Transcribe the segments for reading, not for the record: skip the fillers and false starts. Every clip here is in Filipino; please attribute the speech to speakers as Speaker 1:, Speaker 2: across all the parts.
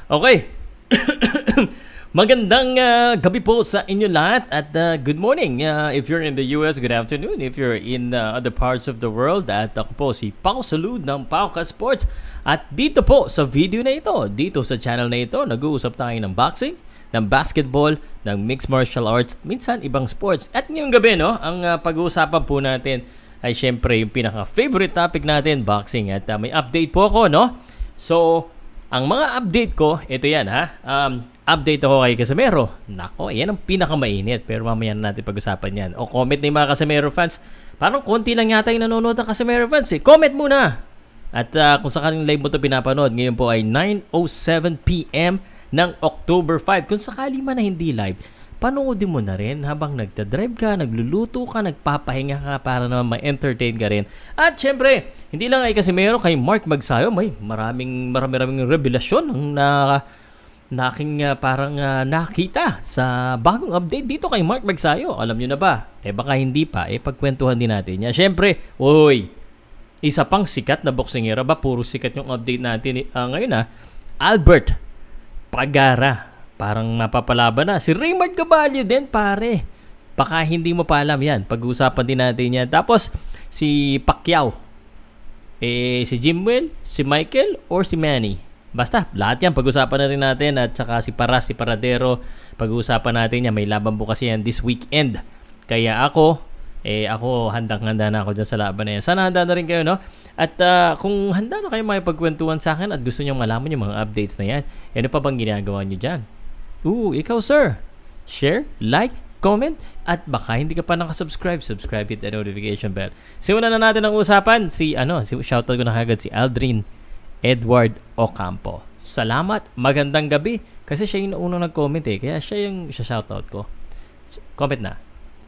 Speaker 1: Okay. Magandang gabi po sa inyo lahat at good morning. If you're in the US, good afternoon. If you're in other parts of the world, at ako po si Pow Salud ng Powcast Sports. At dito po sa video na ito, dito sa channel na ito, nag-uusap tayo ng boxing, ng basketball, ng mixed martial arts, minsan ibang sports. At ngayong gabi, no, ang pag-uusapan po natin ay syempre yung pinaka-favorite topic natin, boxing. At may update po ako, no? So, ang mga update ko, ito yan ha. Update ako kay Casimero. Nako, yan ang pinakamainit. Pero mamaya na natin pag-usapan yan. O comment na yung mga Casimero fans. Parang konti lang yata yung nanonood ng Casimero fans eh. Comment muna. At kung sakaling live mo ito pinapanood, ngayon po ay 9:07 PM ng October 5. Kung sakali man na hindi live, panoodin mo na rin habang nagdadrive ka, nagluluto ka, nagpapahinga ka para naman ma-entertain ka rin. At syempre, hindi lang kay Casimero, kay Mark Magsayo, may maraming revelasyon ang parang nakita sa bagong update dito kay Mark Magsayo. Alam nyo na ba? Baka hindi pa, pagkwentuhan din natin yan. Syempre, isa pang sikat na boksingero ba? Puro sikat yung update natin ngayon Albert Pagara. Parang napapalaban na. Si Raymond Gabalio din, pare. Baka hindi mo pa alam yan. Pag-uusapan din natin yan. Tapos, si Pacquiao. Si Jimwell, si Michael, or si Manny. Basta, lahat yan. Pag-uusapan na rin natin. At saka si Paradero. Pag-uusapan natin yan. May laban po kasi yan this weekend. Kaya ako handang-handa na ako dyan sa laban na yan. Sana handa na rin kayo, no? At kung handa na kayo makipagkwentuhan sa akin at gusto nyo malaman yung mga updates na yan, ano pa bang ginagawa nyo dyan? Ikaw sir, share, like, comment, at baka hindi ka pa nakasubscribe, subscribe, hit the notification bell. Simulan na natin ang usapan. Shoutout ko na kagad si Aldrin Edward Ocampo. Salamat, magandang gabi. Kasi siya yung unang nag-comment kaya siya yung shoutout ko. Comment na.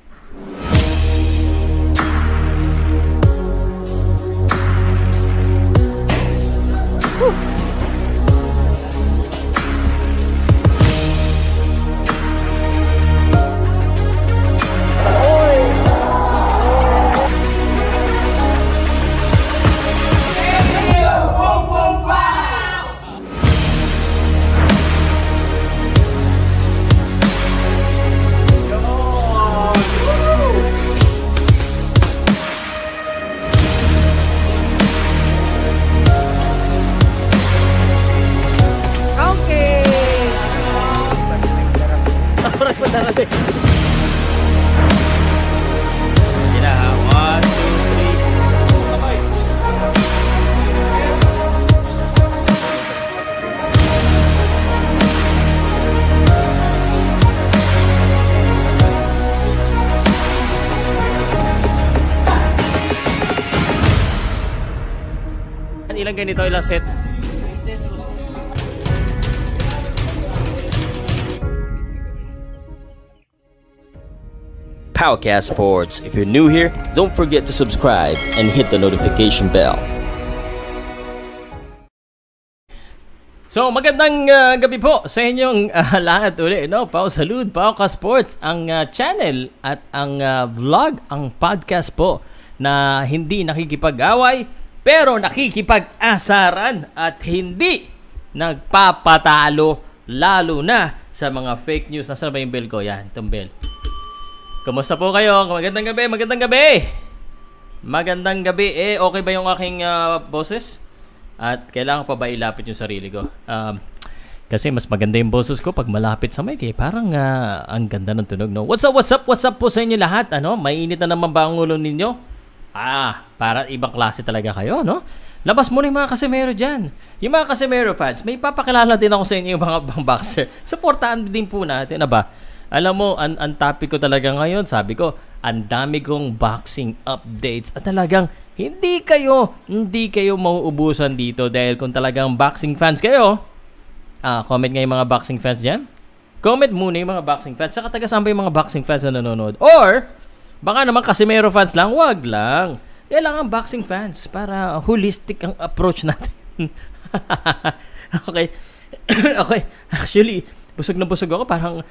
Speaker 1: Ilang ganito, ilang set? Powcast Sports. If you're new here, don't forget to subscribe and hit the notification bell. So, magandang gabi po sa inyong lahat ulit, no? Pow Salud, Powcast Sports, ang channel at ang vlog, ang podcast po na hindi nakikipag-away pero nakikipag-asaran at hindi nagpapatalo, lalo na sa mga fake news. Nasaan ba yung bell ko? Yan, itong bell. Kumusta po kayo? Magandang gabi, magandang gabi. Magandang gabi. Okay ba yung aking boses? At kailangan pa ba ilapit yung sarili ko? Kasi mas maganda yung boses ko pag malapit sa mic parang ang ganda ng tunog, no? What's up po sa inyo lahat? Mainit na naman ba ang ulo ninyo? Para ibang klase talaga kayo, no? Labas mo na yung mga Casimero dyan. Yung mga Casimero fans, may papakilala din ako sa inyo yung mga boxer. Supportahan din po natin, ba? Alam mo, ang topic ko talaga ngayon, sabi ko, ang dami kong boxing updates. At talagang, hindi kayo mauubusan dito dahil kung talagang boxing fans kayo, comment nga yung mga boxing fans dyan. Comment muna yung mga boxing fans. Saka taga saan ba yung mga boxing fans na nanonood? Or, baka naman Casimero fans lang, wag lang. Kailangan boxing fans para holistic ang approach natin. Okay. Okay. Actually, busog na busog ako. Parang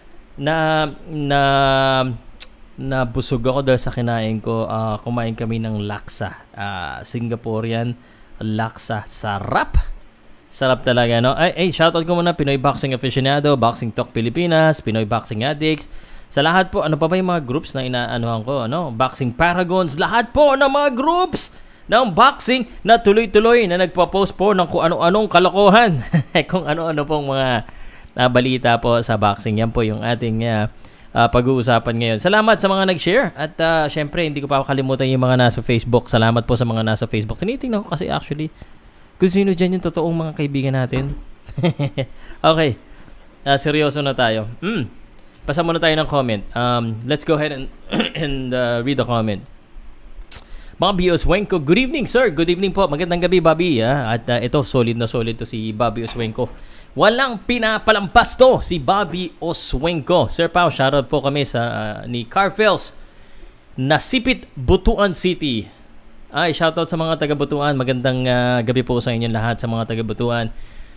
Speaker 1: nabusog ako dahil sa kinain ko. Kumain kami ng laksa. Singaporean laksa. Sarap. Sarap talaga, no? Ay, shoutout ko muna, Pinoy Boxing Aficionado, Boxing Talk Pilipinas, Pinoy Boxing Addicts. Sa lahat po, ano pa ba yung mga groups na inaanohan ko, ano? Boxing Paragons, lahat po ng mga groups ng boxing na tuloy-tuloy na nagpo-post po ng kung ano-anong kalokohan. Kung ano-ano pong mga balita po sa boxing. Yan po yung ating pag-uusapan ngayon. Salamat sa mga nag-share. At syempre, hindi ko pa kalimutan yung mga nasa Facebook. Salamat po sa mga nasa Facebook. Tinitingnan ko kasi actually kung sino dyan yung totoong mga kaibigan natin. Okay. Seryoso na tayo. Pasa muna tayo ng comment. Let's go ahead and read the comment. Bobby Oswenko, good evening sir. Good evening po. Magandang gabi Bobby. At ito, solid na solid to si Bobby Oswenko. Walang pinapalampas to si Bobby Oswenko. Sir Pow, shoutout po kami sa ni Carfels Nasipit, Butuan City. Ay, shoutout sa mga taga Butuan. Magandang gabi po sa inyo lahat sa mga taga Butuan.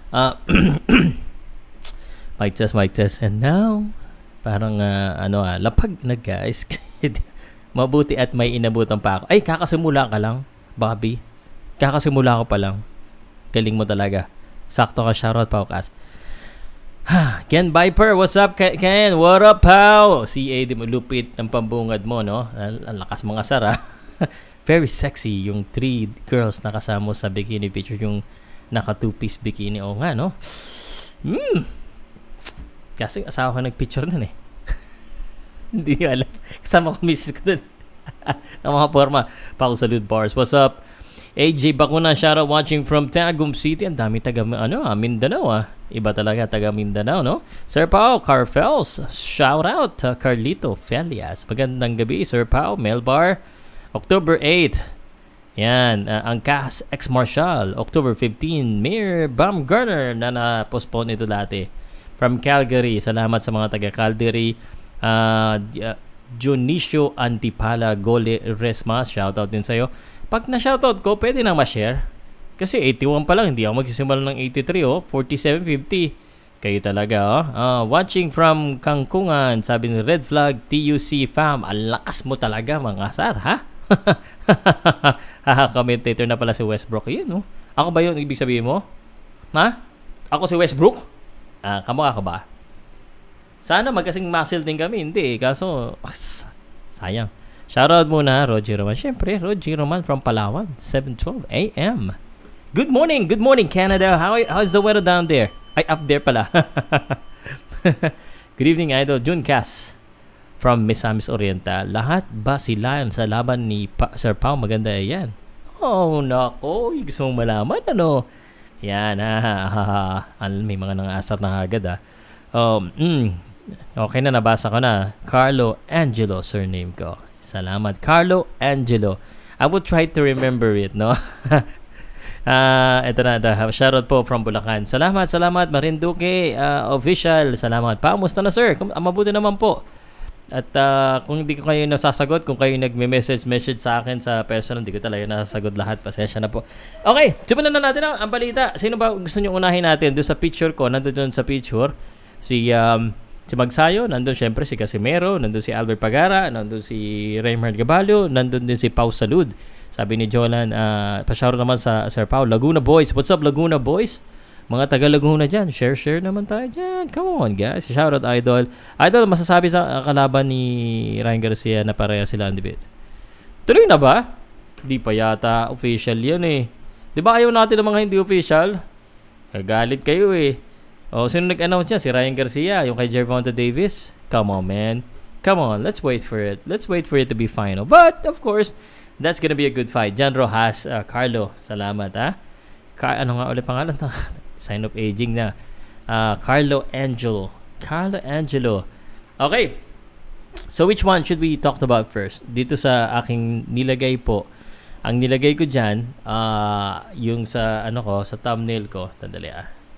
Speaker 1: Mic test. And now, parang lapag na guys. Mabuti at may inabutan pa ako. Ay, kakasimula ka lang, Bobby. Kakasimula ko pa lang. Galing mo talaga. Sakto ka, shoutout, Powcast. Ken Viper, what's up, Ken? What up, Pow? Si Eddie, lupit ng pambungad mo, no? Ang lakas mga sara. Very sexy yung 3 girls na kasama sa bikini picture. Yung naka 2-piece bikini. O nga, no? Kasi asawa ko nagpicture nun eh. Hindi nyo alam. Kasama ko misis ko dun. Sa mga forma. Pow Salud Bars. What's up? AJ Bakuna, shoutout watching from Tagum City. Ang dami taga Mindanao. Iba talaga taga Mindanao, no? Sir Pao, Carfels. Shoutout Carlito Felias. Magandang gabi, Sir Pao. Melbar. October 8. Yan. Ang Cass X Marshall. October 15. Mayor Baumgartner na na-postpone ito dati. From Calgary. Salamat sa mga taga Calgary. Junicio Antipala Gole Resmas, shoutout din sa'yo. Pag na-shoutout ko, pwede nang ma-share. Kasi 81 pa lang, hindi ako magsisimula ng 83, 4750. Kayo talaga, watching from Kangkungan, sabi ni Red Flag TUC Fam. Ang lakas mo talaga, mga sar, ha? Commentator na pala si Westbrook. Yun, no? Ako ba yun, ibig sabihin mo? Ha? Ako si Westbrook? Kamukha ka ba? Sana magkasing muscle din kami. Hindi, kaso sayang. Shoutout muna, Roger Roman. Siyempre, Roger Roman from Palawan, 7:12 a.m. Good morning, Canada. How's the weather down there? Ay, up there pala. Good evening, Idol. June Cass from Misamis Oriental. Lahat ba sila sa laban ni Sir Pao? Maganda yan. Oh, nako. Gusto mong malaman, ano? Yan, may mga nangasar na agad, Okay na, nabasa ko na. Carlo Angelo, surname ko. Salamat, Carlo Angelo. I will try to remember it, no? Ito na. Shoutout po from Bulacan. Salamat, Marinduque official. Salamat. Pamusta na, sir? Mabuti naman po. At kung hindi ko kayo nasasagot, kung kayo nagme-message sa akin sa personal, hindi ko talaga nasasagot lahat. Pasensya na po. Okay, simulan na natin ang balita. Sino ba gusto nyo unahin natin? Doon sa picture ko, nandun sa picture, si Magsayo, nandun syempre si Casimero, nandun si Albert Pagara, nandun si Raymond Gabalio, nandun din si Pow Salud. Sabi ni Jolan, pasyaro naman sa Sir Pow. Laguna Boys, what's up Laguna Boys? Mga taga Laguna dyan, share naman tayo dyan. Come on guys, shoutout Idol. Idol, masasabi sa kalaban ni Ryan Garcia na pareha sila undefeated. Tuloy na ba? Di pa yata official yan eh. Di ba ayaw natin ng mga hindi official? Galit kayo eh. Sino nag-announce niya? Si Ryan Garcia, yung kay Gervonta Davis. Come on, man. Come on, let's wait for it. Let's wait for it to be final. But, of course, that's gonna be a good fight. Jan Rojas, Carlo, salamat, ha? Ano nga ulit pangalan? Sign of aging na. Carlo Angelo. Okay. So, which one should we talk about first? Dito sa aking nilagay po. Ang nilagay ko dyan, yung sa, sa thumbnail ko. Tandali,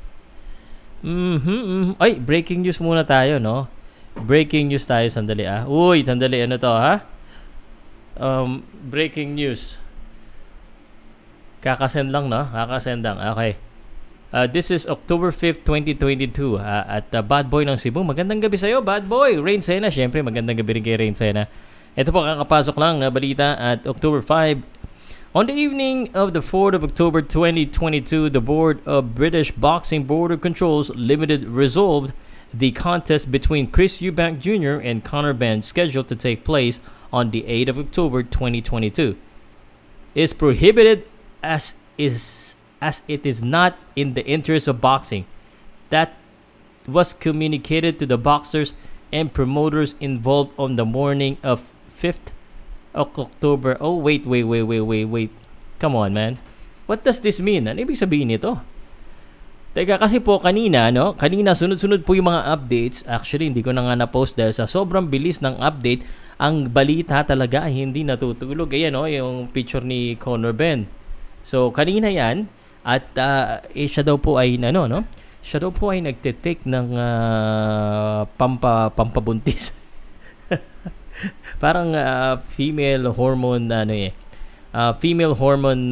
Speaker 1: Ay, breaking news muna tayo, no? Breaking news tayo, sandali, Uy, sandali, ano to, ha? Breaking news. Kakasend lang, no? Okay. This is October 5th, 2022 at Bad Boy ng Cebu. Magandang gabi sa'yo, Bad Boy. Rain Sena, syempre, magandang gabi rin kay Rain Sena. Ito po, kakapasok lang na balita at October 5. On the evening of the 4th of October 2022, the Board of British Boxing Board of Controls Limited resolved the contest between Chris Eubank Jr. and Conor Benn, scheduled to take place on the 8th of October 2022, is prohibited as it is not in the interest of boxing. That was communicated to the boxers and promoters involved on the morning of 5th of October. Oh, wait. Come on, man. What does this mean? Ano ibig sabihin nito? Teka, kasi po kanina sunod-sunod po yung mga updates. Actually, hindi ko na nga na-post dahil sa sobrang bilis ng update. Ang balita talaga ay hindi natutulog. Ayan, yung picture ni Conor Benn. So, kanina yan. At siya daw po ay, siya daw po ay nagtitake ng pampabuntis. Parang female hormone, female hormone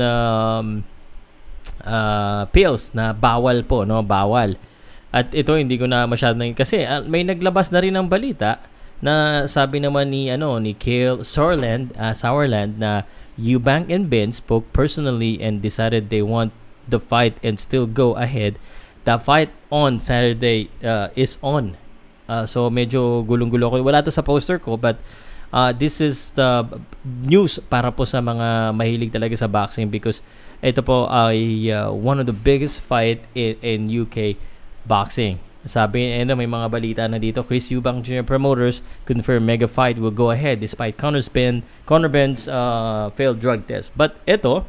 Speaker 1: pills na bawal po, bawal. At ito hindi ko na masyadong kasi may naglabas na rin ng balita na sabi naman ni Kale Sauerland na Eubank and Benn spoke personally and decided they want the fight and still go ahead. The fight on Saturday is on. So medyo gulong-gulo ko. Wala to sa poster ko, but this is the news para po sa mga mahilig talaga sa boxing because ito po ay one of the biggest fight in UK boxing. Sabi, may mga balita na dito. Chris Eubank Jr. promoters confirm mega fight will go ahead despite Conor Benn's failed drug test. But ito,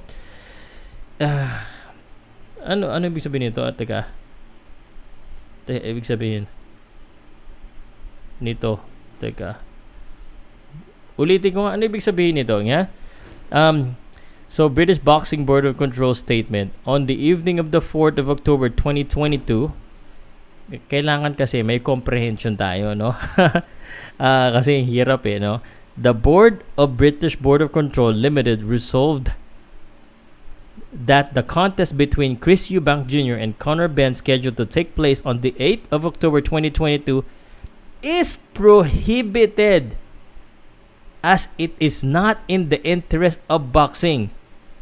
Speaker 1: ano ibig sabihin nito? Teka, ibig sabihin nito. Teka. Ulitin ko nga, ano ibig sabihin nito? So, British Boxing Board of Control statement. On the evening of the 4th of October 2022, kailangan kasi may comprehension tayo, kasi hirap The Board of British Board of Control Limited resolved that the contest between Chris Eubank Jr. and Conor Benn, scheduled to take place on the 8th of October 2022, is prohibited as it is not in the interest of boxing.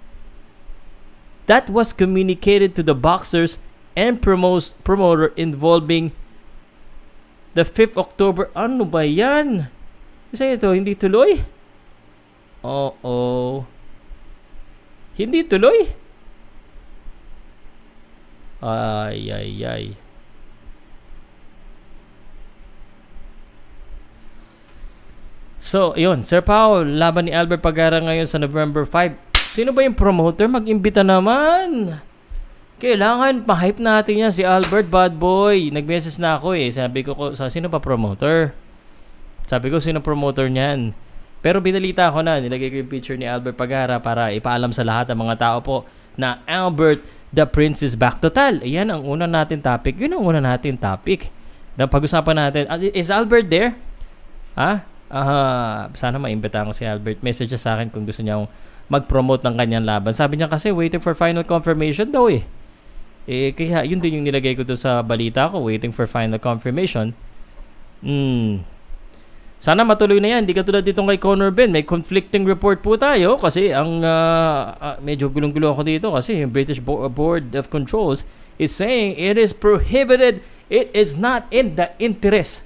Speaker 1: That was communicated to the boxers and promoter involving the 5th October. Ano ba yan? Kasi ito, hindi tuloy? Hindi tuloy? Ay. So, yun. Sir Pao, laban ni Albert Pagara ngayon sa November 5. Sino ba yung promoter? Mag-imbita naman. Kailangan ma-hype natin yan si Albert, bad boy. Nag-message na ako Sabi ko, sino pa promoter? Sabi ko, sino promoter niyan? Pero binalita ko na, nilagay ko yung picture ni Albert Pagara para ipaalam sa lahat ng mga tao po na Albert, the Prince is back total. Yan ang una natin topic. Yun ang una natin topic. Na pag-usapan natin. Is Albert there? Sana maimbitahan ko si Albert. Message sa akin kung gusto niya mag-promote ng kanyang laban. Sabi niya kasi waiting for final confirmation daw kaya yun din yung nilagay ko doon sa balita ko, waiting for final confirmation. Sana matuloy na yan. Hindi katulad ditong kay Conor Benn. May conflicting report po tayo kasi ang medyo gulong-gulo ako dito kasi yung British Board of Controls is saying it is prohibited. It is not in the interest.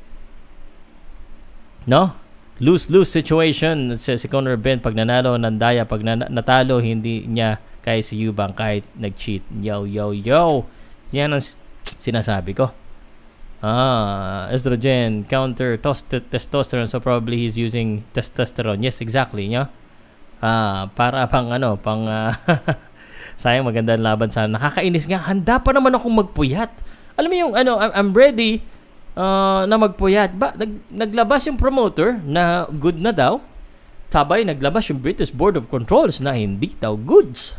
Speaker 1: Lose-lose situation si Conor Benn pag nanalo ng daya, pag natalo hindi niya kaya si Eubank kahit nag-cheat. Yo. Yan ang sinasabi ko. Estrogen counter testosterone, so probably he's using testosterone. Yes, exactly, para pang sayang, maganda ang laban sana. Nakakainis nga, handa pa naman akong magpuyat. Alam mo yung I'm ready na magpuyat. Naglabas yung promoter na good na daw. Tabay naglabas yung British Board of Controls na hindi daw goods.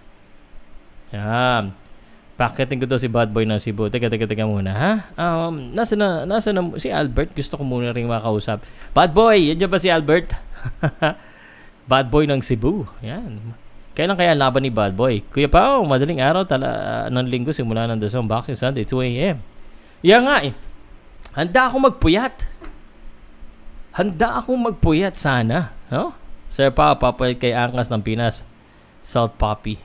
Speaker 1: Yan. Pakitin ko daw si bad boy ng Cebu. Teka muna, ha? Nasa na si Albert? Gusto ko muna rin makausap. Bad boy! Yan dyan ba si Albert? Bad boy ng Cebu. Yan. Kailan kaya laban ni bad boy? Kuya Pao, madaling araw ng linggo simula ng Dasong Boxing Sunday, 2 a.m. Yan nga Handa akong magpuyat sana. Sir Pao, papayat kay Angkas ng Pinas. Salt Poppy.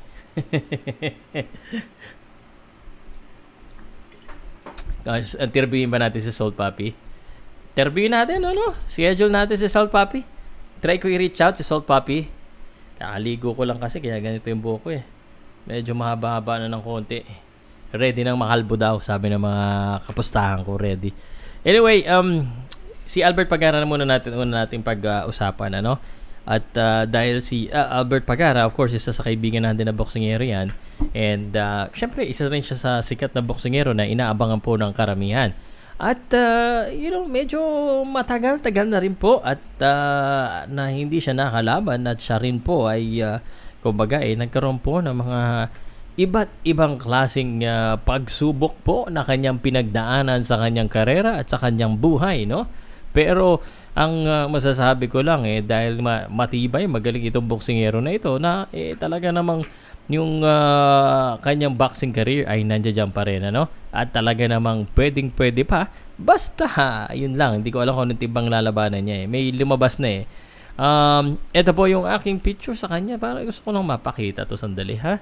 Speaker 1: Guys, interviewin ba natin si Salt Poppy? Interviewin natin, ano? Schedule natin si Salt Poppy. Try ko i-reach out si Salt Poppy. Nakaligo ko lang kasi kaya ganito yung buhok ko eh. Medyo mahaba-haba na ng konti. Ready nang makalbo daw, sabi ng mga kapustahan ko, ready. Anyway, si Albert Pagara na muna natin pag-usapan, ano? At dahil si Albert Pagara, of course, isa sa kaibigan natin na boksingero yan. And syempre, isa rin siya sa sikat na boksingero na inaabangan po ng karamihan. At medyo matagal-tagal na rin po at na hindi siya nakalaban at siya rin po ay kumbaga nagkaroon po ng mga iba't ibang klaseng pagsubok po na kanyang pinagdaanan sa kanyang karera at sa kanyang buhay, no? Pero ang masasabi ko lang dahil matibay, magaling itong boksingero na ito na talaga namang yung kanyang boxing career ay nandiyan pa rin, ano? At talaga namang pwede pa. Basta, yun lang. Hindi ko alam kung anong tibang lalabanan niya May lumabas na ito po yung aking picture sa kanya. Parang gusto ko nang mapakita to sandali, ha?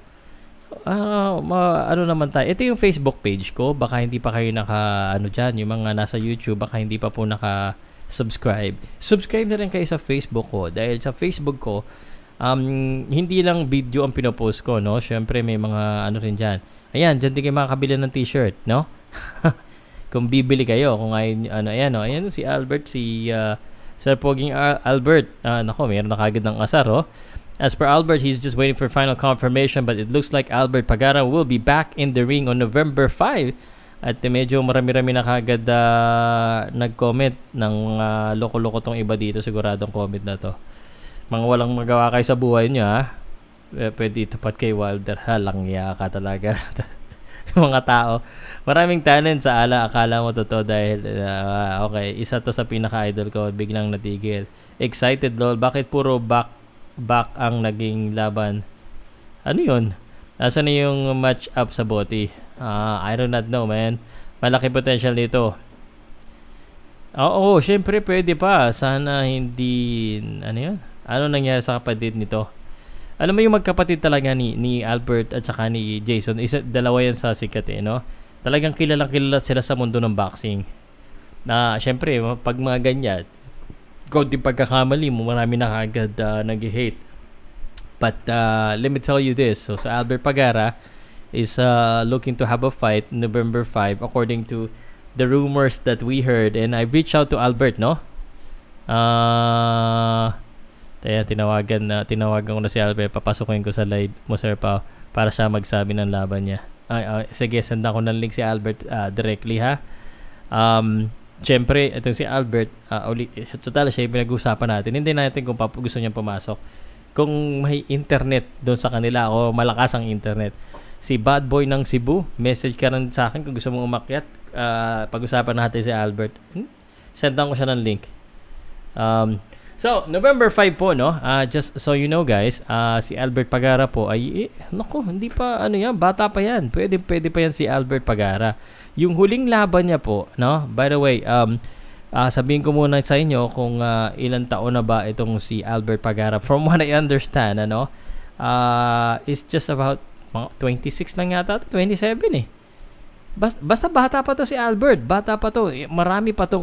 Speaker 1: Ano naman tayo? Ito yung Facebook page ko. Baka hindi pa kayo dyan. Yung mga nasa YouTube, baka hindi pa po subscribe na rin kayo sa Facebook ko dahil sa Facebook ko hindi lang video ang pinopost ko, no? Syempre may mga rin dyan. Ayan, dyan din kayo makakabili ng t-shirt, no? Kung bibili kayo, kung ayan si Albert, si Sir Poging Albert. Nako, mayroon na kagad ng asar, oh. As per Albert, he's just waiting for final confirmation, but it looks like Albert Pagara will be back in the ring on November 5. At medyo marami-rami na kagad nag-comment ng loko-loko tong iba dito. Siguradong comment na to. Mga walang magawa kayo sa buhay nyo, ha? Pwede tapat kay Wilder. Langya ka talaga. Mga tao. Maraming talent sa akala mo totoo dahil okay, isa to sa pinaka-idol ko. Biglang natigil. Excited, lol. Bakit puro back ang naging laban? Ano yun? Nasaan na yung match up sa boti? I do not know, man. Malaki potential nito. Oo, syempre pwede pa. Sana hindi... Ano yun? Ano nangyari sa kapatid nito? Alam mo yung magkapatid talaga ni Albert at saka ni Jason. Dalawa yan sa sikat, no? Talagang kilala sila sa mundo ng boxing. Na syempre, pag mga ganyan, konting pagkakamali mo, marami na kagad nag-hate. But let me tell you this. So sa Albert Pagara is looking to have a fight November 5 according to the rumors that we heard, and I reached out to Albert, no? Tinawagan ko na si Albert. Papasukin ko sa live mo, Sir Pao, para siya magsabi ng laban niya. Sige, senda ko ng link si Albert directly, ha? Siyempre, itong si Albert, total siya yung pinag-usapan natin. Hindi natin kung gusto niyang pumasok. Kung may internet doon sa kanila o malakas ang internet. Si Bad Boy ng Cebu, message ka rin sa akin kung gusto mong umakyat. Pag-usapan natin si Albert. Sendan ko siya ng link. So, November 5 po, no? Just so you know, guys, si Albert Pagara po ay, hindi pa, bata pa yan. Pwede pa yan si Albert Pagara. Yung huling laban niya po, no? By the way, sabihin ko muna sa inyo kung ilang taon na ba itong si Albert Pagara. From what I understand, is just about 26 lang yata, 27 eh. Basta bata pa to si Albert, bata pa to. Marami pa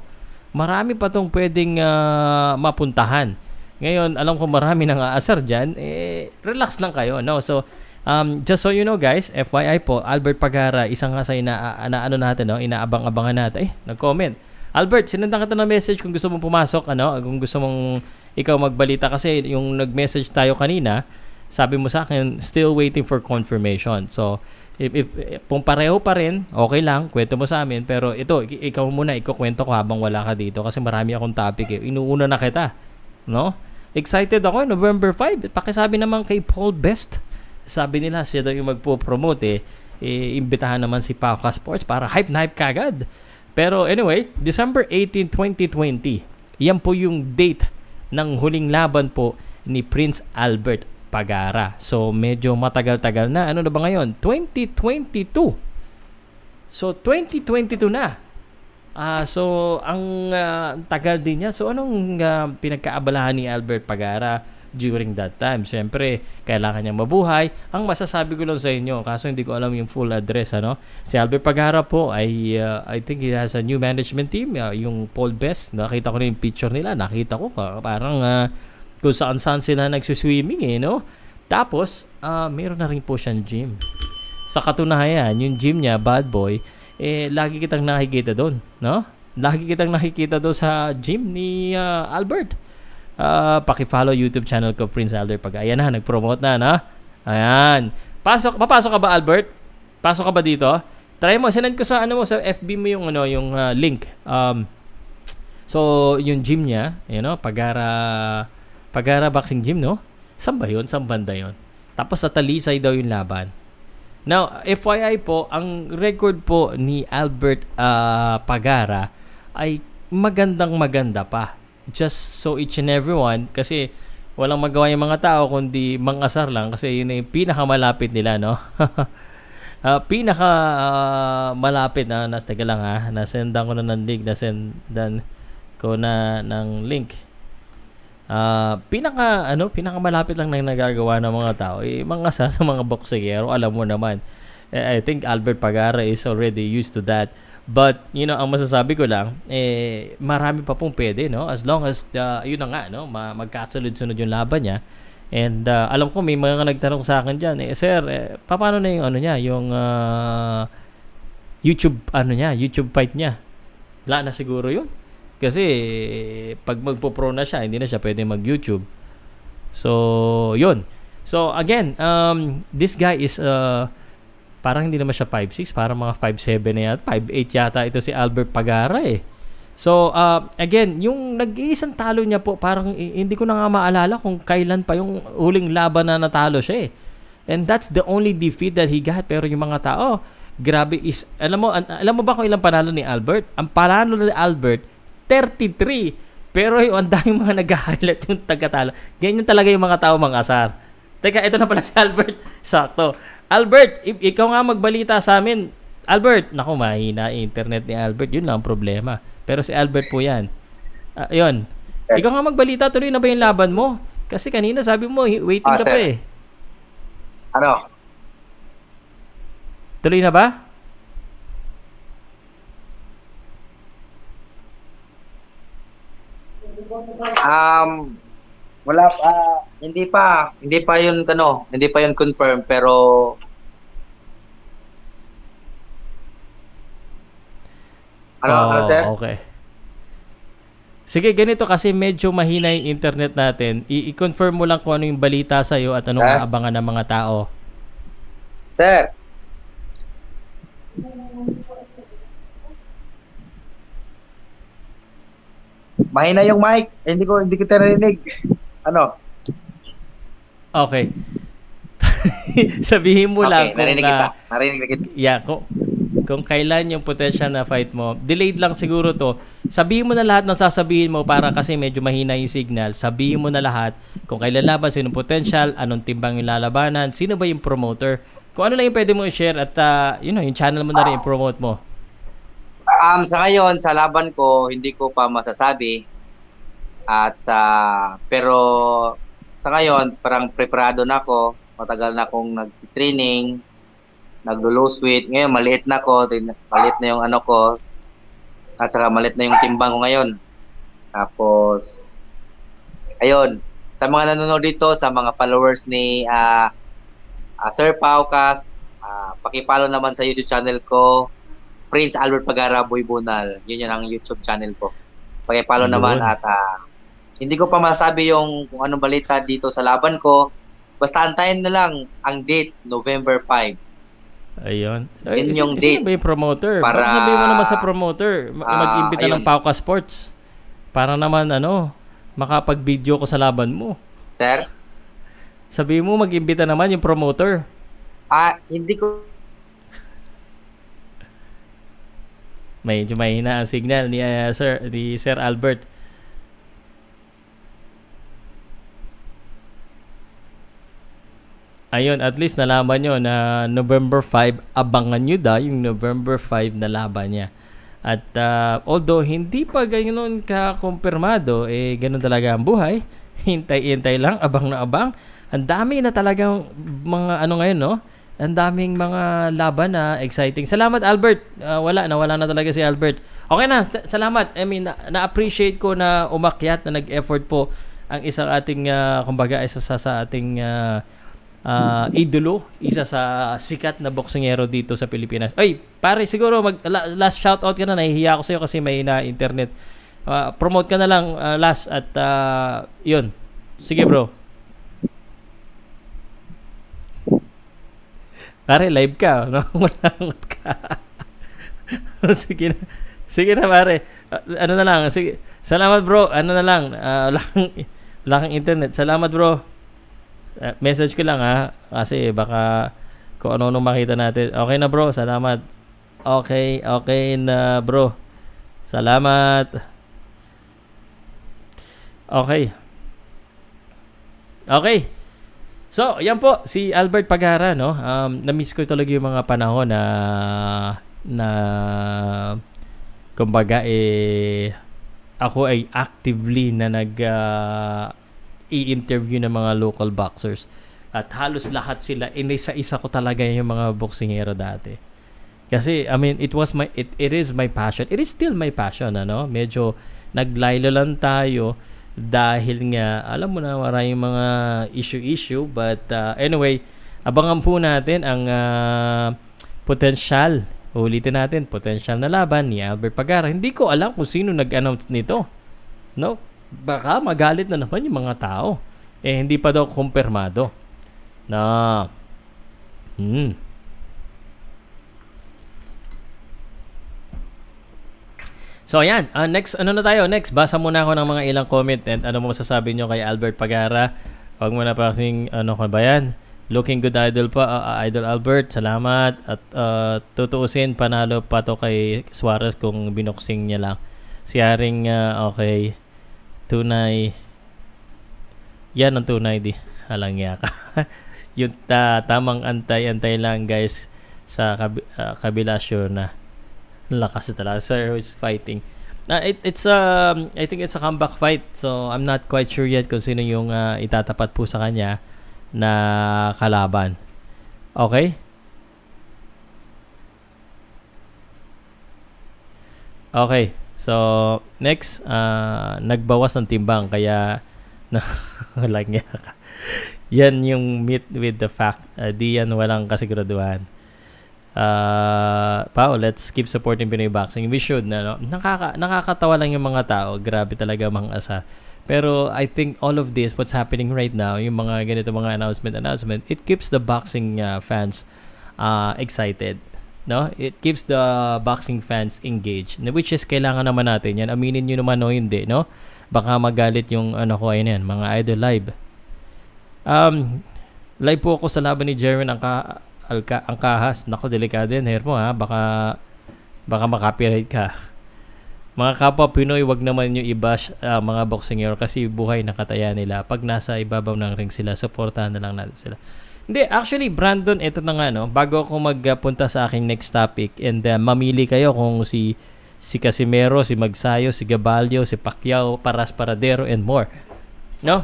Speaker 1: tong pwedeng mapuntahan. Ngayon, alam ko marami nang aasar dyan, relax lang kayo, no? So, just so you know, guys, FYI po, Albert Pagara, isang nga sa inaabang-abangan natin. Nag-comment. Albert, sinundan kita ng message kung gusto mong pumasok, kung gusto mong ikaw magbalita kasi yung nag-message tayo kanina, sabi mo sa akin, still waiting for confirmation. So, if kung pareho pa rin, okay lang, kwento mo sa amin. Pero ito, ikaw muna, ikukwento ko habang wala ka dito kasi marami akong topic. Inuuna na kita. No? Excited ako, November 5. Pakisabi naman kay Paul Best. Sabi nila, siya daw yung magpo-promote. Imbitahan naman si Powcast Sports para hype na hype kagad. Pero anyway, December 18, 2020. Yan po yung date ng huling laban po ni Prince Albert Pagara. So, medyo matagal-tagal na. Ano na ba ngayon? 2022. So, 2022 na. So, ang tagal din niya. So, anong pinagkaabalahan ni Albert Pagara? during that time. Siyempre, kailangan niyang mabuhay. Ang masasabi ko lang sa inyo, kaso hindi ko alam yung full address, ano? Si Albert Pagara po ay, I think he has a new management team, yung Paul Best. Nakita ko na yung picture nila. Nakita ko parang kung saan-saan sila nagsuswimming, no? Tapos, meron na rin po siyang gym. Sa katunayan, yung gym niya, Bad Boy, lagi kitang nakikita doon, no? Lagi kitang nakikita doon sa gym ni Albert. Paki-follow YouTube channel ko, Prince Albert Pag. Ayan na, nag-promote na. Ayan. Papasok ka ba, Albert? Pasok ka ba dito? Try mo, sinend ko sa sa FB mo yung link. So yung gym niya, Pagara Boxing Gym, no? Saan ba 'yun? Saan banda 'yun? Tapos sa Talisay daw yung laban. Now, FYI po, ang record po ni Albert Pagara ay maganda pa. Just so each and everyone, kasi walang magawa yung mga tao kundi mangasar lang kasi yun yung pinakamalapit nila, no? Malapit na, teka lang nasendan ko na ng link, nasendan ko na ng link. Pinakamalapit lang na nagagawa ng mga tao, mangasar ng mga boksingero, alam mo naman. I think Albert Pagara is already used to that. But, ang masasabi ko lang, marami pa pong pwede, no? As long as, yun na nga, no? Magkasunod-sunod yung laban niya. And, alam ko, may mga nagtanong sa akin dyan, sir, paano na yung yung YouTube, YouTube fight niya? Wala na siguro yun. Kasi, pag magpo-pro na siya, hindi na siya pwede mag-YouTube. So, yun. So, again, this guy is, parang hindi naman siya 5'6", parang mga 5'7" na yata. 5'8" yata ito si Albert Pagara So, again, yung nag-iisang talo niya po, parang hindi ko na nga maalala kung kailan pa yung huling laban na natalo siya And that's the only defeat that he got. Pero yung mga tao, grabe is, alam mo ba kung ilang panalo ni Albert? Ang panalo ni Albert, 33. Pero ang daming mga nag-highlight yung tagatalo. Ganyan talaga yung mga tao mang-asar. Teka, ito na pala si Albert. Sakto. Albert, ikaw nga magbalita sa amin. Albert, naku, mahina internet ni Albert. Yun lang ang problema. Pero si Albert po yan. Yun. Ikaw nga magbalita, tuloy na ba yung laban mo? Kasi kanina sabi mo, waiting ka pa
Speaker 2: Ano?
Speaker 1: Tuloy na ba?
Speaker 2: Wala hindi pa yun hindi pa yun confirm pero sir?
Speaker 1: Okay. Sige, ganito kasi medyo mahina yung internet natin. I-confirm mo lang kung ano yung balita sa iyo at anong aabangan ng mga tao.
Speaker 2: Sir. Mahina yung mic. Hindi ko narinig. Ano?
Speaker 1: Okay. Sabihin mo lang kung
Speaker 2: narinig kita.
Speaker 1: Yeah, kung kailan yung potential na fight mo. Delayed lang siguro to. Sabihin mo na lahat ng sasabihin mo para kasi medyo mahina yung signal. Sabihin mo na lahat kung kailan laban, sino potential, anong timbang yung lalabanan, sino ba yung promoter. Kung ano lang yung pwede mo i-share at yung channel mo na rin i-promote mo.
Speaker 2: Sa ngayon, sa laban ko, hindi ko pa masasabi. Pero sa ngayon, parang preparado na ako. Matagal na akong nag-training, naglo-lose weight. Ngayon, maliit na ako. Maliit na yung ko. At saka maliit na yung timbang ko ngayon. Tapos, ayun. Sa mga nanonood dito, sa mga followers ni Sir Powcast, pakipollow naman sa YouTube channel ko, Prince Albert Pagara Boy Bunal. Yun ang YouTube channel ko. Pakipollow naman at hindi ko pa masabi kung anong balita dito sa laban ko. Basta antayin na lang ang date, November 5.
Speaker 1: Ayun. So,
Speaker 2: yun yung date.
Speaker 1: Sino ba yung promoter?
Speaker 2: Para
Speaker 1: sabihin mo naman sa promoter, mag-imbita ng Powcast Sports. Para naman, makapag-video ko sa laban mo.
Speaker 2: Sir?
Speaker 1: Sabihin mo, mag-imbita naman yung promoter.
Speaker 2: Hindi ko.
Speaker 1: Medyo mahina ang signal ni Sir Albert. Ayun, at least nalaman nyo na November 5, abangan nyo yung November 5 na laban niya. At although hindi pa ganoon ka-kumpirmado, ganun talaga ang buhay. Hintay-hintay lang, abang na abang. Ang dami na talagang mga ano ngayon, no? Ang daming mga laban na exciting. Salamat, Albert. Nawala na talaga si Albert. Okay na, salamat. I mean, na-appreciate ko na umakyat, na nag-effort po ang isang ating, kumbaga, isa sa ating idolo, isa sa sikat na boksingero dito sa Pilipinas. Ay, pare, siguro last shoutout ka na. Nahihiya ako sa'yo kasi may na-internet. Promote ka na lang last at yun. Sige, bro. Pare, live ka, no? Malangot ka. Sige na, pare. Ano na lang, sige. Salamat, bro. Ano na lang, wala kang internet. Salamat, bro. Message ko lang, ha? Kasi baka kung ano makita natin. Okay na, bro. Salamat. Okay na, bro. Salamat. Okay. So, yan po, si Albert Pagara, no? Na-miss ko talaga yung mga panahon na kumbaga, ako ay actively na i-interview ng mga local boxers. At halos lahat sila, isa-isa ko talaga yung mga boksingero dati. Kasi, I mean, it is my passion. It is still my passion, ano? Medyo naglaylo lang tayo. Dahil nga, alam mo na, maraming mga issue, but anyway, abangan po natin ang potential, ulitin natin, potential na laban ni Albert Pagara. Hindi ko alam kung sino nag-announce nito, no? Baka magalit na naman yung mga tao. Hindi pa daw kumpirmado na So, ayan. Next, Next, basa muna ako ng mga ilang comment and ano mo masasabi nyo kay Albert Pagara. Huwag mo na paking, ba yan? Looking good idol pa, Idol Albert. Salamat. At tutuusin, panalo pa to kay Suarez kung binoksing niya lang. Si Haring, okay. Tunay. Yan ang tunay, di. Halangya ka. Yung tamang antay lang, guys, sa kabilasyon na. Lakas talaga, sir, who's fighting. I think it's a comeback fight. So, I'm not quite sure yet kung sino yung itatapat po sa kanya na kalaban. Okay? Okay. So, next, nagbawas ng timbang kaya lang niya. Yan yung meet with the fact. Di yan walang kasiguraduhan. Pao, let's keep supporting Pinoy boxing. We should, no? Nakakatawa lang yung mga tao. Grabe talaga mga asa. Pero I think all of this, what's happening right now, yung mga ganito mga announcement, it keeps the boxing fans excited, no? It keeps the boxing fans engaged, which is kailangan naman natin yan. Aminin nyo naman o hindi, no? Baka magalit yung ayun yan, mga idol live. Live po ako sa laban ni Jerwin ang kahas. Nako, delikado yan, hair mo, ha? Baka makapiright ka. Mga kapwa Pinoy, wag naman nyo i-bash mga boxingero kasi buhay na kataya nila. Pag nasa ibabaw ng ring sila, supportahan na lang natin sila. Hindi, actually, Brandon, ito na nga, no? Bago ako magpunta sa aking next topic and mamili kayo kung si Casimero, si Magsayo, si Gabalio, si Pacquiao, Paras Paradero, and more. No?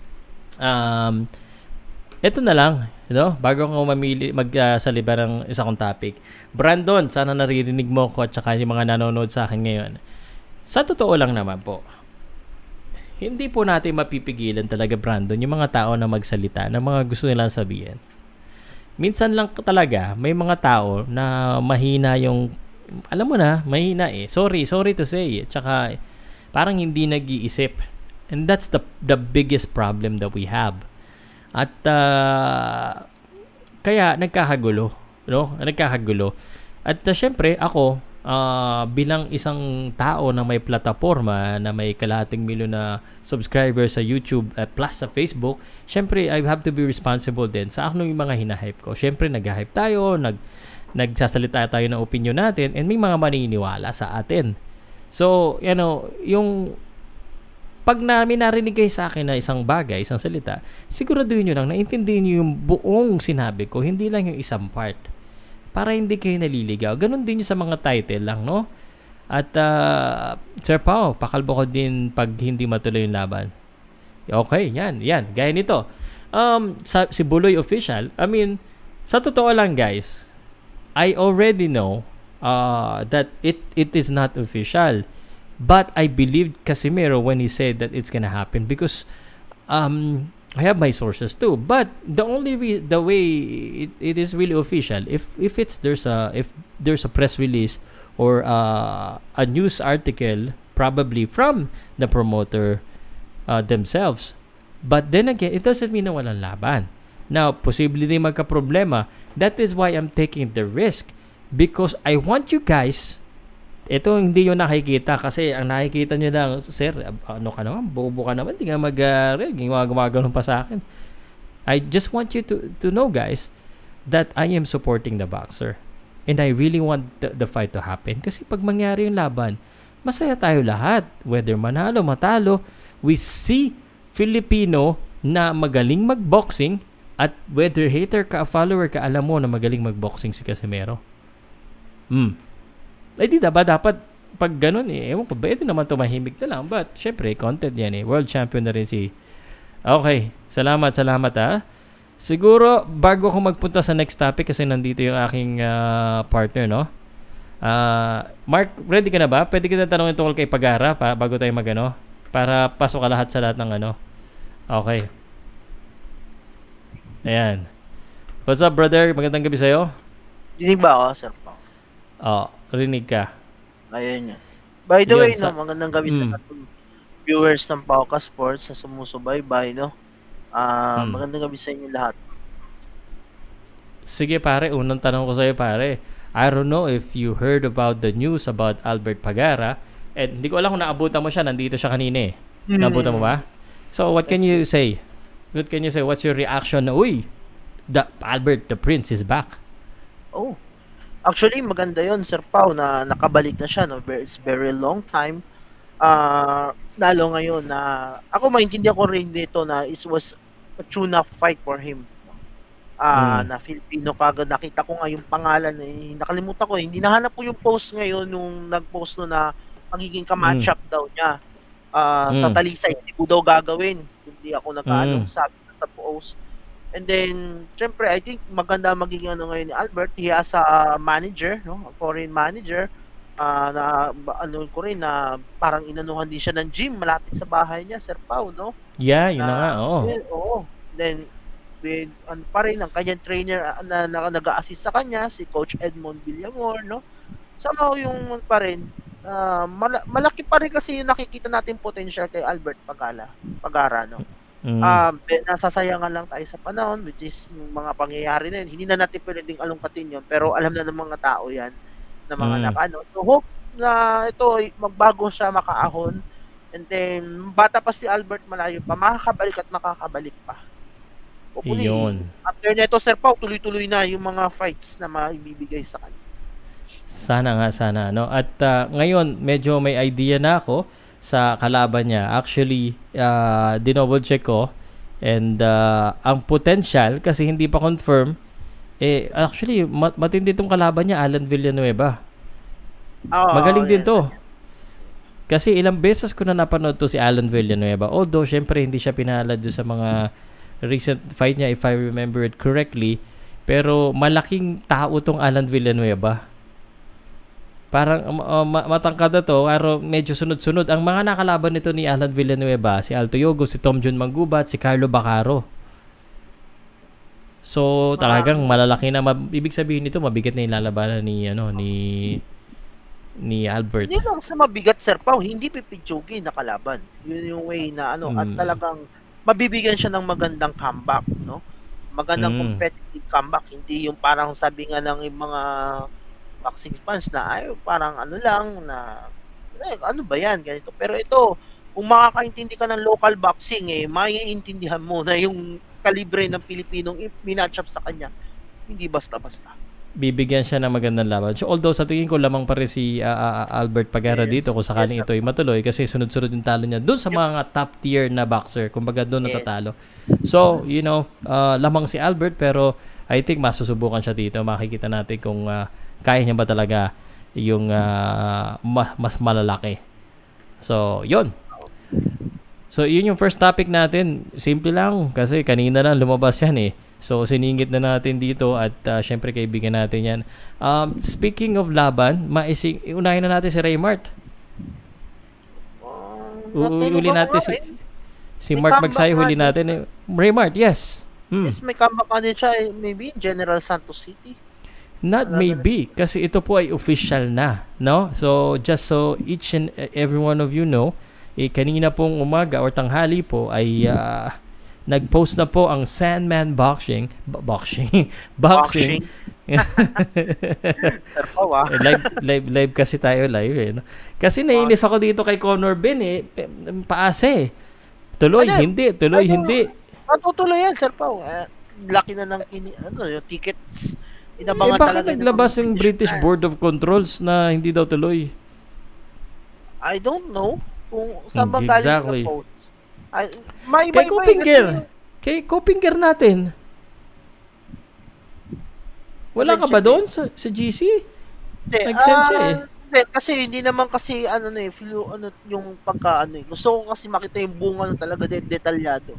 Speaker 1: Ito na lang, no? Bago ako magsaliba ng isa kong topic. Brandon, sana naririnig mo ko at saka yung mga nanonood sa akin ngayon. Sa totoo lang naman po, hindi po natin mapipigilan talaga, Brandon, yung mga tao na magsalita ng mga gusto nilang sabihin. Minsan lang talaga, may mga tao na mahina yung, alam mo na, mahina eh. Sorry to say. Tsaka, parang hindi nag-iisip. And that's the biggest problem that we have. At, kaya, nagkakagulo. No? Nagkakagulo. At, syempre, ako, bilang isang tao na may plataforma na may kalahating milyon na subscribers sa YouTube plus sa Facebook, syempre I have to be responsible din sa ano yung mga hinahype ko. Syempre nag-hype tayo, nagsasalita tayo ng opinion natin, and may mga maniniwala sa atin. So, yung pag narinig kayo sa akin na isang bagay, isang salita, siguraduhin nyo lang, naintindihin nyo yung buong sinabi ko, hindi lang yung isang part. Para hindi kayo naliligaw. Ganon din yung sa mga title lang, no? At, Sir Pao, pakalbo ko din pag hindi matuloy yung laban. Okay, yan. Gaya nito. Si Buloy Official, I mean, sa totoo lang guys, I already know that it is not official. But I believed Casimiro when he said that it's gonna happen because I have my sources too. But the the way it is really official, if there's a press release or a news article, probably from the promoter themselves. But then again, it doesn't mean na walang laban. Now, posible din magka-problema. That is why I'm taking the risk because I want you guys. Ito hindi nyo nakikita kasi ang nakikita nyo lang, sir, ano ka naman, bobo ka naman, hindi nga gumagano'n pa sa akin. I just want you to know, guys, that I am supporting the boxer. And I really want the fight to happen. Kasi pag mangyari yung laban, masaya tayo lahat. Whether manalo, matalo, we see Filipino na magaling magboxing at whether hater ka, follower ka, alam mo na magaling magboxing si Casimero. Di dapat pag ganun ewan ko, pwede naman tumahimik na lang. But, syempre, content yan World champion na rin si... Okay, salamat Siguro, bago ako magpunta sa next topic kasi nandito yung aking partner, no? Mark, ready ka na ba? Pwede kita tanongin tungkol kay Pagara bago tayo magano para pasok ka lahat sa lahat ng ano. Okay. Ayan. What's up, brother? Magandang gabi sa'yo.
Speaker 3: Dinig ba ako, sir?
Speaker 1: Rinig ka.
Speaker 3: Ayun yan. By the way, magandang gabi sa viewers ng Powcast Sports sa sumusubaybay, no? Magandang gabi sa inyo lahat.
Speaker 1: Sige pare, unang tanong ko sa'yo pare. I don't know if you heard about the news about Albert Pagara. And hindi ko alam kung naabutan mo siya. Nandito siya kanina Naabutan mo ba? So, what can you say? What can you say? What's your reaction? Uy, Albert the Prince is back.
Speaker 3: Oh. Actually, maganda yon Sir Pau, na nakabalik na siya. No? It's very long time. Lalo ngayon na ako maintindihan ko rin dito na it was a tune-up fight for him. Na Filipino kagad. Nakita ko nga yung pangalan. Nakalimutan ko. Hindi nahanap ko yung post ngayon nung nag-post no na magiging ka-matchup daw niya. Sa Talisay. Hindi ko daw gagawin. Hindi ako sabi sa post. And then, syempre, I think maganda magiging ngayon ni Albert. He has a manager, no? A foreign manager. Na ko rin na parang inanuhan din siya ng gym malapit sa bahay niya, Sir Pau, no?
Speaker 1: Yeah, yun na nga,
Speaker 3: oo. Then, with, pa rin ang kanyang trainer na nag-a-assist sa kanya, si Coach Edmond Villamor, no? Somehow yung pa rin, malaki pa rin kasi yung nakikita natin potential kay Albert Pagara, no? Nasasayangan lang tayo sa panahon, which is yung mga pangyayari na yun. Hindi na natin pwedeng alungkatin yun, pero alam na ng mga tao yan, na mga nakano. So, hope na ito, magbago siya, makaahon. And then, bata pa si Albert, malayo pa, makakabalik at makakabalik pa. Hopefully, after neto, Sir Pau, tuloy-tuloy na yung mga fights na maibibigay sa kanya.
Speaker 1: Sana, no? At ngayon, medyo may idea na ako sa kalaban niya. Actually, dinouble check ko. And ang potential, kasi hindi pa confirm, actually, matindi itong kalaban niya, Alan Villanueva. Magaling din to. Kasi ilang beses ko na napanood to si Alan Villanueva. Although, syempre, hindi siya pinalad sa mga recent fight niya, if I remember it correctly. Pero, malaking tao tong Alan Villanueva. Parang matangkad na to, pero medyo sunod-sunod. Ang mga nakalaban nito ni Alan Villanueva, si Alto Yogo, si Tom Jun Manggubat, si Carlo Bacaro. So, talagang malalaki na. Ibig sabihin nito, mabigat na yung lalabanan ni Albert.
Speaker 3: Hindi lang sa mabigat, Sir Pau, hindi pipidyogi na kalaban. Yun yung way na at talagang mabibigyan siya ng magandang comeback, no? Magandang competitive comeback, hindi yung parang sabi nga ng mga boxing fans na parang lang na ano ba yan, ganito. Pero ito, kung makakaintindi ka ng local boxing, maiintindihan mo na yung kalibre ng Pilipinong minatch up sa kanya. Hindi basta-basta.
Speaker 1: Bibigyan siya ng magandang laban. So, although sa tingin ko lamang pa rin si Albert Pagara dito kung sakaling ito ay matuloy kasi sunod-sunod yung talo niya doon sa mga top tier na boxer. Kumbaga doon natatalo. So, lamang si Albert pero I think masusubukan siya dito. Makikita natin kung kaya niya ba talaga yung mas malalaki. So, yun. So, yun yung first topic natin. Simple lang kasi kanina lang lumabas yan eh. So, siningit na natin dito at syempre kaibigan natin yan. Speaking of laban, unahin na natin si Raymart. Uli natin si Mark Magsayo, huli natin eh. Raymart, yes.
Speaker 3: Yes, may comeback din siya maybe General Santos City.
Speaker 1: Not maybe, kasi ito po ay official na, no? So, just so each and every one of you know, kanina pong umaga or tanghali po ay nag-post na po ang Sandman Boxing. live kasi tayo live eh. No? Kasi nainis ako dito kay Conor Ben eh. Paase. Tuloy, hindi.
Speaker 3: Matutuloy yan, Sir Pao. Laki na ng yung tickets.
Speaker 1: Bakit naglabas yung British Board of Controls na hindi daw tuloy?
Speaker 3: I don't know kung saan ba galing yung post.
Speaker 1: Kay Kopinger natin. Wala ka ba doon sa GC? Nag-send siya eh.
Speaker 3: Kasi hindi naman kasi yung gusto ko kasi makita yung bunga talaga detalyado.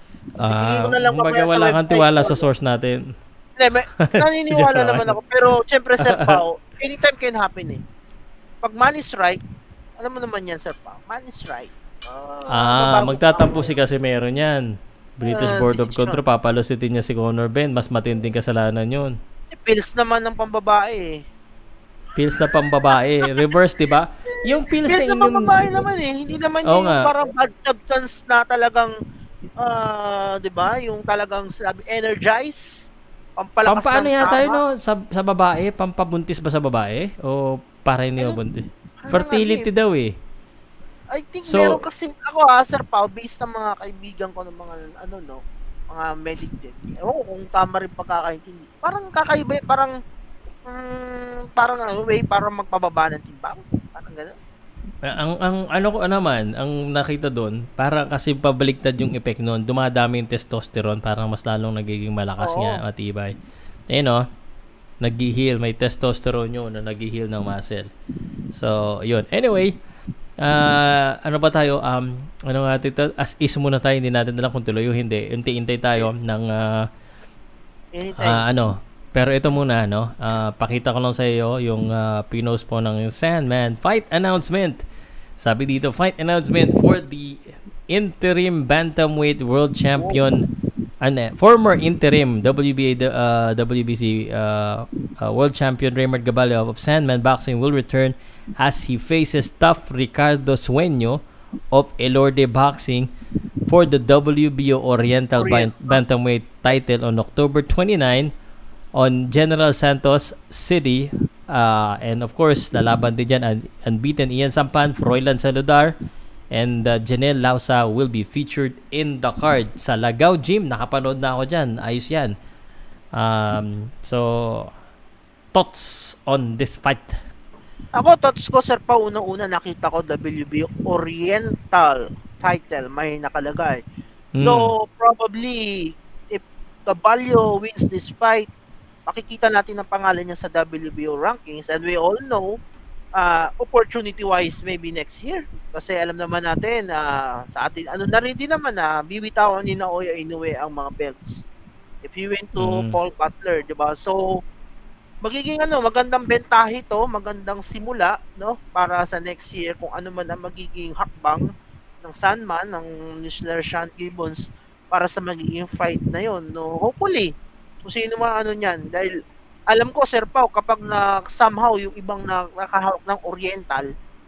Speaker 1: Wala kang tiwala sa source natin.
Speaker 3: Naniniwala naman ako. Pero syempre, Sir Pao, anytime can happen eh. Pag man is right, alam mo naman yan, Sir Pao, man is right.
Speaker 1: Magtatampo si kasi meron yan. British Board of Control, papalusitin niya si Conor Ben. Mas matinding kasalanan yun.
Speaker 3: Pills naman ng pambabae eh.
Speaker 1: Pills na pambabae. Reverse, di ba? Yung pills na
Speaker 3: inyong... pambabae naman eh. Hindi naman yung parang bad substance na talagang, di ba? Yung talagang energize. Pampalakas
Speaker 1: paano yata yun, no? Sa babae? Pampabuntis ba sa babae? O para hindi mabuntis? Fertility daw eh.
Speaker 3: I think meron kasi ako Sir Pao, based sa mga kaibigan ko ng mga mga medic din. Kung tama rin pagkakaintindi. Parang kakaiba, parang way para magpababa ng timbang. Parang gano'n.
Speaker 1: Ang nakita doon, parang kasi pabaliktad yung effect noon. Dumadami yung testosterone, parang mas lalong nagiging malakas nga, matibay. Nag-heal, may testosterone yun na nag-heal ng muscle. So, yun. Anyway, ano ba tayo? Ano nga ito? As is muna tayo, hindi natin alam kung tuloy o hindi. Unti-intay tayo ng pero ito muna, pakita ko lang sa iyo yung pinost po ng Sandman fight announcement. Sabi dito, fight announcement for the interim bantamweight world champion former interim WBC world champion Raymart Gabalio of Sandman Boxing will return as he faces tough Ricardo Sueño of Elorde Boxing for the WBO Oriental Bantamweight title on October 29 on General Santos City. And of course, lalaban din dyan unbeaten Ian Sampan, Froilan Saludar, and Janelle Lausa will be featured in the card. Sa Lagaw Gym, nakapanood na ako dyan. Ayos yan. So, thoughts on this fight?
Speaker 3: Ako, thoughts ko, Sir Pao, unang-una nakita ko WBO Oriental title, may nakalagay. So, probably, if Gabalio wins this fight, makikita natin ang pangalan niya sa WBO rankings, and we all know, opportunity-wise, maybe next year. Kasi alam naman natin, sa atin, na rin din naman bibitawan ni Naoya Inoue ang mga belts. If he went to Paul Butler, diba? So, magiging magandang bentahe to, magandang simula, para sa next year, kung ano man ang magiging hakbang ng Sandman, ng Mr. Sean Gibbons, para sa magiging fight na yon, hopefully, kung sino man niyan. Dahil alam ko, Sir Pao, kapag somehow yung ibang nakahawak ng Oriental,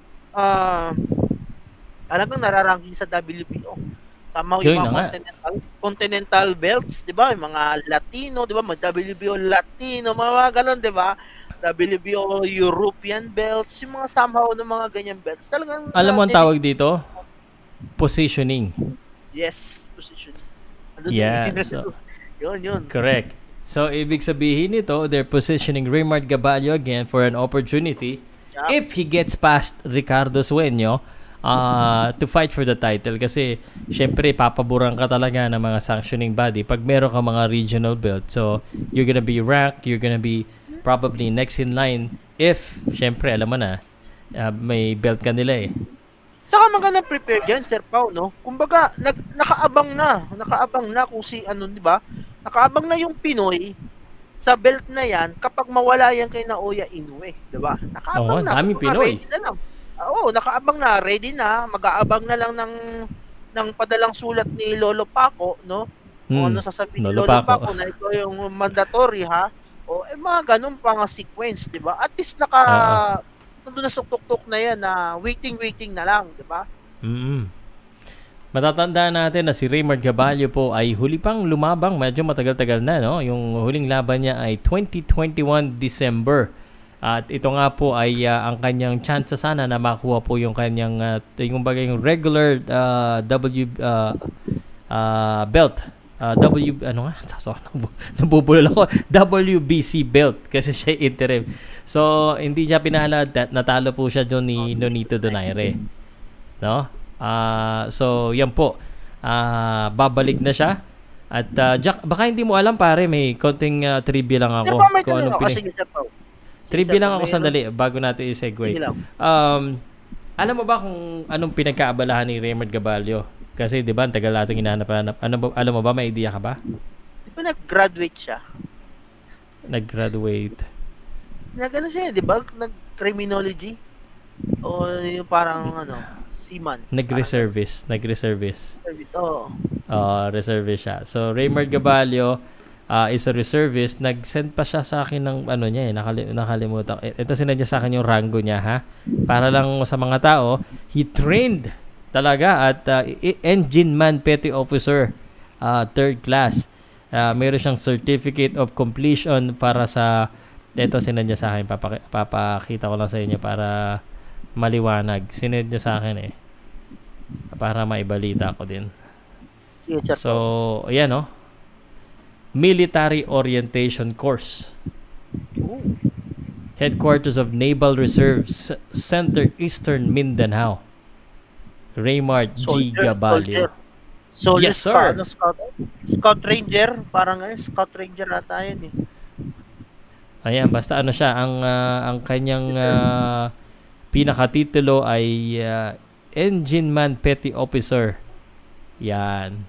Speaker 3: talagang nararanking sa WBO. Somehow yung mga continental belts, di ba? Yung mga Latino, di ba? Mga WBO Latino, mga ganun, di ba? WBO European belts, yung mga somehow ng mga ganyan belts. Talagang,
Speaker 1: alam mo ang tawag dito? Positioning.
Speaker 3: Yes, positioning.
Speaker 1: So,
Speaker 3: yun.
Speaker 1: Correct. So, ibig sabihin nito, they're positioning Raymart Gabalio again for an opportunity if he gets past Ricardo Sueño to fight for the title. Kasi, syempre, papaburan ka talaga ng mga sanctioning body pag meron ka mga regional belt. So, you're gonna be ranked, you're gonna be probably next in line if, syempre, alam mo na, may belt ka nila eh.
Speaker 3: Saka magandang prepared yan, Sir Pao, no? Kumbaga, nakaabang na kung si, di ba? Nakaabang na yung Pinoy sa belt na yan kapag mawala yan kay Naoya Inoue, di ba? Nakaabang na.
Speaker 1: Daming Pinoy.
Speaker 3: Ready na lang. Oo, nakaabang na, ready na, mag-aabang na lang ng padalang sulat ni Lolo Paco, no? Kung ano sasabihin ni Lolo Paco na ito yung mandatory, ha? O, mga ganun pa nga sequence, di ba? At least nandun na suktok-tok na yan na waiting na lang, di ba?
Speaker 1: Matatandaan natin na si Raymond Gabalio po ay huli pang lumabang, medyo matagal-tagal na, no? Yung huling laban niya ay 2021 December. At ito nga po ay ang kanyang chance sana na makuha po yung kanyang yung regular belt. Nabubulol ako. WBC belt kasi siya interim. So, hindi siya pinalad. Natalo po siya doon ni Nonito Donaire. No? So, yan po. Babalik na siya. At Jack, baka hindi mo alam pare, may konting trivia lang ako. Kung anong trivia lang ako sandali bago natin i-segue. Alam mo ba kung anong pinagkaabalahan ni Raymond Gabalio? Kasi 'di ba, tagal nating hinahanap. Alam mo ba, may idea ka ba?
Speaker 3: Di ba nag-graduate siya?
Speaker 1: Nag-graduate.
Speaker 3: Nag-ano siya, 'di ba? Nag-criminology o yung parang seaman.
Speaker 1: Nag-reservice.
Speaker 3: Oo.
Speaker 1: Reservist siya. So Raymond Gabalio is a reservist. Nag-send pa siya sa akin ng niya nakalimutan. Ito sinadya sa akin yung rango niya, ha. Para lang sa mga tao, he trained talaga at engine man petty officer, third class. Meron siyang certificate of completion para sa ito sinadya sa akin, papakita ko lang sa inyo para maliwanag. Sinadya sa akin para maibalita ko din. So, ayan Military Orientation Course. Headquarters of Naval Reserves Center, Eastern Mindanao. Raymond G. Gabalio.
Speaker 3: Soldier.
Speaker 1: Yes, sir.
Speaker 3: Scout Ranger. Parang Scout Ranger ata yun
Speaker 1: Ayan, basta siya. Ang kanyang pinakatitulo ay Engine Man Petty Officer. Yan.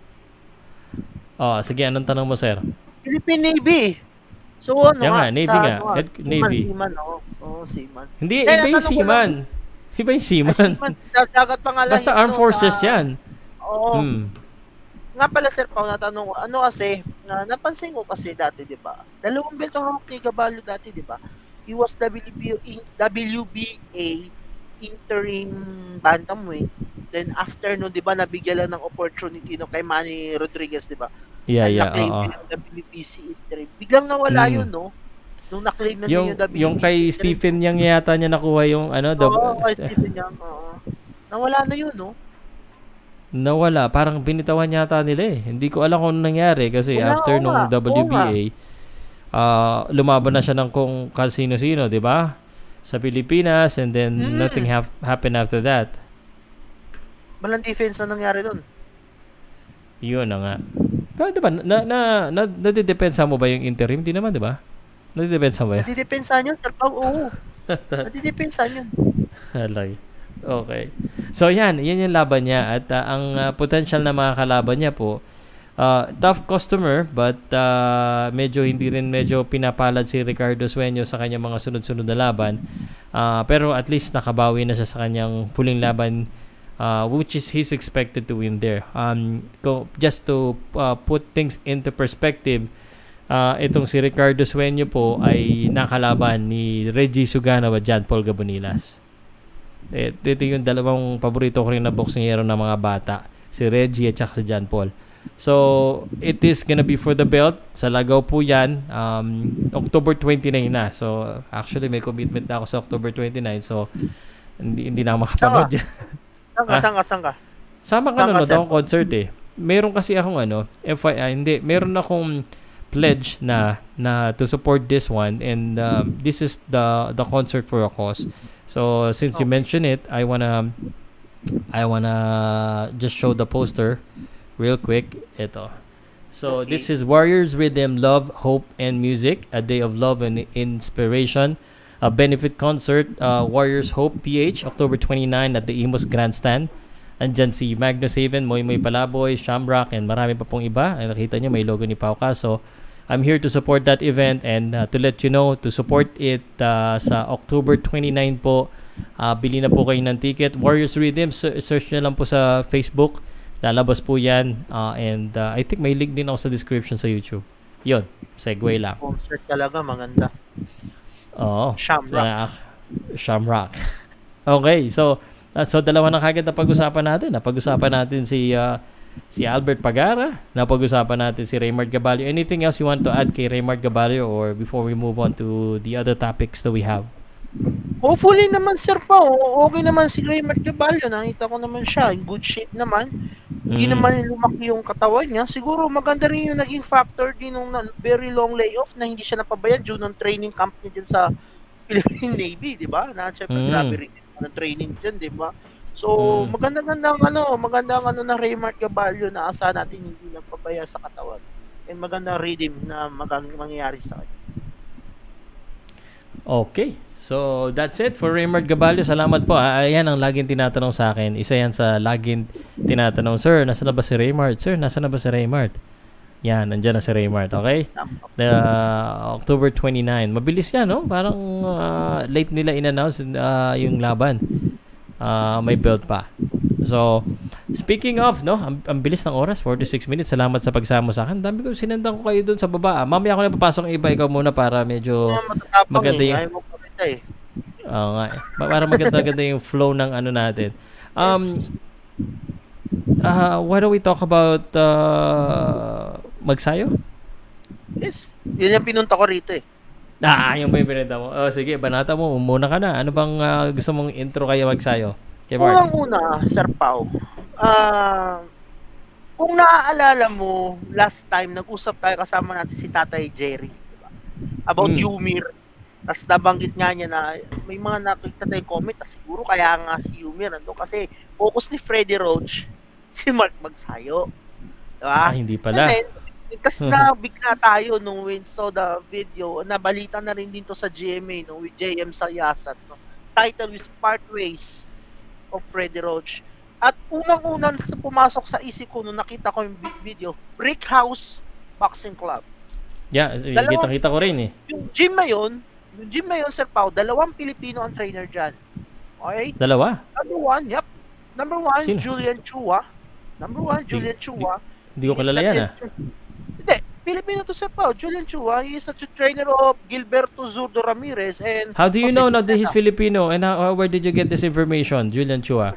Speaker 1: Sige, anong tanong mo, sir?
Speaker 3: Philippine Navy. So,
Speaker 1: Navy nga. Navy.
Speaker 3: Seaman, seaman.
Speaker 1: Hindi, iba yung seaman. Iba yung seaman.
Speaker 3: Dagat pangalan.
Speaker 1: Basta armed forces yan.
Speaker 3: Oo. Nga pala, sir, Pao, natanong ko, kasi, napansin ko kasi dati, di ba? 2 belt ang hawak ni Gabalio dati, di ba? He was WBA interim bantamweight. Then after di ba, nabigyan lang ng opportunity kay Manny Rodriguez, di ba?
Speaker 1: Yeah.
Speaker 3: Na-claim yung WBC interim. Biglang nawala yun, no? Nung na-claim na yung WBC.
Speaker 1: Yung kay Stephen Yang yata niya nakuha yung
Speaker 3: kay Stephen Yang. Nawala na yun, no?
Speaker 1: Nawala. Parang binitawan yata nila Hindi ko alam kung nangyari kasi after nung WBA, lumaban na siya ng kung kasino-sino, di ba? Sa Pilipinas, and then nothing happened after that.
Speaker 3: Walang defense na nangyari doon.
Speaker 1: Yun na nga. Pero diba, nadidepensa mo ba yung interim? Di naman, di ba? Nadidepensa ba yan?
Speaker 3: Nadidepensa niyo, Sir Pao? Oo. Nadidepensa niyo.
Speaker 1: Halay. Okay. So yan yung laban niya. At ang potential na mga kalaban niya po, tough customer, but medyo pinapalad si Ricardo Sueño sa kanyang mga sunod-sunod na laban. Pero at least nakabawi na siya sa kanyang huling laban, which is he's expected to win there. Just to put things into perspective, itong si Ricardo Sueño po ay nakalaban ni Reggie Sugano at John Paul Gabonilas. Ito yung dalawang paborito ko rin na boksingero ng mga bata, si Reggie at saka si John Paul. So, it is gonna be for the belt. Sa Lagaw po yan. October 29 na. So, actually, may commitment na ako sa October 29. So, hindi na makapanood yan.
Speaker 3: Saan ka?
Speaker 1: Sama ka nanonood akong concert Meron kasi akong FYI, meron akong pledge na to support this one, and this is the concert for a cause. So, since you mentioned it, I wanna just show the poster real quick. Ito. So, this is Warriors Rhythm, Love, Hope, and Music, a day of love and inspiration benefit concert, Warriors Hope PH, October 29 at the Imus Grandstand. Andyan si Magnus Haven, Moy Moy Palaboy, Shamrock, and marami pa pong iba. Ay, nakita nyo, may logo ni Powcast. So, I'm here to support that event and to let you know, to support it sa October 29 po. Bili na po kayo ng ticket. Warriors Rhythm, search nyo lang po sa Facebook. Lalabas po yan. And I think may link din ako sa description sa YouTube. Yun, segue lang.
Speaker 3: Concert talaga, maganda.
Speaker 1: Oo.
Speaker 3: Shamrock.
Speaker 1: Shamrock. Okay, so dalawa na kagad na pag-usapan natin. Napag-usapan natin si Albert Pagara. Napag-usapan natin si Raymart Gabalio. Anything else you want to add kay Raymart Gabalio or before we move on to the other topics that we have?
Speaker 3: Hopefully naman, Sir Pao, okay naman si Raymart Gabalio. Nakita ko naman siya, in good shape naman. Hindi naman lumaki yung katawan niya. Siguro maganda rin yung naging factor din nung very long layoff na hindi siya napabayaan due ng training camp niya dyan sa Philippine Navy, di ba? Na syempre grabe rin ng training dyan, di ba? So, magandang na Raymart Gabalio na asahan natin hindi napabaya sa katawan. And magandang rhythm na mangyayari sa kanya.
Speaker 1: Okay. So, that's it for Raymart Gabalio. Salamat po. Ayan ang laging tinatanong sa akin. Isa yan sa laging tinatanong, Sir, nasa na ba si Raymart? Sir, nasa na ba si Raymart? Yan, nandyan na si Raymart, okay? October 29. Mabilis yan, no? Parang late nila in-announce yung laban. May belt pa. So, speaking of, no? Ang bilis ng oras, 46 minutes. Salamat sa pagsama sa akin. Dami ko, sinendan ko kayo dun sa baba. Mamaya ako na papasok ng iba. Ikaw muna para medyo maganda yung... Oo nga. Para maganda yung flow ng ano natin. Why don't we talk about Magsayo?
Speaker 3: Yes. Yun yung pinunta ko rito eh.
Speaker 1: Yung may pinunta mo. Sige, banata mo. Muna ka na. Ano bang gusto mong intro kayo Magsayo?
Speaker 3: Unang-una, Sir Pao. Kung naaalala mo, last time, nag-usap tayo kasama natin si Tatay Jerry. Diba? About Yumir. Tapos nabanggit nga niya na may mga nakita tayong comment na siguro kaya nga si Yumir nandun kasi focus ni Freddy Roach si Mark Magsayo. Diba?
Speaker 1: Hindi pala.
Speaker 3: Kasi nabigla tayo nung we saw the video, nabalita na rin dito sa GMA no, with JM Sayasat. No? Title is Part Ways of Freddy Roach. At unang-unang pumasok sa isip ko nung nakita ko yung video, Brick House Boxing Club.
Speaker 1: Yeah, kita ko rin eh.
Speaker 3: Yung gym na yun, Sir Pao, 2 Pilipino ang trainer dyan. Okay?
Speaker 1: Dalawa?
Speaker 3: Number one,
Speaker 1: Sino?
Speaker 3: Julian Chua.
Speaker 1: Hindi ko kilala yan
Speaker 3: Hindi, Pilipino to, Sir Pao. Julian Chua, he is a trainer of Gilberto Zurdo Ramirez. And
Speaker 1: how do you know that he's Filipino and where did you get this information, Julian Chua?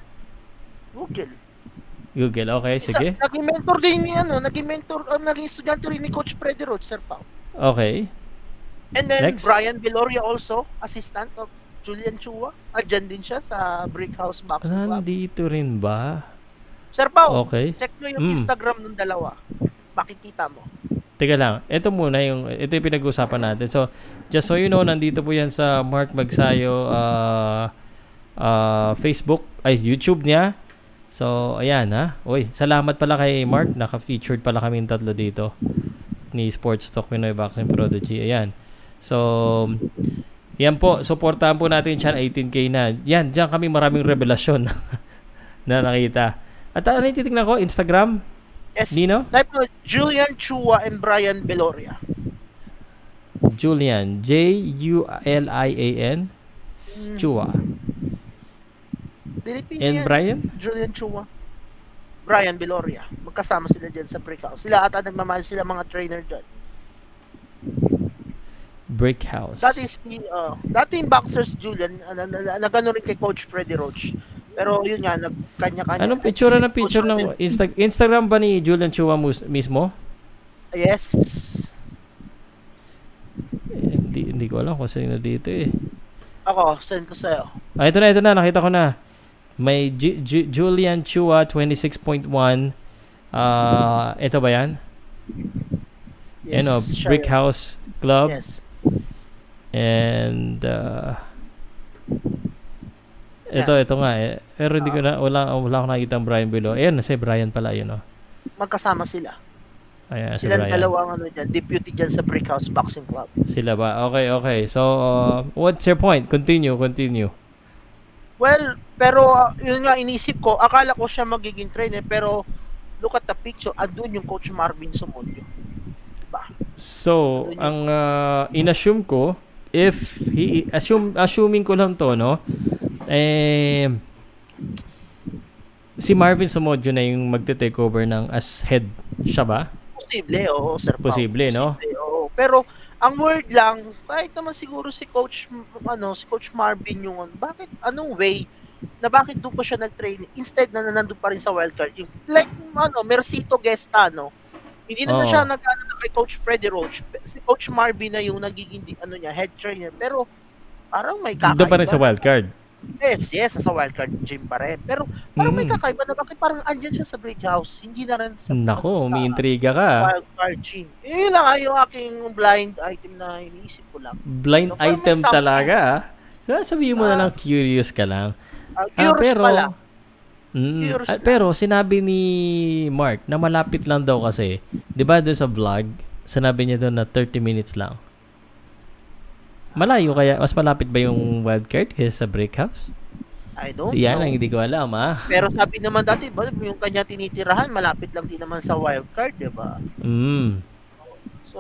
Speaker 1: Google, okay, sige.
Speaker 3: Naging mentor din ni naging estudyante rin ni Coach Freddy Roach, Sir Pao.
Speaker 1: Okay.
Speaker 3: And then
Speaker 1: Next.
Speaker 3: Brian Viloria also, assistant of Julian Chua. Diyan din siya sa Brick House Boxing Club.
Speaker 1: Nandito rin ba?
Speaker 3: Sir Pao,
Speaker 1: Okay.
Speaker 3: check mo yung Instagram ng dalawa. Makikita mo.
Speaker 1: Teka lang, ito yung pinag-usapan natin. So, just so you know, nandito po yan sa Mark Magsayo Facebook, YouTube niya. So, ayan ha. Uy, salamat pala kay Mark. Naka-featured pala kaming tatlo dito ni Sports Talk Pinoy Boxing Prodigy. Ayan. So, yan po. Supportahan po natin yung channel. 18K na. Yan, dyan kami maraming revelasyon na nakita. At ano yung titignan ko? Instagram?
Speaker 3: Yes.
Speaker 1: Nino?
Speaker 3: Type mo Julian Chua and Brian Viloria.
Speaker 1: Julian. Julian. Chua.
Speaker 3: Filipino
Speaker 1: And
Speaker 3: yan.
Speaker 1: Brian?
Speaker 3: Julian Chua. Brian Viloria. Magkasama sila dyan sa Brick House. Sila ata nagmamahal sila mga trainer dyan.
Speaker 1: Brick House.
Speaker 3: That is the dating boxers Julian nagano rin kay Coach Freddy Roach. Pero yun nga nagkanya-kanya.
Speaker 1: Anong picture ng Instagram ba ni Julian Chua mismo?
Speaker 3: Yes.
Speaker 1: Hindi ko alam kung sino dito eh.
Speaker 3: Ako, send ko sa'yo.
Speaker 1: Ito na, nakita ko na. May Julian Chua 26.1. Ito ba yan?
Speaker 3: Yes,
Speaker 1: Brick House Club.
Speaker 3: Yes.
Speaker 1: And ito nga eh. Pero hindi ko na wala akong nakita ang Brian below. Ayun, si Brian pala yun, oh.
Speaker 3: Magkasama sila.
Speaker 1: Ayan, si
Speaker 3: Sila
Speaker 1: Brian.
Speaker 3: dalawang dyan, deputy dyan sa Brickhouse Boxing Club.
Speaker 1: Sila ba? Okay. So, what's your point? Continue.
Speaker 3: Well, pero yun nga inisip ko, akala ko siya magiging trainer, pero look at the picture, andun yung Coach Marvin Sumonyo. Diba?
Speaker 1: So, ang inassume ko, if he, assuming ko lang to, no? Si Marvin Sumonyo na yung magte-take over ng as head siya ba?
Speaker 3: Posible, oo, Sir Pao.
Speaker 1: Posible, no?
Speaker 3: Oo. Pero ang word lang, kahit naman siguro si Coach Marvin yung bakit anong way na bakit doon pa siya nag-train instead na nandun pa rin sa wildcard. Yung like Mercito Gesta, no? Hindi naman siya na kay Coach Freddy Roach. Si Coach Marvin na yung nagiging head trainer, pero parang may kakaiba.
Speaker 1: Doon pa rin sa wildcard.
Speaker 3: Yes, sa wildcard gym pa rin. Pero parang may kakaiba na bakit parang andyan siya sa Bridge House, hindi na rin sa
Speaker 1: Nako, may intriga ka.
Speaker 3: Wildcard gym. Lang yung aking blind item na iniisip ko lang.
Speaker 1: Blind item talaga. Sabihin mo na lang curious ka lang.
Speaker 3: Curious pala.
Speaker 1: Pero sinabi ni Mark na malapit lang daw kasi. 'Di ba doon sa vlog, sinabi niya doon na 30 minutes lang. Malayo kaya? Mas malapit ba yung wildcard kaysa sa Brickhouse?
Speaker 3: I don't know.
Speaker 1: Yan ang hindi ko alam, ha?
Speaker 3: Pero sabi naman dati, yung kanya tinitirahan, malapit lang din naman sa wildcard, di ba? So,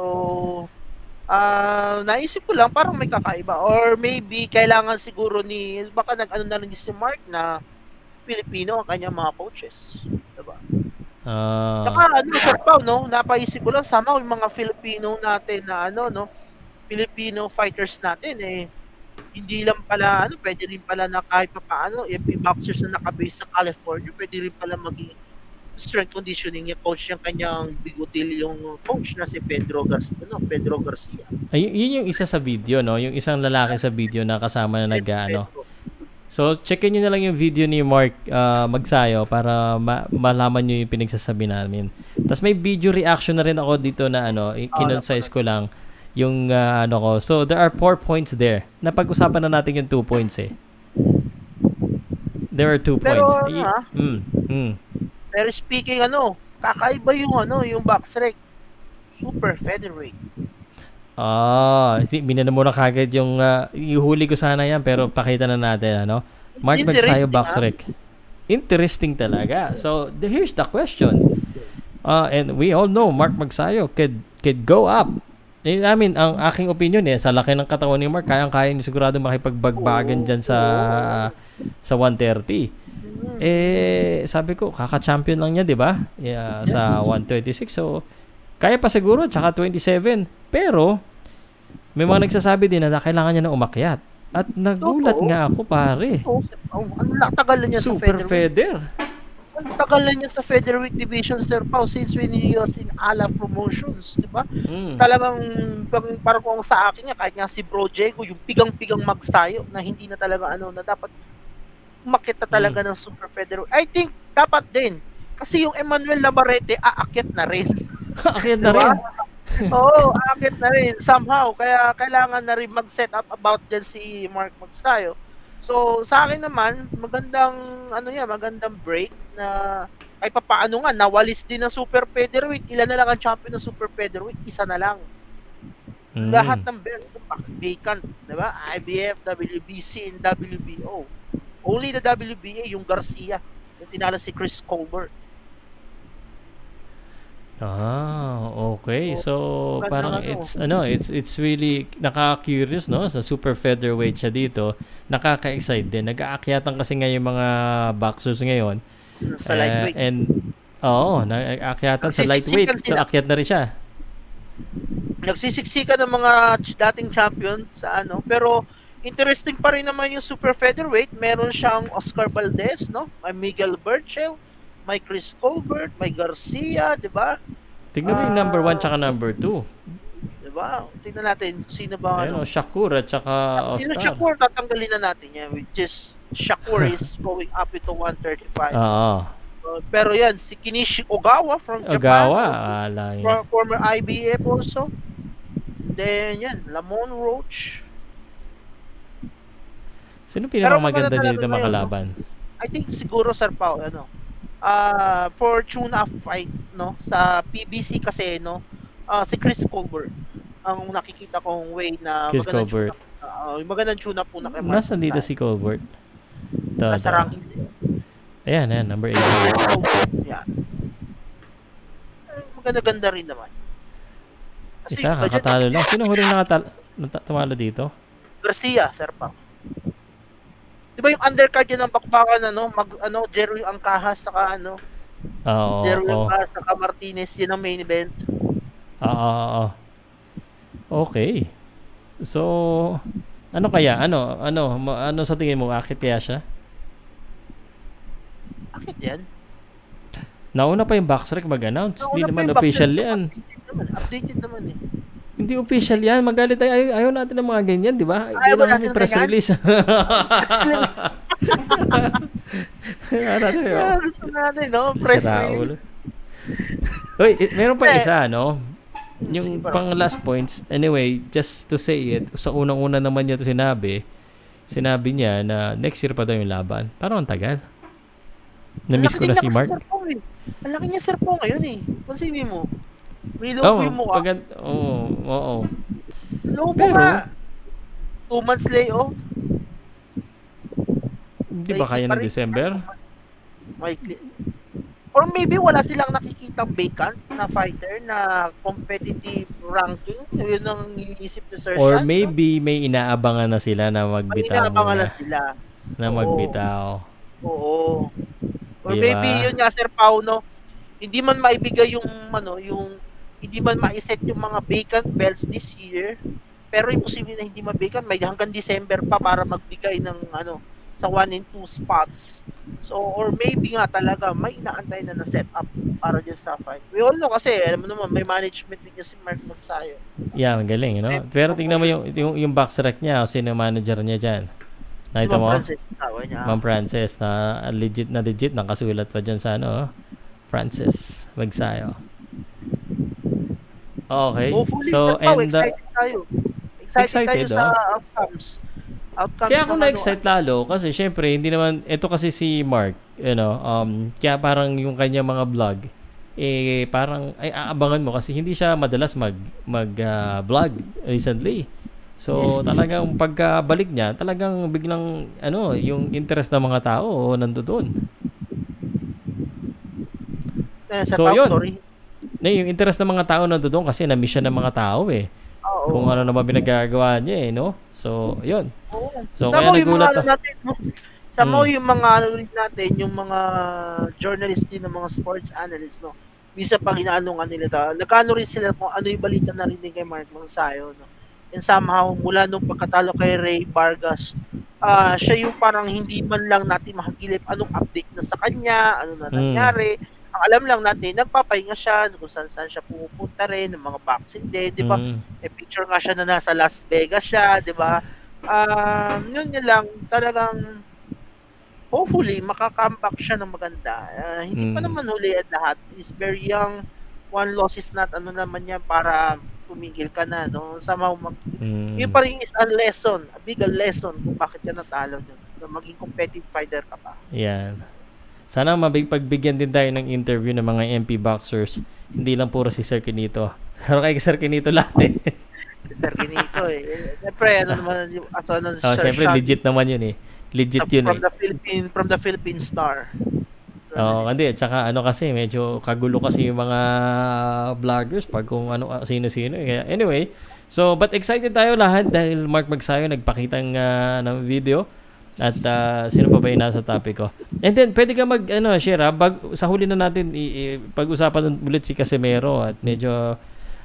Speaker 3: naisip ko lang, parang may kakaiba. Or maybe, kailangan siguro baka nag-ano na rin si Mark na Filipino ang kanyang mga coaches. Diba? Saka, Sir Pao, no? Napaisip ko lang, sama yung mga Filipino natin na Filipino fighters natin hindi lang pala pwede rin pala na kahit paano MP boxers na naka-base sa California, pwede rin pala maging strength conditioning yung coach yung kanyang bigutil yung coach na si Pedro Garcia.
Speaker 1: Ay, yun yung isa sa video, no? Yung isang lalaki sa video na kasama na So, checkin nyo na lang yung video ni Mark Magsayo para malaman nyo yung pinagsasabi namin. Tapos may video reaction na rin ako dito na kinonsize ko lang yung ko. So, there are 4 points there. Napag-usapan na natin yung 2 points There are 2 points.
Speaker 3: Pero speaking kakaiba yung box rec. Super featherweight.
Speaker 1: Binana mo na kagad yung ihuli ko sana yan pero pakita na natin Mark Magsayo box rec. Interesting talaga. So, here's the question. And we all know Mark Magsayo could go up. Ang aking opinion sa laki ng katawan ni Mark, kayang-kaya niya sigurado makipagbagbagan dyan sa 130. Sabi ko, kaka-champion lang niya, di ba? Sa 126. So, kaya pa siguro, tsaka 27. Pero, may mga nagsasabi din na kailangan niya na umakyat. At nagulat nga ako, pare.
Speaker 3: Ang tagal niya
Speaker 1: Super
Speaker 3: sa
Speaker 1: feather.
Speaker 3: Ang tagal na niya sa featherweight division, Sir Pao, since when he was in Ala Promotions, di ba? Talagang, parang kung sa akin kahit nga si Bro Diego, yung pigang-pigang Magsayo, na hindi na talaga, na dapat makita talaga ng super featherweight. I think, dapat din. Kasi yung Emmanuel Navarrete, aakyat na rin.
Speaker 1: Aakyat na rin?
Speaker 3: Oo, aakyat na rin. Somehow, kaya kailangan na rin mag-set up about dyan si Mark Magsayo. So, sa akin naman, magandang break na ay papaano nga, nawalis din ng super featherweight. Ilan na lang ang champion ng super featherweight? Isa na lang. Lahat ng belt vacant, di ba? IBF, WBC, and WBO. Only the WBA, yung Garcia, yung tinalo si Chris Colbert.
Speaker 1: Okay. So, parang it's really nakaka-curious, no? Sa super featherweight siya dito. Nakaka-excite din. Nag-aakyatan kasi nga yung mga boxers ngayon.
Speaker 3: Sa lightweight.
Speaker 1: Nag-aakyatan sa lightweight. So, akyat na rin siya.
Speaker 3: Nagsisiksika ng mga dating champion sa pero interesting pa rin naman yung super featherweight. Meron siyang Oscar Valdez, no? May Miguel Berchel, may Chris Colbert, may Garcia, di ba?
Speaker 1: Tignan mo yung number 1 tsaka number 2.
Speaker 3: Di ba? Tignan natin, sino ba?
Speaker 1: Shakur at tsaka Oscar.
Speaker 3: Yung Shakur, tatanggalin na natin yan. Which is, Shakur is going up into 135. Pero yan, si Kinishi Ogawa from Japan. Former IBF also. Then yan, Lamont Roach.
Speaker 1: Sino pinakamaganda dito makalaban?
Speaker 3: I think siguro, Sir Pao, for tune-up fight, no? Sa PBC kasi, no? Si Chris Colbert ang nakikita kong way na
Speaker 1: Chris
Speaker 3: magandang
Speaker 1: Colbert.
Speaker 3: tune-up. Yung magandang tune-up po na kay Mark
Speaker 1: Nasaan dito
Speaker 3: Gonzalez.
Speaker 1: si Colbert?
Speaker 3: Nasa ranking.
Speaker 1: Ayan, number 8.
Speaker 3: Yan. Maganda-ganda rin naman. Kasi
Speaker 1: Isa, kakatalo lang. Sino huling tumalo dito?
Speaker 3: Garcia, Sir Pao. Di ba yung undercard yun ng bakbakan, Jerry Angkahas, saka Jerry Angkahas, saka Martinez, yun ang main event.
Speaker 1: Okay. So, ano kaya? Ano sa tingin mo? Akit kaya siya?
Speaker 3: Akit yan?
Speaker 1: Nauna pa yung Boxrec mag-announce. Hindi naman official yan.
Speaker 3: Updated naman eh.
Speaker 1: Hindi official yan. Magalit tayo. Ayaw natin ng mga ganyan, di ba?
Speaker 3: Ayaw natin
Speaker 1: ng press release.
Speaker 3: Gusto natin, no? Press release.
Speaker 1: Uy, meron pa isa, no? Yung pang last points, anyway, just to say it, sa unang-una naman niya ito sinabi niya na next year pa daw yung laban. Parang ang tagal. Na-miss ko na si Mark.
Speaker 3: Ang laki niya, Sir Po, ngayon eh. Pansinin mo. May logo yung mukha.
Speaker 1: Oo.
Speaker 3: Logo nga. 2 months layoff.
Speaker 1: Hindi ba kaya ng December?
Speaker 3: Or maybe wala silang nakikitang vacant na fighter na competitive ranking. Yun ang iniisip ni Sir
Speaker 1: Or
Speaker 3: Sean,
Speaker 1: maybe may inaabangan na sila na magbitaw muna. Na magbitaw.
Speaker 3: Oo. Or
Speaker 1: diba?
Speaker 3: maybe yun nga, Sir Pao, no? Hindi man maibigay yung hindi man maiset yung mga vacant belts this year, pero imposible na hindi mabigyan. May hanggang December pa para magbigay ng sa 1 and 2 spots. So, or maybe nga talaga may inaantay na set up para dyan sa fight. We all know kasi, alam mo naman, may management din si Mark Monsayo.
Speaker 1: Yeah, magaling, no? Pero tingnan mo yung Boxrec niya, o sino manager niya dyan. Nakita mo? Ma'am Frances, na legit, nakasulat pa dyan sa Frances Magsayo. Okay.
Speaker 3: Hopefully,
Speaker 1: so, and
Speaker 3: excited tayo sa outcomes.
Speaker 1: Kaya ako na-excite lalo kasi syempre hindi naman ito kasi si Mark, kaya parang yung kanya mga vlog parang aabangan mo kasi hindi siya madalas vlog recently. So talagang pagkabalik niya, talagang biglang yung interest ng mga tao nandoon. So yun. Yung interest ng mga tao nandoon kasi na-miss siya ng mga tao kung ano naman pinagagawa niya no? So, yun. So, kaya nagulat
Speaker 3: yung mga natin, yung mga journalist din ng mga sports analysts, no? Bisa pang inaano nila nagkano rin sila kung ano yung balita na rin kay Mark Monsayo, no? And somehow, mula nung pagkatalo kay Ray Vargas, siya yung parang hindi man lang natin makagilip anong update na sa kanya, ano na nangyari. Ang alam lang natin, nagpapahinga siya, kung saan siya pumupunta rin, ng mga boxing day, di ba? May picture nga siya na nasa Las Vegas siya, di ba? Yun lang, talagang hopefully, makakomeback siya ng maganda. Hindi pa naman huli at lahat. He's very young. One loss is not naman yan para tumigil ka na, no? Somehow, yun pa rin is a lesson, a big lesson kung bakit ka natalo dun. Na maging competitive fighter ka pa.
Speaker 1: Yan. Sana pagbigyan din tayo ng interview ng mga MP boxers. Hindi lang puro si Sir Quinito. Pero kay Sir Quinito lahat
Speaker 3: Sir Quinito Siyempre,
Speaker 1: siyempre legit naman yun Legit yun
Speaker 3: From the Philippine Star.
Speaker 1: Hindi. Tsaka kasi medyo kagulo kasi yung mga vloggers pag kung sino-sino. Anyway, so but excited tayo lahat dahil Mark Magsayo nagpakita ng video. At sino pa ba yung nasa topic ko? And then, pwede ka share sa huli na natin, pag-usapan ulit si Casimero at medyo,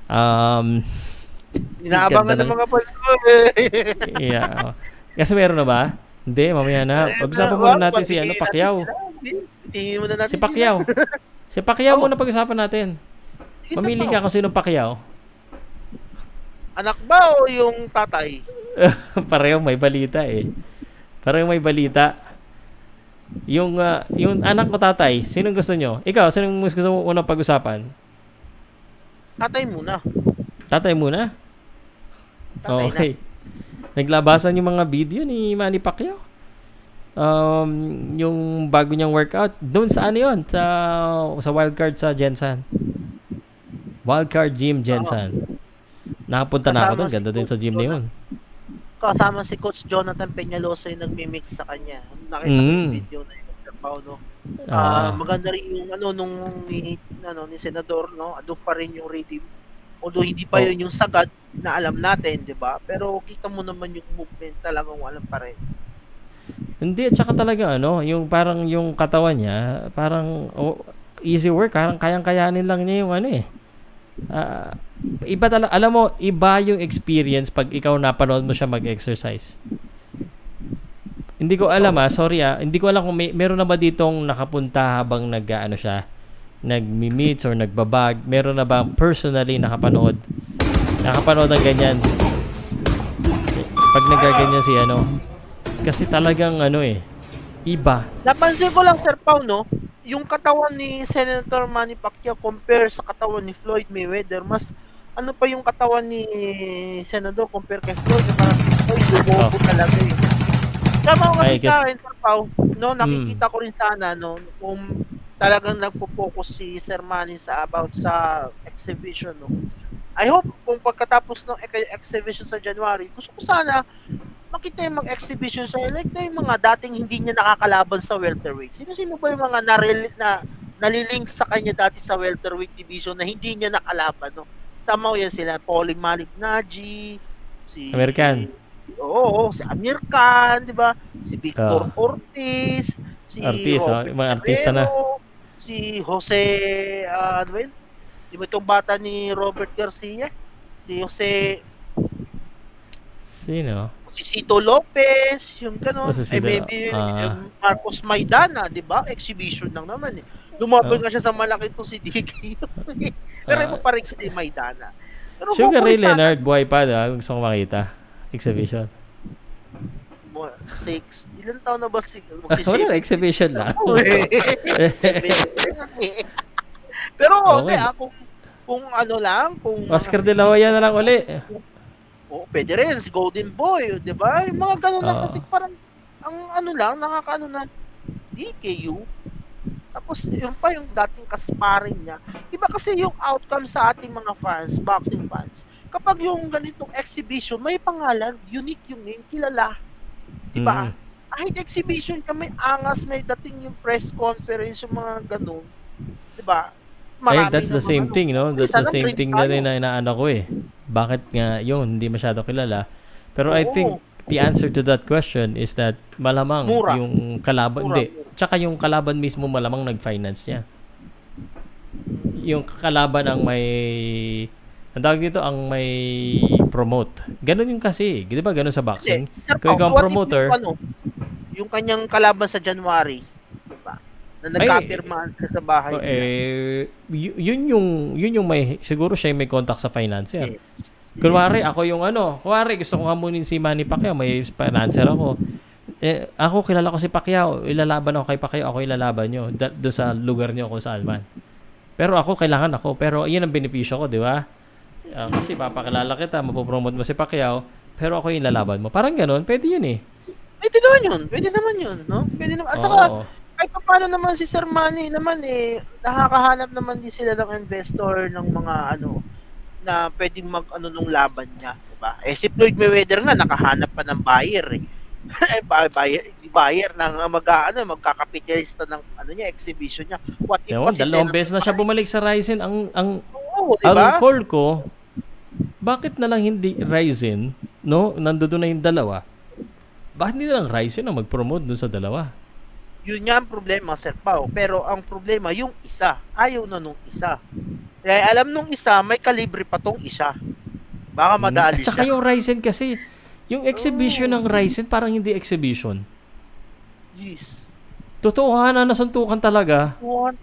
Speaker 3: inaabangan ng mga fans ko
Speaker 1: Yeah. Casimero na ba? Hindi, mamaya na. Pag-usapan muna natin si Pacquiao. Si Pacquiao. Si Pacquiao muna pag-usapan natin. Mamili ka kung sinong Pacquiao.
Speaker 3: Anak ba o yung tatay?
Speaker 1: Pareho may balita Parang may balita. Yung anak ko tatay, sinong gusto nyo? Ikaw, sinong gusto mo unang pag-usapan?
Speaker 3: Tatay muna.
Speaker 1: Tatay muna?
Speaker 3: Tatay
Speaker 1: okay. Na. Naglabasan yung mga video ni Manny Pacquiao. yung bago niyang workout doon sa ano yun, sa wildcard sa Jensen. Wildcard Gym Jensen. Nakapunta na ako doon. Ganda din sa gym na yun.
Speaker 3: Kasama si Coach Jonathan Peñalosa yung nagmi-mix sa kanya. Nakita ko yung video na yun. No? Maganda rin yung nung ni Senador, no? Ado pa rin yung rhythm. Although hindi pa yun yung sagad na alam natin, di ba? Pero kita mo naman yung movement talagang alam pa rin.
Speaker 1: Hindi, at saka talaga yung parang yung katawan niya, parang easy work, parang kayang-kayanin lang niya yung iba talaga, alam mo, iba yung experience pag ikaw napanood mo siya mag-exercise. Hindi ko alam sorry hindi ko alam kung meron na ba ditong nakapunta habang siya, nagmi-meets or nagbabag, meron na ba personally nakapanood ng ganyan pag nagaganyan si kasi talagang iba.
Speaker 3: Napansin ko lang, Sir Pao, no? Yung katawan ni Senator Manny Pacquiao compare sa katawan ni Floyd Mayweather, mas pa yung katawan ni Senador compare kay Floyd, parang Floyd lumobo talaga eh. Tama ko kasi Sir Pao, no? Nakikita ko rin sana, no? Kung talagang nagpo-focus si Sir Manny about sa exhibition, no? I hope kung pagkatapos ng exhibition sa January, gusto ko sana makita yung mag-exhibition siya, like na yung mga dating hindi niya nakakalaban sa welterweight. Sino-sino ba yung mga nalilink sa kanya dati sa welterweight division na hindi niya nakalaban, no? Samaw yan sila, Paulie Malignaggi, si
Speaker 1: American.
Speaker 3: Si Amir Khan, di ba? Si Victor Ortiz, si
Speaker 1: mga artista na.
Speaker 3: Si Jose, di ba itong bata ni Robert Garcia? Si Jose...
Speaker 1: Sino?
Speaker 3: Si Cito Lopez, yung gano'n. Maybe yung Marcos Maidana, di ba? Exhibition lang naman eh. Lumaban nga siya sa malaki to si DK. Pero mo pa rin si Maidana. Pero
Speaker 1: Sugar Ray Leonard, buhay pa, gusto ko makita. Exhibition.
Speaker 3: 6. Ilan taon na ba si...
Speaker 1: Wala, exhibition lang.
Speaker 3: Pero okay, kung kung...
Speaker 1: Oscar de la Hoya na lang uli.
Speaker 3: Pwede rin, si Golden Boy, di ba? Yung mga gano'n lang kasi parang, nakakaano na, DKU. Tapos, yun pa yung dating kasparing niya. Iba kasi yung outcome sa ating mga fans, boxing fans. Kapag yung ganitong exhibition, may pangalan, unique yung name, kilala. Di ba? Kahit exhibition ka, may angas, may dating yung press conference, yung mga gano'n. Di ba?
Speaker 1: That's the same thing, no? That's the same thing na rin na inaano ko eh. Bakit nga yun, hindi masyado kilala. Pero I think the answer to that question is that malamang yung kalaban, tsaka yung kalaban mismo malamang nag-finance niya. Yung kalaban ang ang tawag dito, ang may promote. Ganun yung kasi, di ba ganun sa boxing? Kung ikaw ang promoter,
Speaker 3: yung kanyang kalaban sa January, na nagkapirmahan sa bahay
Speaker 1: yun yung may, siguro siya may contact sa financier. Kunwari ako yung kunwari gusto kong hamunin si Manny Pacquiao, may financier ako. Ako kilala ko si Pacquiao, ilalaban ako kay Pacquiao, ako ilalaban nyo doon sa lugar nyo kung saan man. Pero ako kailangan ako, pero yun ang benepisyo ko, di ba? Kasi papakilala kita, mapopromote mo si Pacquiao, pero ako yung ilalaban mo. Parang ganun, pwede yun eh.
Speaker 3: Pwede naman yun, no? Pwede naman. At saka, ay paano naman si Sir Manny naman nakakahanap naman din sila ng investor ng mga na pwedeng nung laban niya, diba? Si Floyd Mayweather nga nakahanap pa ng buyer buyer ng magkakapitalista ng niya, exhibition niya. What if
Speaker 1: dalawang beses na siya bumalik sa Ryzen. Ang
Speaker 3: diba?
Speaker 1: call ko, bakit na lang hindi Ryzen, no? Nandoon na yung dalawa. Bakit hindi na lang Ryzen na mag-promote dun sa dalawa?
Speaker 3: Yun nga ang problema, Sir Pao. Pero ang problema, yung isa. Ayaw na nung isa. Kaya alam nung isa, may kalibre pa tong isa. Baka madali
Speaker 1: siya. At saka yung Ryzen kasi, yung exhibition ng Ryzen parang hindi exhibition.
Speaker 3: Yes.
Speaker 1: Totohanan na suntukan talaga.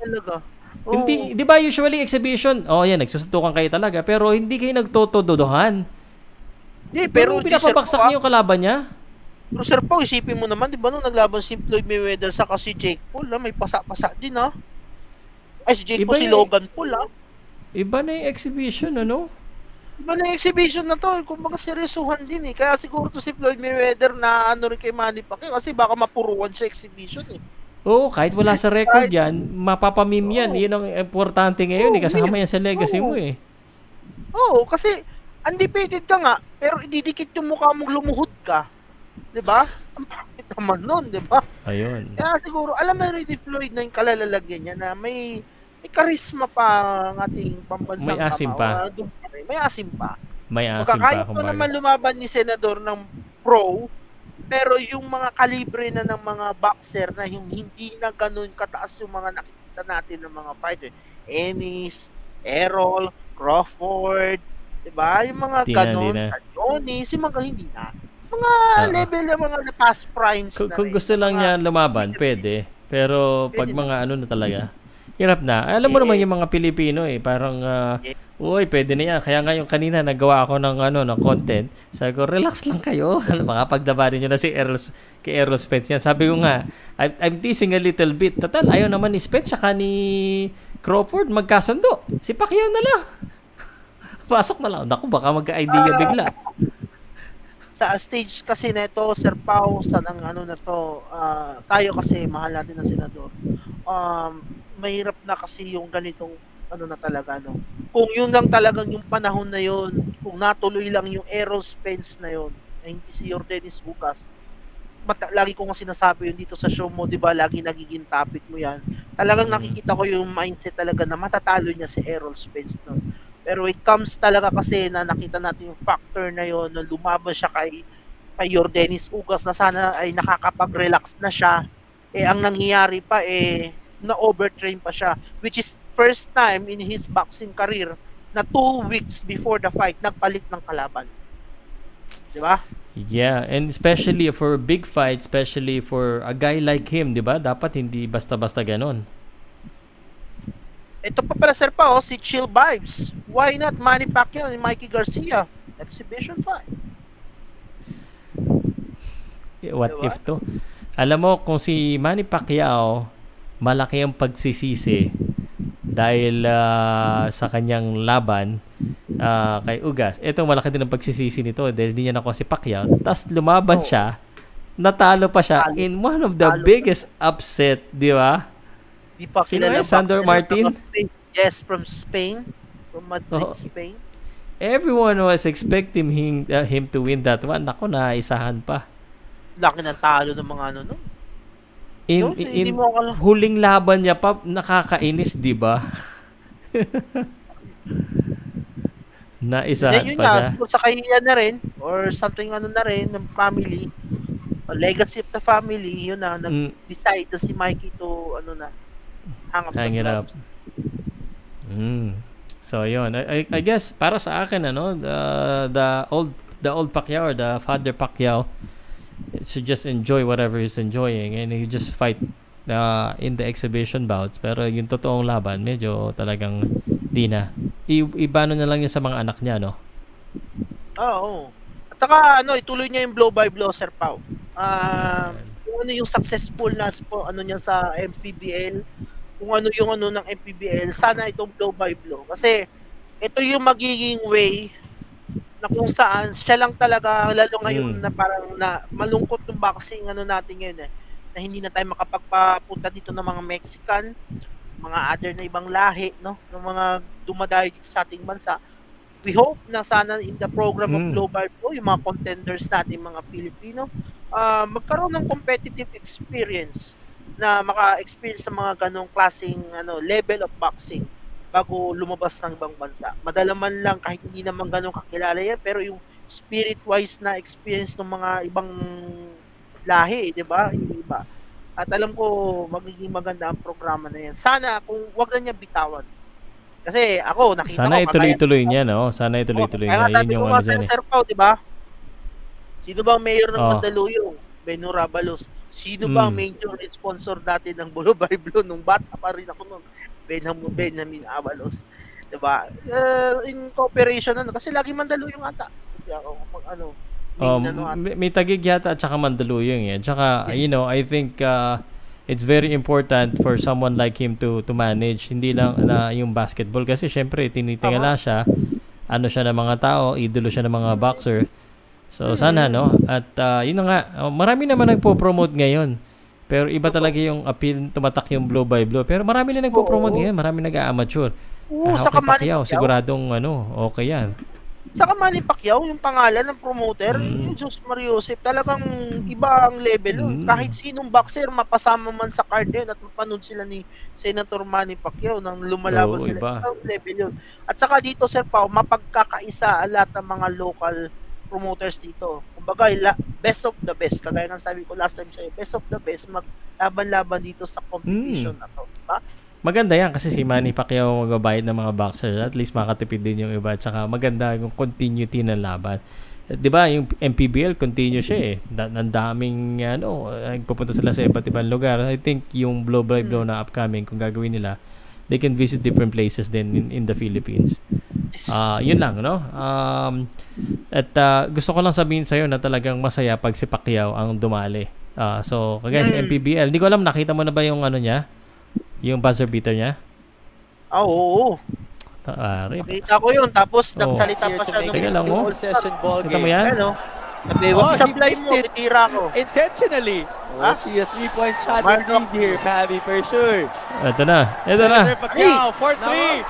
Speaker 1: Hindi, di ba usually exhibition, yan, nagsusuntukan kayo talaga, pero hindi kayo nagtotododohan. Pero pinapabaksak niyo yung kalaban niya.
Speaker 3: Pero Sir Pao, isipin mo naman, di ba nung naglaban si Floyd Mayweather sa si Jake Paul, may pasa-pasa din
Speaker 1: Ay,
Speaker 3: si Jake Paul, si Logan Paul
Speaker 1: Iba na yung exhibition,
Speaker 3: Iba na yung exhibition na to, kumbaga seryosohan din eh. Kaya siguro to si Floyd Mayweather na ano rin kay Manny Pacquiao kasi baka mapuruan siya exhibition eh.
Speaker 1: Oo, kahit wala sa record yan, mapapamim yan. Yun ang importante ngayon eh. Kasama yan sa legacy mo eh.
Speaker 3: Oo, kasi undefeated ka nga, pero ididikit yung mukha mong lumuhod ka. 'Di ba? Ang pangit naman nun, 'di ba?
Speaker 1: Ayun.
Speaker 3: Kaya siguro, alam na rin ni Floyd na yung kalalalagyan niya na may karisma pa ang ating pambansang
Speaker 1: May asim pa.
Speaker 3: May asim pa.
Speaker 1: May asim pa,
Speaker 3: Kahit
Speaker 1: kumbaga.
Speaker 3: naman lumaban ni Senador ng pro, pero yung mga kalibre na ng mga boxer na yung hindi na ganun kataas yung mga nakikita natin ng mga fighter. Ennis, Errol, Crawford, 'di ba? Yung mga ganun, Johnny, yung mga hindi na. Mga level ng mga past primes na.
Speaker 1: Kung gusto lang niya lumaban, pwede. Pero pag mga ano na talaga, hirap na. Alam mo naman yung mga Pilipino eh, parang uy, pwede na yan. Kaya ngayon kanina nagawa ako ng ng content. Sabi ko, relax lang kayo. Makapagdabarin niyo na si kay Errol Spence yan. Sabi ko nga, I'm teasing a little bit. Total, ayaw naman ni Spence saka ni Crawford magkasundo. Si Pacquiao na lang. Pasok na lang. Naku, baka magka-idea bigla.
Speaker 3: Sa stage kasi nito, Sir Pau, sa ng ano na to, tayo kasi mahal natin na senador. Mahirap na kasi yung ganitong ano na talaga, no. Kung yun lang talagang yung panahon na yun, kung natuloy lang yung Errol Spence na yun, hindi si Yordenis Bukas. Lagi ko nga sinasabi yun dito sa show mo, 'di ba? Lagi nagiging topic mo 'yan. Talagang nakikita ko yung mindset talaga na matatalo niya si Errol Spence no. Pero it comes talaga kasi na nakita natin yung factor na yon na lumaban siya kay Yordenis Ugas na sana ay nakakapag-relax na siya. Ang nangyayari pa na-overtrain pa siya, which is first time in his boxing career na 2 weeks before the fight nagpalit ng kalaban. 'Di ba?
Speaker 1: Yeah, and especially for big fight, especially for a guy like him, 'di ba? Dapat hindi basta-basta ganon.
Speaker 3: Ito pa pala Sir Pao, si Chill Vibes. Why not Manny Pacquiao and Mikey Garcia? Exhibition fight.
Speaker 1: What diba? If to? Alam mo, kung si Manny Pacquiao, malaki ang pagsisisi dahil sa kanyang laban kay Ugas. Ito, malaki din ang pagsisisi nito dahil di niya nakuha si Pacquiao. Tapos lumaban siya, natalo pa siya in one of the biggest upset, di ba?
Speaker 3: Di pa kilala
Speaker 1: Sandor Martin?
Speaker 3: Yes, from Spain. From Madrid, Spain.
Speaker 1: Everyone was expecting him to win that one. Naku, naisahan pa.
Speaker 3: Laki ng talo ng mga ano, no?
Speaker 1: In huling laban niya pa, nakakainis, di ba? Naisahan pa siya.
Speaker 3: Kung sa kanya na rin, or something ano na rin, ng family, legacy of the family, yun na, nag-decide na si Mikey to, ano na, hang it up.
Speaker 1: So yun, I guess para sa akin the old Pacquiao or the father Pacquiao should just enjoy whatever he's enjoying and he just fight in the exhibition bouts, pero yung totoong laban medyo talagang di na. Ibano na lang yun sa mga anak niya, no?
Speaker 3: Oo. At saka ituloy niya yung blow by blow, Sir Pau. Yung successful na ano niya sa MPBL, kung ano yung ng MPBL, sana itong blow by blow. Kasi ito yung magiging way na kung saan siya lang talaga, lalo ngayon na parang na malungkot yung boxing natin ngayon na hindi na tayo makapagpapunta dito ng mga Mexican, mga other na ibang lahi, no? Ng mga dumadayo dito sa ating bansa. We hope na sana in the program of blow by blow, yung mga contenders natin, mga Pilipino, magkaroon ng competitive experience na maka-experience sa mga ganong klaseng level of boxing bago lumabas ng ibang bansa. Madalaman lang kahit hindi naman ganong kakilala yan, pero yung spirit-wise na experience ng mga ibang lahi, di ba? Hindi ba? At alam ko magiging maganda ang programa na yan. Sana kung wag na niya bitawan. Kasi ako nakita
Speaker 1: sana
Speaker 3: ko
Speaker 1: ituloy-tuloy niya, no? Sana ituloy-tuloy niya.
Speaker 3: Yun yung ano dyan. Sir Pau, di ba? Sino bang mayor ng Mandaluyong? Beno Rabalos. Sino bang major sponsor natin ng Bulo by Blue nung bata pa rin ako noon? Benjamin Avalos. Diba? In cooperation kasi lagi Mandaluyong ata.
Speaker 1: May Taguig yata at saka Mandaluyong eh. Tsaka, I think it's very important for someone like him to manage. Hindi lang na yung basketball kasi syempre tinitingala siya ano siya ng mga tao, idolo siya ng mga boxer. So sana no, at yun na nga, marami naman nagpo-promote ngayon. Pero iba talaga yung appeal, tumatak yung blow by blow. Pero marami na nagpo-promote ngayon, marami nag-amateur.
Speaker 3: Sa
Speaker 1: Pacquiao, siguradong okay yan.
Speaker 3: Saka Manny Pacquiao, yung pangalan ng promoter, yung Diyos Mariosep, talagang iba ang level. Kahit sinong boxer, mapasama man sa card yun at mapanood sila ni Senator Manny Pacquiao nang lumalaban sila. Iba ang level yun. At saka dito, Sir Pao, mapagkakaisa lahat ng mga local promoters dito. Kumbaga, best of the best. Kagaya ng sabi ko last time sa'yo, best of the best, maglaban-laban dito sa competition na to. Diba?
Speaker 1: Maganda yan kasi si Manny Pacquiao magbabayad ng mga boxers. At least makatipid din yung iba. Tsaka maganda yung continuity ng laban. Di ba yung MPBL, continue siya eh. Ang daming, pupunta sila sa iba't ibang lugar. I think yung blow by blow na upcoming, kung gagawin nila, they can visit different places din in the Philippines. Yun lang, no? At gusto ko lang sabihin sa'yo na talagang masaya pag si Pacquiao ang dumali. So, kagaya sa MPBL, hindi ko alam, nakita mo na ba yung niya? Yung buzzer beater niya?
Speaker 3: Oo. Nakita ko yun. Tapos, nagsalita pa siya.
Speaker 1: Teka lang mo. Kita mo yan?
Speaker 3: Wag supply mo, titira ko.
Speaker 4: Intentionally. We'll see a 3-point shot indeed here, Pavi, for sure.
Speaker 1: Ito na.
Speaker 4: Senator Pacquiao, 4-3.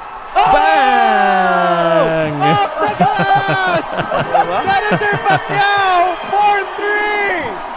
Speaker 1: Bang!
Speaker 4: Off the glass! Senator Pacquiao, 4-3!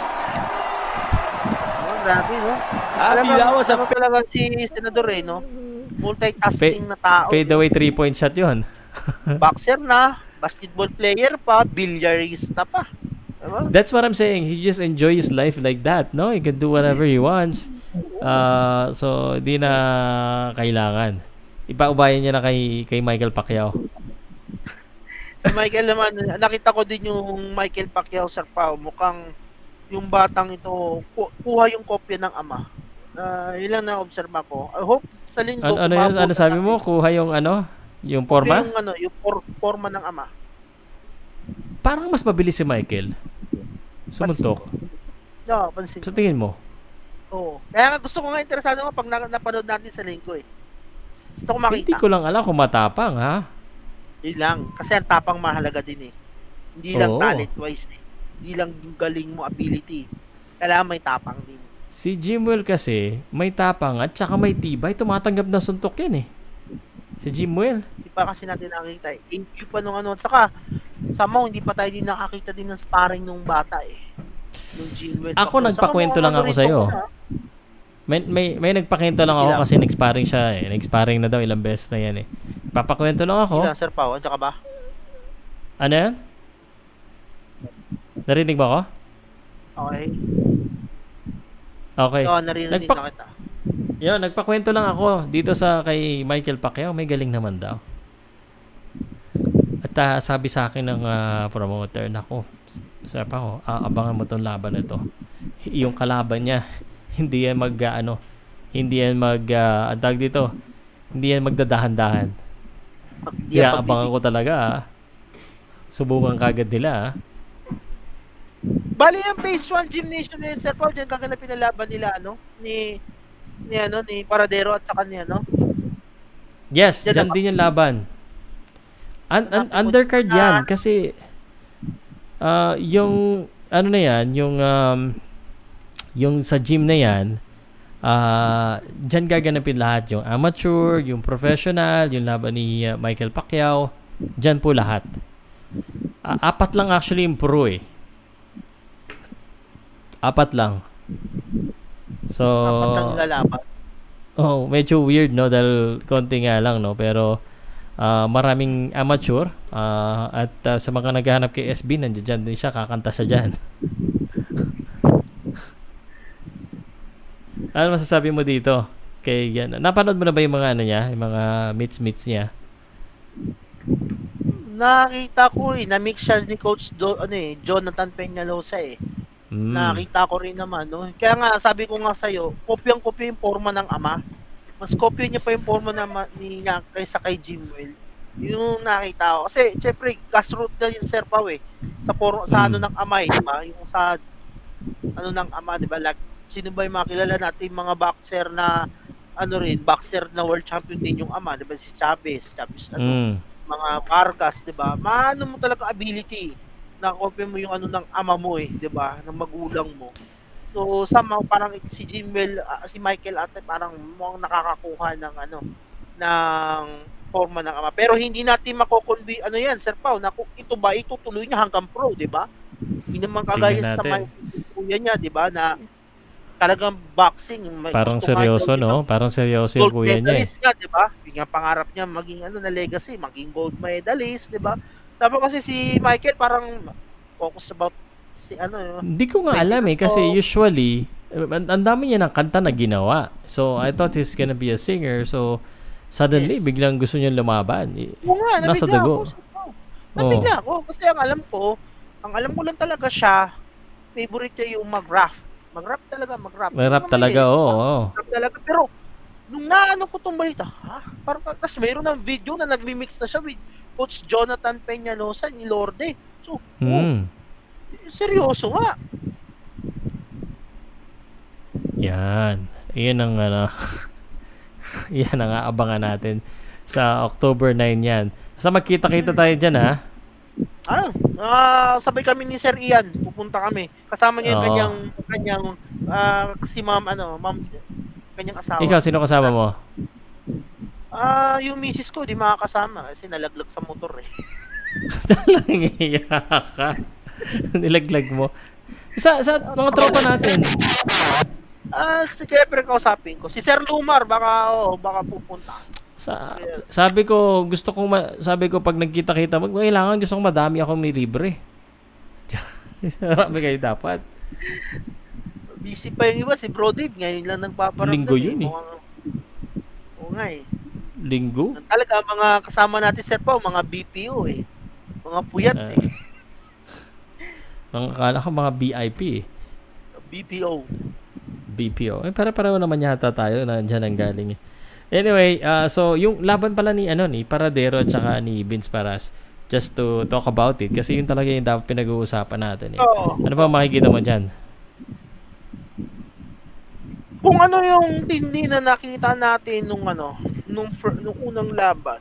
Speaker 3: Grabe, no?
Speaker 4: That was
Speaker 3: talaga si Senador, no? Multitasking na tao.
Speaker 1: Fade away 3-point shot yun.
Speaker 3: Boxer na, basketball player pa, bilyarista pa. Diba?
Speaker 1: That's what I'm saying. He just enjoys life like that, no? He can do whatever he wants. So, di na kailangan. Ipaubayan niya na kay Michael Pacquiao.
Speaker 3: Si Michael naman, nakita ko din yung Michael Pacquiao, Sir Pao. Mukhang yung batang ito, kuha yung kopya ng ama. Yun lang na-observe ko. I hope sa linggo.
Speaker 1: Ano sabi mo? Kuha yung yung forma?
Speaker 3: Yung forma ng ama.
Speaker 1: Parang mas mabilis si Michael. Sumuntok.
Speaker 3: Pansin.
Speaker 1: Sa tingin mo?
Speaker 3: Oo. Kaya gusto ko nga interesado mo pag napanood natin sa linggo eh. Gusto ko makita.
Speaker 1: Hindi ko lang alam kung matapang, ha?
Speaker 3: Yun lang. Kasi ang tapang mahalaga din eh. Hindi lang talent-wise eh. Hindi lang yung galing mo, ability. Kailangan may tapang din.
Speaker 1: Si Jimwell kasi, may tapang at saka may tibay. Tumatanggap ng suntok yan eh. Si Jimwell.
Speaker 3: Hindi pa kasi natin nakikita eh. IQ pa nung Saka, somehow, hindi pa tayo din nakakita din ng sparring nung bata eh. Yung Jimwell.
Speaker 1: Ako nagpakwento lang ako sa'yo. May nagpakwento lang ako kasi nag-sparring siya eh. Nag-sparring na daw ilang beses na yan eh. Papakwento lang ako.
Speaker 3: Sir Pao, andiyan ka ba?
Speaker 1: Ano yan? Narinig mo ako? Okay.
Speaker 3: Narinig na kita.
Speaker 1: Nagpakwento lang ako dito sa kay Michael Pacquiao. May galing naman daw. At sabi sa akin ng promoter, nako, sabi ko, abangan mo tong laban na ito. Yung kalaban niya, hindi yan magdadahan-dahan. Kaya abangan ko talaga. Subukan kagad nila.
Speaker 3: Bali yung phase 1 gymnasium na yun, Sir Paul, dyan kaganapin na laban nila, ni Paradero at saka ni
Speaker 1: Yes, dyan din yung laban. Undercard yan, kasi yung yung sa gym na yan, dyan gaganapin lahat. Yung amateur, yung professional, yung laban ni Michael Pacquiao, dyan po lahat. 4 lang actually yung pro eh. 4 lang. So,
Speaker 3: 4 lang lalaban.
Speaker 1: Medyo weird, no? Dahil konti nga lang, no? Pero, maraming amateur. At sa mga naghahanap kay SB, nandiyan din siya. Kakanta siya dyan. Ano masasabi mo dito? Napanood mo na ba yung mga niya? Yung mga meets niya?
Speaker 3: Nakita ko na-mix siya ni Coach Jonathan Peñalosa eh. Nakita ko rin naman, no? Kaya nga, sabi ko nga sa'yo, kopyang-kopya yung forma ng ama. Mas kopya niya pa yung forma niya kaysa kay Jimwell. Yung nakita ko. Kasi, syempre, grassroots na yung Sir Pao eh. Sa ng ama eh, diba? Yung sa, ng ama, diba? Like, sino ba yung mga kilala natin, mga boxer na, boxer na world champion din yung ama, diba? Si Chavez na mga Vargas, 'di ba? Maano mo talaga ability na copy mo yung ano ng ama mo di ba? Ng magulang mo. So somehow parang si si Michael ate parang mukhang nakakakuha ng ng forma ng ama. Pero hindi natin ano yan, Sir Pao, na kung ito ba itutuloy niya hanggang pro, 'di ba? Hindi naman kagaya sa kuya niya, 'di ba, na talagang boxing.
Speaker 1: Parang seryoso, no? Parang seryoso yung kuya niya.
Speaker 3: Gold medalist nga, 'di ba? Yung pangarap niya maging na legacy, maging gold medalist, 'di ba? Sabi kasi si Michael parang focus about
Speaker 1: Hindi ko nga alam kasi usually ang dami niya ng kanta na ginawa. So I thought he's gonna be a singer. So suddenly biglang gusto niya lumaban. Nasa dugo.
Speaker 3: Nabigla ako kasi ang alam ko lang talaga siya, favorite niya yung mag-rap. Mag-rap talaga.
Speaker 1: Mag-rap talaga, oo.
Speaker 3: Mag-rap talaga. Pero nung naano ko itong balita, parang tas mayroon ng video na nagmi-mix na siya with Coach Jonathan Peñalosa ni Lorde. So, seryoso nga.
Speaker 1: Yan. Iyan ang yan ang aabangan natin sa October 9 yan. Basta magkita-kita tayo dyan, ha?
Speaker 3: Sabay kami ni Sir Ian, pupunta kami. Kasama niya yung kanyang si ma'am, kanyang asawa.
Speaker 1: Ikaw, sino kasama mo?
Speaker 3: Yung misis ko, di makakasama kasi nalaglag sa motor
Speaker 1: Talagang iyak ka. Nilaglag mo. Sa mga tropa natin.
Speaker 3: Sige, pero kausapin ko. Si Sir Lumar, baka pupunta.
Speaker 1: Sabi ko pag nagkita-kita kailangan gusto kong madami akong may libre. Marami kayo dapat.
Speaker 3: Busy pa yung iba, si Bro Dave ngayon lang nagpaparamdam.
Speaker 1: Linggo yun
Speaker 3: Oo nga
Speaker 1: Linggo?
Speaker 3: Talaga mga kasama natin, Sir Pao, mga BPO mga puyat
Speaker 1: Akala ko mga BIP BPO. Para-pareho naman yata tayo na dyan ang galing. Anyway, so yung laban pala ni Paradero at saka ni Vince Paras, just to talk about it kasi yun talaga yung dapat pinag-uusapan natin Ano ba makikita mo dyan?
Speaker 3: Kung ano yung tindi na nakita natin nung unang laban,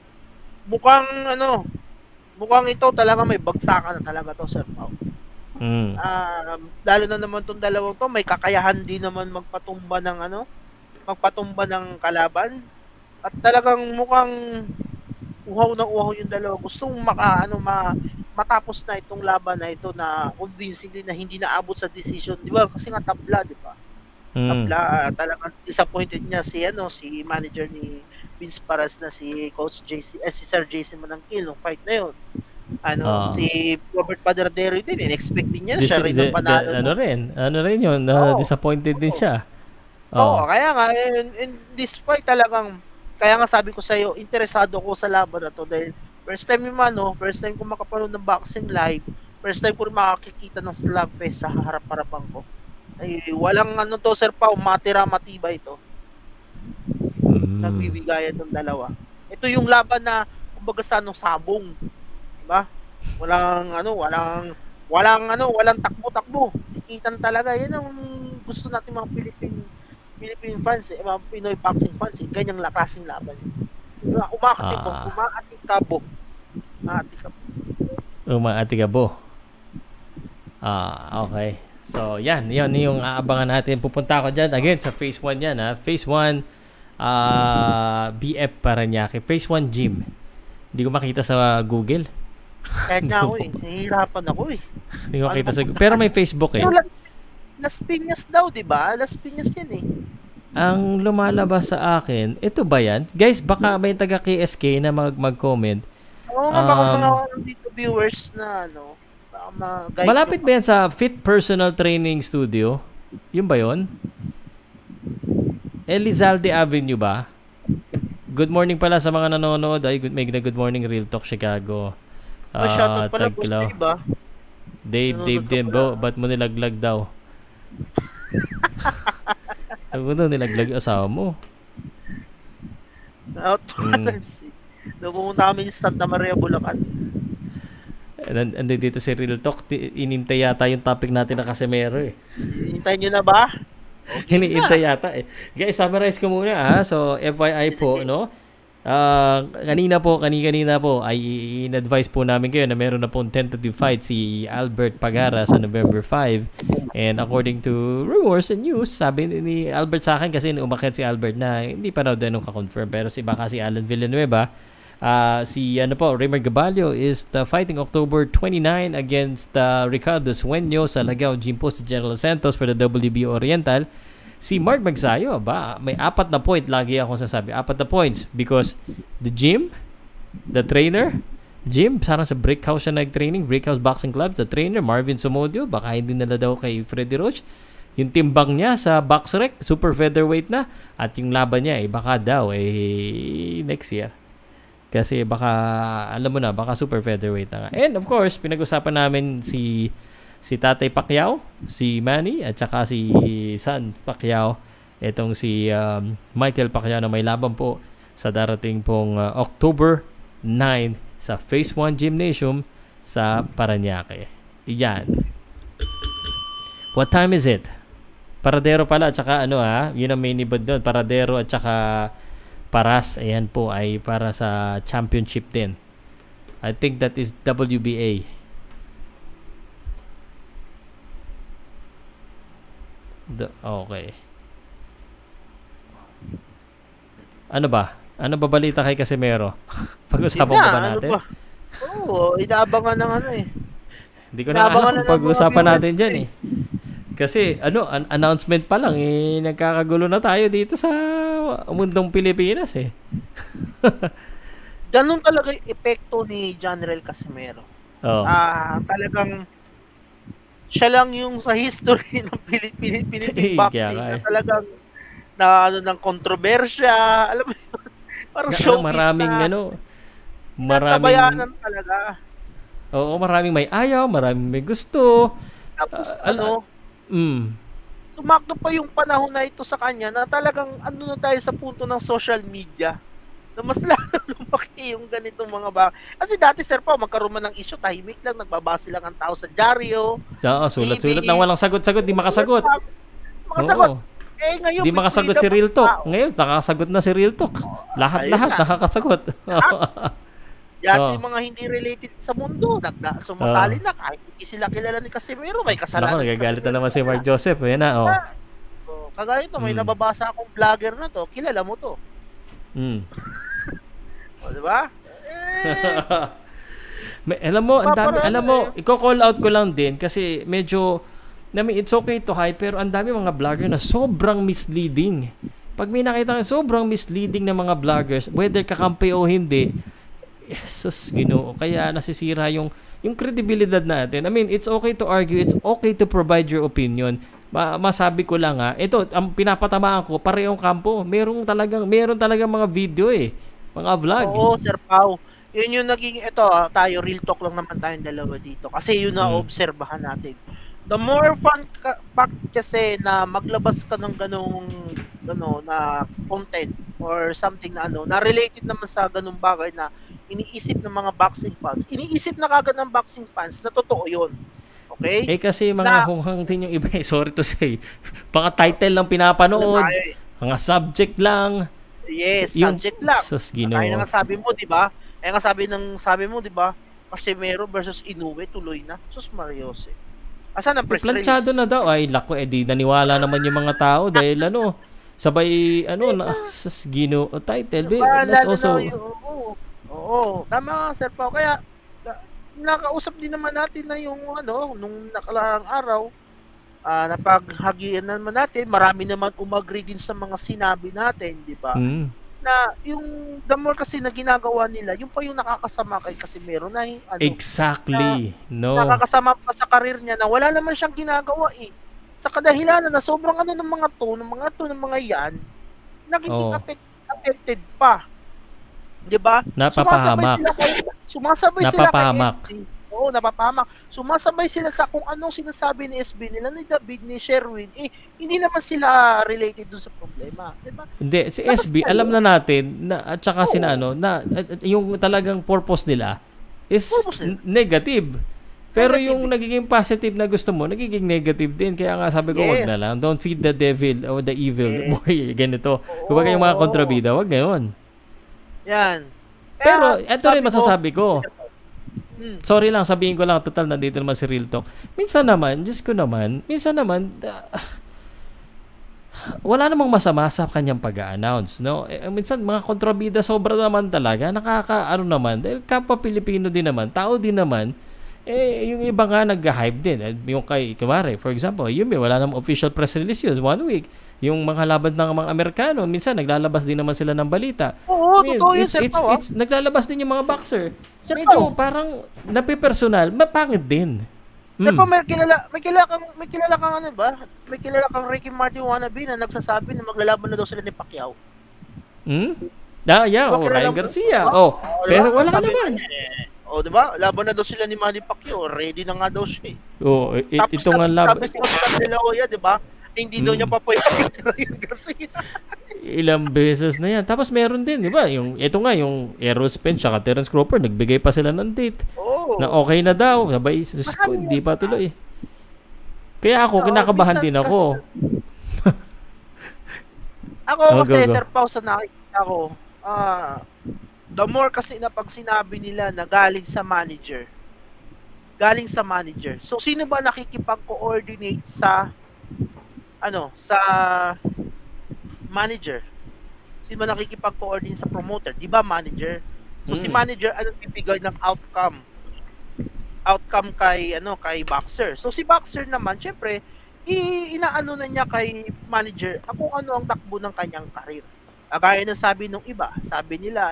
Speaker 3: mukhang ito talaga may bagsakan na talaga to, Sir Pao. Lalo na naman tong dalawang to, may kakayahan din naman magpatumba ng kalaban. At talagang mukhang uhaw yung dalawa. Gustong matapos na itong laban na ito na convincingly na hindi naabot sa decision. Di ba? Kasi nga tabla, di ba? Tabla, talagang disappointed niya si manager ni Vince Paras na si Coach JC, si Sir JC Manangkil nung fight na yun. Si Robert Padardero din, in-expect din niya siya rin ang panalo.
Speaker 1: Ano rin yun, disappointed din siya.
Speaker 3: Kaya nga, in this fight talagang, kaya nga sabi ko sa'yo, interesado ko sa laban na to dahil first time ko makapanood ng boxing live, first time ko rin makakikita ng slugfest sa harap-harapan ko. Ay, walang to, Sir Pao, matibay ito. Nagbibigayan ng dalawa. Ito yung laban na, kumbaga sa sabong. Diba? Walang takbo-takbo. Ikitan talaga. Yan ang gusto natin mga Philippine fans, mga Pinoy boxing fans, ganyang klaseng laban. Diba? Umaatikabo.
Speaker 1: Okay. So, yan yung aabangan natin. Pupunta ako dyan again sa Phase 1 yan, ha. Phase 1 BF Paranaque. Phase 1 gym. Hindi ko makita sa Google.
Speaker 3: Kahit nga ako nahihirapan ako
Speaker 1: Hindi ko makita sa Google. Pero may Facebook
Speaker 3: Las Piñas daw, di ba? Las Piñas yan
Speaker 1: Ang lumalabas sa akin, ito ba yan? Guys, baka may taga KSK na mag-comment.
Speaker 3: Baka mga dito viewers na
Speaker 1: malapit ba yan sa Fit Personal Training Studio? Yun ba yun? Elizalde Avenue ba? Good morning pala sa mga nanonood. May good morning Real Talk Chicago.
Speaker 3: Shoutout pala po Dave ba?
Speaker 1: Dave din bro. Ba't mo nilaglag daw? Sabi mo daw nilaglag yung asawa mo.
Speaker 3: Pumunta kami sa Santa Maria, Bulacan.
Speaker 1: Ando dito si Real Talk. Inintay yata yung topic natin na Casimero
Speaker 3: Hinintay nyo na ba?
Speaker 1: Hinihintay yata Guys, summarize ko muna So, FYI po, Kanina po ay in-advise po namin kayo na meron na pong tentative fight si Albert Pagara sa November 5. And according to rumors and news, sabi ni Albert sa akin, kasi umakyat si Albert na hindi pa raw din ka-confirm, pero baka si Alan Villanueva, Raymond Gabalio is fighting October 29 against Ricardo Sueño sa Lagao Gym Post General Santos for the WBO Oriental. Si Mark Magsayo, may 4 na point lagi akong sasabi. 4 na points because the trainer, sarang sa Brickhouse siya nag-training, Brickhouse Boxing Club, the trainer, Marvin Somodio, baka hindi nila daw kay Freddy Roach. Yung timbang niya sa BoxRec, super featherweight na, at yung laban niya, baka daw, next year. Kasi baka, alam mo na, baka super featherweight na nga. And of course, pinag-usapan namin si Tatay Pacquiao, si Manny, at saka si Son Pacquiao. Itong si Michael Pacquiao na may laban po sa darating pong October 9 sa Phase 1 Gymnasium sa Parañaque. Yan. What time is it? Paradero pala, at saka yun ang main event doon. Paradero at saka Paras. Ayan po ay para sa championship din. I think that is WBA. Okay. Ano ba balita kay Casimero? Pag-usapan ba natin?
Speaker 3: Oo, inaabangan ng
Speaker 1: Hindi ko na alam kung pag-usapan natin dyan Kasi announcement pa lang nagkakagulo na tayo dito sa mundong Pilipinas
Speaker 3: Ganun talaga yung epekto ni General Casimero. Talagang siya lang yung sa history ng Philippine boxing na talagang ng kontrobersya, alam mo yun, parang showbiz maraming talaga. Oo, maraming may ayaw, maraming may gusto. Tapos sumakto pa yung panahon na ito sa kanya na talagang na tayo sa punto ng social media na mas lalo lumaki yung ganitong mga Kasi dati, Sir Pao, magkaroon man ng issue, tahimik lang, nagbabase lang ang tao sa dyaryo.
Speaker 1: Sulat-sulat lang, walang sagot-sagot, di makasagot.
Speaker 3: Makasagot. Ngayon,
Speaker 1: di makasagot si Real Talk. Ngayon, nakakasagot na si Real Talk. Lahat nakakasagot.
Speaker 3: Yung mga hindi related sa mundo, sumasali na, kahit hindi sila kilala ni Casimero, may kasalanan.
Speaker 1: Nagagalit na naman si Mark Joseph. Yan na,
Speaker 3: Kagaya ito, may nababasa akong vlogger na to, kilala mo to. Diba?
Speaker 1: Alam mo, i-call out ko lang din kasi medyo, it's okay to hype, pero ang dami mga vlogger na sobrang misleading. Pag may nakita ng sobrang misleading na mga vloggers, whether kakampi o hindi, Jesus, Ginoo, kaya nasisira yung credibility natin. It's okay to argue, it's okay to provide your opinion. Masabi ko lang ito, ang pinapatamaan ko, parehong kampo. Meron talagang mga video mga vlog.
Speaker 3: Oo, Sir Pao. Yun yung naging, tayo, real talk lang naman tayong dalawa dito. Kasi yun na obserbahan natin. The more fun kasi na maglabas ka ng ganong na content or something na na related naman sa ganung bagay na iniisip ng mga boxing fans. Iniisip na kagad ng boxing fans na totoo yun. Okay?
Speaker 1: Kasi mga hunghang din yung iba sorry to say. Mga title lang pinapanood. Mga subject lang.
Speaker 3: Yes, subject lang.
Speaker 1: Sus, Ginoo.
Speaker 3: Kaya nga sabi mo, di ba? Kaya nga sabi mo, di ba? Casimero versus Inoue, tuloy na. Sus, Mariose. Asan ang press release?
Speaker 1: Planchado na daw. Ay, lako, di naniwala naman yung mga tao dahil sabay, sus, Ginoo, title. That's also...
Speaker 3: Oo, tama, Sir Pao. Kaya, nakausap din naman natin na yung nung nakaraang araw, napaghagian naman natin, marami naman umagri din sa mga sinabi natin, di ba? Na yung the more kasi na ginagawa nila, yung pa yung nakakasama kay Casimero na
Speaker 1: exactly.
Speaker 3: Nakakasama pa sa karir niya na wala naman siyang ginagawa sa kadahilanan na sobrang ng mga yan, naging affected pa. 'Di ba?
Speaker 1: Napapahamak.
Speaker 3: Sumasabay sila kay SB. Oo, napapahamak. Sumasabay sila sa kung anong sinasabi ni SB nila, ni David, ni Sherwin. Hindi naman sila related dun sa problema, 'di ba?
Speaker 1: Hindi, si SB alam na natin na at saka na yung talagang purpose nila is negative. Pero yung nagiging positive na gusto mo, nagiging negative din. Kaya nga sabi ko, wag na lang. Don't feed the devil or the evil. Ganito. Kung yung mga kontrabida, wag ngayon.
Speaker 3: Yan.
Speaker 1: Pero
Speaker 3: Kaya,
Speaker 1: ito rin masasabi ko. Sorry lang, sabihin ko lang, total nandito naman si Real Talk. Minsan naman, wala namang masama sa kanyang pag-a-announce, no? Minsan mga kontrabida sobra naman talaga, dahil kapwa Pilipino din naman, tao din naman, yung iba nga nag-hype din. Yung kay, kumare, for example, wala namang official press release yun, 1 week. Yung mga laban ng mga Amerikano, minsan naglalabas din naman sila ng balita.
Speaker 3: Oo, totoo yun, Sir Pao.
Speaker 1: Naglalabas din yung mga boxer. Medyo parang napipersonal, mapangit din.
Speaker 3: Sir Pao, may kilala kang ano ba? May kilala kang Ricky Martin wannabe na nagsasabi na maglalaban na daw sila ni Pacquiao.
Speaker 1: Ryan Garcia. Pero wala ka naman.
Speaker 3: Diba? Laban na daw sila ni Manny Pacquiao. Ready na nga daw siya.
Speaker 1: Ito nga laban.
Speaker 3: Tapos sabi nila, diba? Hindi daw niya papayagan si Ryan Garcia.
Speaker 1: Ilang beses na yan. Tapos meron din, di ba? Yung Errol Spence at Terence Crawford, nagbigay pa sila ng date. Na okay na daw. Sabay, hindi pa tuloy. Kaya ako, kinakabahan din ako.
Speaker 3: Ako kasi, Sir Pao, sa nakikita ko, the more kasi na pag sinabi nila na galing sa manager. So, sino ba nakikipag-coordinate sa manager? Sino ba nakikipag-coordinate sa promoter? Di ba manager? So, si manager, anong bibigay ng outcome kay boxer. So, si boxer naman, syempre, inaano na niya kay manager kung ano ang takbo ng kanyang karir. Gaya ng sabi nung iba, sabi nila,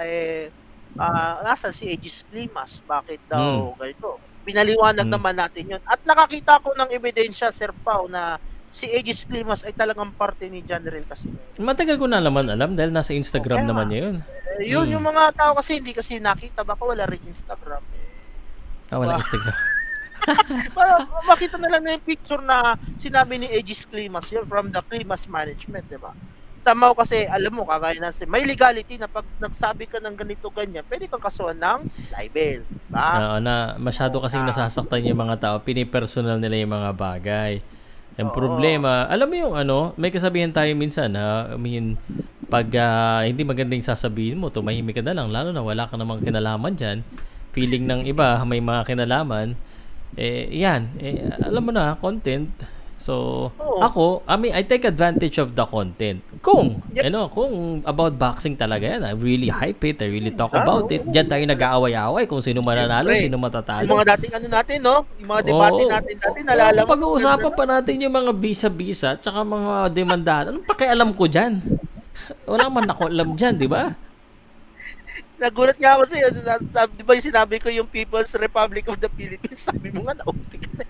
Speaker 3: nasa si Aegis Climas, bakit daw ganito? Pinaliwanag naman natin yun. At nakakita ko ng ebidensya, Sir Pao, na si Aegis Climas ay talagang parte ni General Casimero.
Speaker 1: Matagal ko na naman alam dahil nasa Instagram naman niya yun.
Speaker 3: Yun yung mga tao kasi hindi kasi nakita. Baka wala rin Instagram.
Speaker 1: Wala Instagram.
Speaker 3: Para makita na lang na yung picture na sinabi ni Aegis Climas yun from the Climas management, diba? Somehow kasi, alam mo, kagaya na may legality na pag nagsabi ka ng ganito ganyan, pwede kang kasuhan ng libel. Diba?
Speaker 1: Na masyado kasing nasasaktan yung mga tao, pinipersonal nila yung mga bagay. Ang problema, alam mo yung may kasabihan tayo minsan, pag hindi magandang sasabihin mo, tumahimik ka na lang, lalo na wala ka namang kinalaman dyan. Feeling ng iba, may mga kinalaman. Alam mo na, content. So, ako, I take advantage of the content. Kung about boxing talaga yan, I really hype it, I really talk about it. Diyan tayo nag-aaway-aaway kung sino mananalo, sino matatalo.
Speaker 3: Yung mga dating natin, no? Yung mga debate natin nalala mo.
Speaker 1: Pag-uusapan pa natin yung mga bisa-bisa tsaka mga demandahan. Anong pakialam ko dyan? Wala man ako alam dyan, di ba?
Speaker 3: Nagulat nga ako sa'yo. Di ba yung sinabi ko yung People's Republic of the Philippines? Sabi mo nga, na-OP ka na.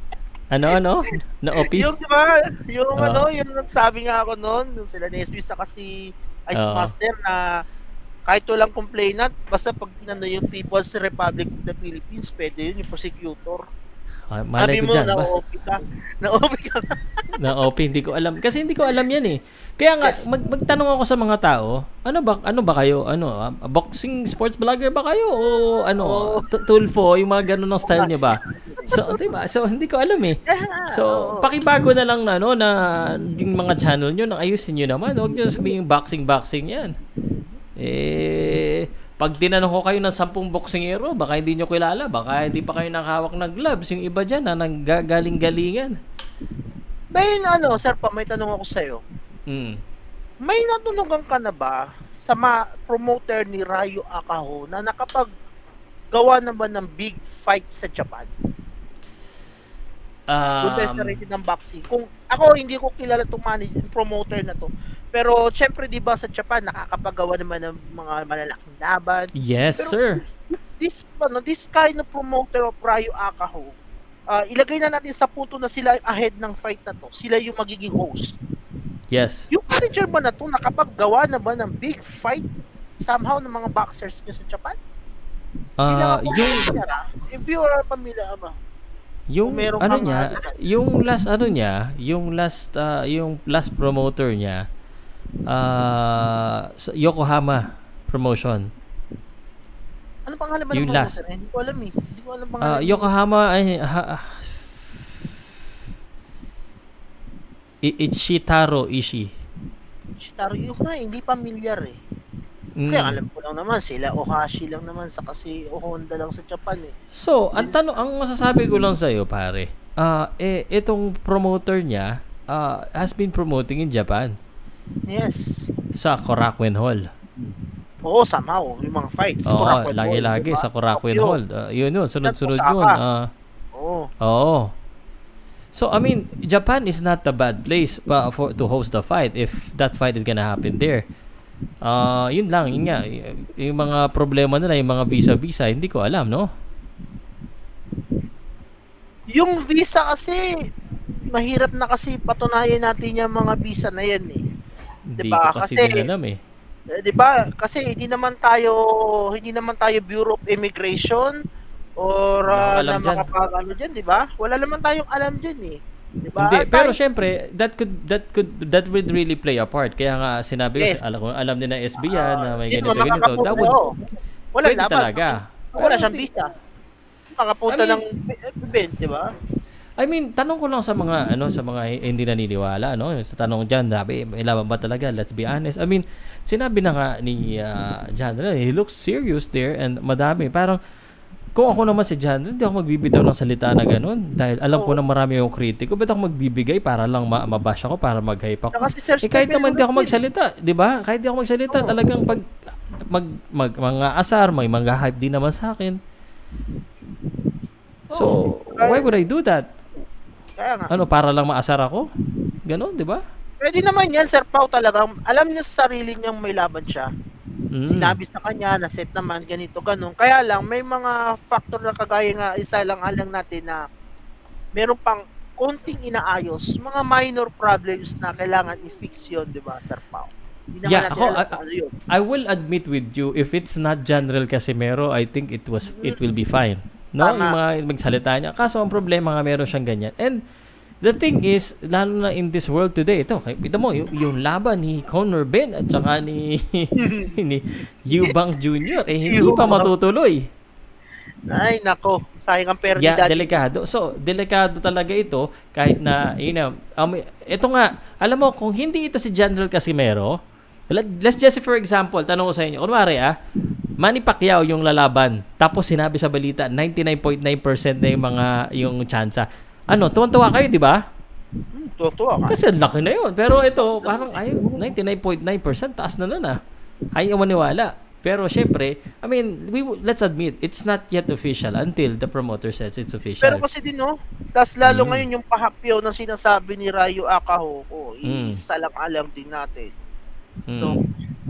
Speaker 1: Na-OP?
Speaker 3: Yung, di ba? Yung yung nagsabi nga ako noon, yung sila Nesby saka si Ice Master na kahit walang complainant, basta pag yung People's Republic of the Philippines, pwede yun, yung prosecutor.
Speaker 1: Malay ko dyan.
Speaker 3: Na-OP ka. Na-OP ka na.
Speaker 1: Na-OP, hindi ko alam. Kasi hindi ko alam yan eh. Kaya nga, magtanong ako sa mga tao, ano ba kayo? Boxing sports vlogger ba kayo? O Tulfo, yung mga ganun ng style niyo ba? So, diba? So, hindi ko alam eh. So, pakibago na lang na yung mga channel nyo, ayusin nyo naman. Huwag nyo sabihin boxing yan. Pag tinanong ko kayo ng 10 boksingero, baka hindi nyo kilala, baka hindi pa kayo nakahawak ng gloves. Yung iba dyan na nanggagaling-galingan.
Speaker 3: Dahil Sir Pa, may tanong ako sa'yo. May natunugan ka na ba sa promoter ni Ryo Akaho na nakapaggawa na ba ng big fight sa Japan? Contested ng boxing. Kung ako, hindi ko kilala itong promoter na to. Pero syempre, di ba sa Japan, nakakapagawa naman ng mga malalaking laban.
Speaker 1: Yes, pero,
Speaker 3: sir. This kind of promoter of Ryo Akaho, ilagay na natin sa punto na sila ahead ng fight na to. Sila yung magiging host.
Speaker 1: Yes.
Speaker 3: Yung manager ba na to, nakapaggawa na ba ng big fight somehow ng mga boxers niya sa Japan? If you are familiar ba?
Speaker 1: Yung last promoter niya, Yokohama promotion.
Speaker 3: Ano pangalan ba ng promoter? Hindi ko alam eh. Hindi ko alam pangalan.
Speaker 1: Yokohama Shitaro Ishii.
Speaker 3: Shitaro, hindi familiar eh. Kasi alam ko lang naman, sila Ohashi lang naman sa kasi Honda lang sa Japan eh.
Speaker 1: So, ang masasabi ko lang sa'yo, pare, itong promoter niya has been promoting in Japan.
Speaker 3: Yes.
Speaker 1: Sa Korakuen Hall.
Speaker 3: Oo, somehow. Yung mga fights.
Speaker 1: Oo, lagi-lagi sa Korakuen Hall. Yun, sunod-sunod yun. Oo. So, I mean, Japan is not a bad place to host the fight if that fight is gonna happen there. Yun lang, yun nga. Yung mga problema nila, yung mga visa, hindi ko alam, no?
Speaker 3: Yung visa kasi, mahirap na kasi patunayan natin yung mga visa na yan eh.
Speaker 1: Hindi ko kasi din alam eh.
Speaker 3: 'Di ba? Kasi hindi naman tayo Bureau of Immigration or na makapag-ano diyan, 'di ba? Wala naman tayong alam diyan eh. 'Di ba?
Speaker 1: Hindi, pero syempre that would really play a part. Kaya nga sinabi ko, alam din ng SB yan na may ganito. That would
Speaker 3: wala
Speaker 1: pwede talaga.
Speaker 3: Wala siyang visa. Makapunta ng event, 'di ba?
Speaker 1: I mean, tanong ko lang sa mga hindi naniniwala, sa tanong diyan, sabi, may laban ba talaga? Let's be honest. I mean, sinabi na nga ni John, he looks serious there and madami. Parang kung ako naman si John, hindi ako magbibitaw ng salita na ganun dahil alam ko na marami yung kritiko. Ba't ako magbibigay para lang mabash ako, para mag-hype ako? Kahit naman di ako magsalita, di ba? Kahit di ako magsalita, talagang pag mga asar, may mga hype din naman sa akin. So, why would I do that? Para lang maasar ako? Ganon, di ba?
Speaker 3: Pwede naman yan, Sir Pau, talagang alam niya sa sarili niyang may laban siya. Sinabi sa kanya na set naman, ganito, ganon. Kaya lang, may mga factor na kagaya nga, isa lang alang natin na meron pang konting inaayos, mga minor problems na kailangan i-fix yun, di ba, Sir Pau? I will admit with you, if it's not General Casimero, I think it will be fine. No, yung mga magsalita niya. Kaso ang problema nga meron siyang ganyan. And the thing is, lalo na in this world today, ito mo, yung laban ni Conor Ben at saka ni Eubank Jr. hindi pa matutuloy. Ay, nako. Sayang ang pera ni Daddy.
Speaker 1: Delikado. So, delikado talaga ito kahit na, ito nga, alam mo, kung hindi ito si General Casimero, let's just say for example, tanong ko sa inyo, kunwari Manny Pacquiao yung lalaban, tapos sinabi sa balita 99.9% na yung tsansa. Tuwan-tuwa kayo, di ba?
Speaker 3: Tuwa ka.
Speaker 1: Kasi laki na yun. Pero ito, parang 99.9% taas na nun Ayaw maniwala. Pero syempre, I mean, let's admit, it's not yet official until the promoter says it's official.
Speaker 3: Pero kasi din, tas lalo ngayon yung pahapyaw ng sinasabi ni Ryo Akaho, isalang-alang din natin. So,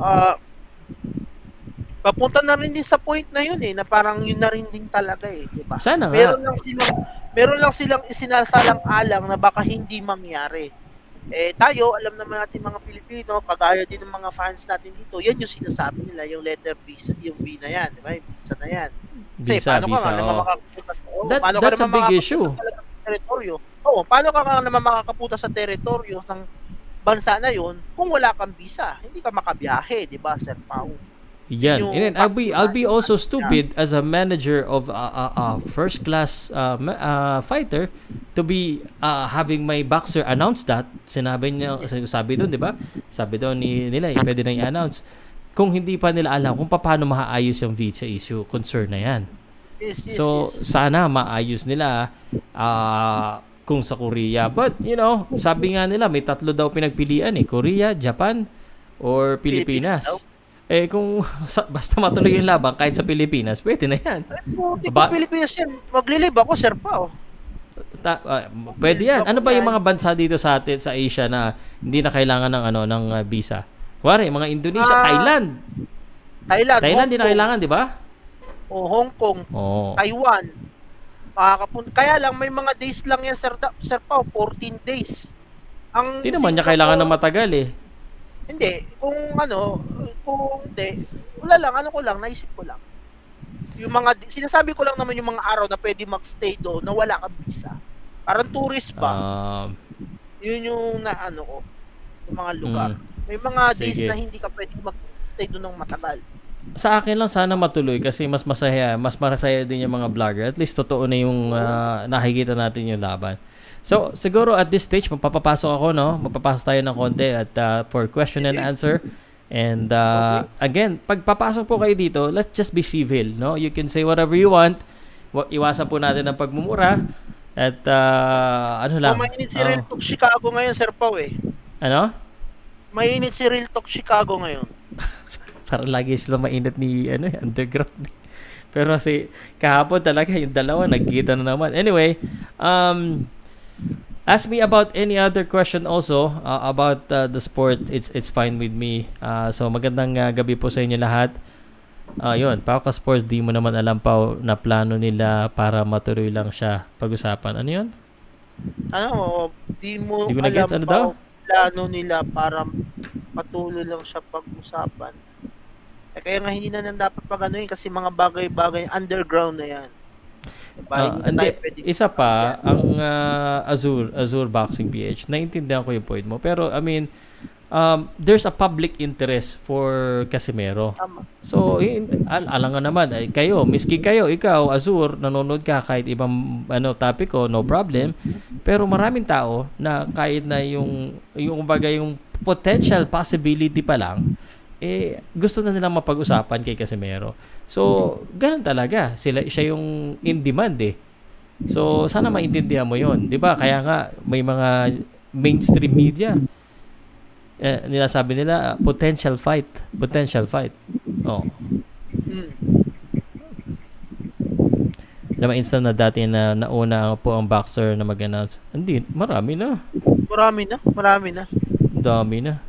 Speaker 3: papunta na rin din sa point na yun na parang yun na rin din talaga diba?
Speaker 1: Sana nga.
Speaker 3: Meron lang silang isinasalang-alang na baka hindi mangyari. Tayo, alam naman natin mga Pilipino, kagaya din ng mga fans natin dito, yan yung sinasabi nila, yung letter B, yung B na yan, diba? Yung visa na yan. Kasi paano ka naman makakapunta
Speaker 1: that's a big issue.
Speaker 3: Paano ka naman makakapunta sa teritoryo ng bansa na yun kung wala kang visa? Hindi ka makabiyahe, diba, Sir Pau?
Speaker 1: Yan. And I'll be also stupid as a manager of a first class fighter to be having my boxer announce that. Sabi doon, 'di ba? Sabi doon nila, pwede na i-announce. Kung hindi pa nila alam kung paano maayos yung visa issue concern na 'yan.
Speaker 3: Yes.
Speaker 1: Sana maayos nila kung sa Korea. But, sabi nga nila may 3 daw pinagpilian Korea, Japan, or Pilipinas. Kung basta matuloy yung laban kahit sa Pilipinas, pwede na yan.
Speaker 3: Pilipinas yan, maglilib ako, Sir Pao.
Speaker 1: Pwede yan. Ano ba yung mga bansa dito sa atin, sa Asia na hindi na kailangan ng visa? Kuwari, mga Indonesia, Thailand, hindi na kailangan, di ba?
Speaker 3: Hong Kong, Taiwan. Kaya lang, may mga days lang yan, Sir Pao, 14 days.
Speaker 1: Hindi naman niya kailangan ng matagal
Speaker 3: Hindi, kung hindi, wala lang, naisip ko lang. Yung sinasabi ko lang naman yung mga araw na pwede mag-stay doon na wala kang visa. Parang tourist ba? Yun yung yung mga lugar. May mga days na hindi ka pwede mag-stay doon ng matagal.
Speaker 1: Sa akin lang sana matuloy kasi mas masaya din yung mga vlogger. At least totoo na yung nakikita natin yung laban. So, siguro at this stage, magpapasok ako, Magpapasok tayo ng konti at for question and answer. And again, pag papasok po kayo dito, let's just be civil, no? You can say whatever you want. Iwasan po natin ang pagmumura. At ano lang.
Speaker 3: Mainit si Real Talk Chicago ngayon, Sir Pao eh.
Speaker 1: Ano?
Speaker 3: Mainit si Real Talk Chicago ngayon.
Speaker 1: Parang lagi sila mainit ni underground. Pero kahapon talaga yung dalawa nagkita na naman. Anyway, ask me about any other question also about the sport. It's fine with me. So magandang gabi po sa inyo lahat. Yun, Powcast Sports, di mo naman alam pa na plano nila para matuloy lang siya pag-usapan. Ano yun?
Speaker 3: Di mo
Speaker 1: di ko
Speaker 3: alam
Speaker 1: na-get, ano daw?
Speaker 3: Plano nila para patuloy lang siya pag-usapan. Kaya nga hindi na dapat pag-anuin kasi mga bagay-bagay underground na yan.
Speaker 1: Hindi, isa pa, ang Azure Boxing PH, naintindihan ko yung point mo. Pero, I mean, there's a public interest for Casimero. So, alangan naman, miski kayo, ikaw, Azure, nanonood ka kahit ibang topic no problem. Pero maraming tao na kahit na yung potential possibility pa lang, gusto na nilang mapag-usapan kay Casimero. So, ganun talaga. Siya yung in demand eh. So, sana maintindihan mo yon, di ba? Kaya nga, may mga mainstream media sabi nila, potential fight. Oh. Naman instant na dati na nauna po ang boxer na mag-announce. Hindi, marami na. Dami na.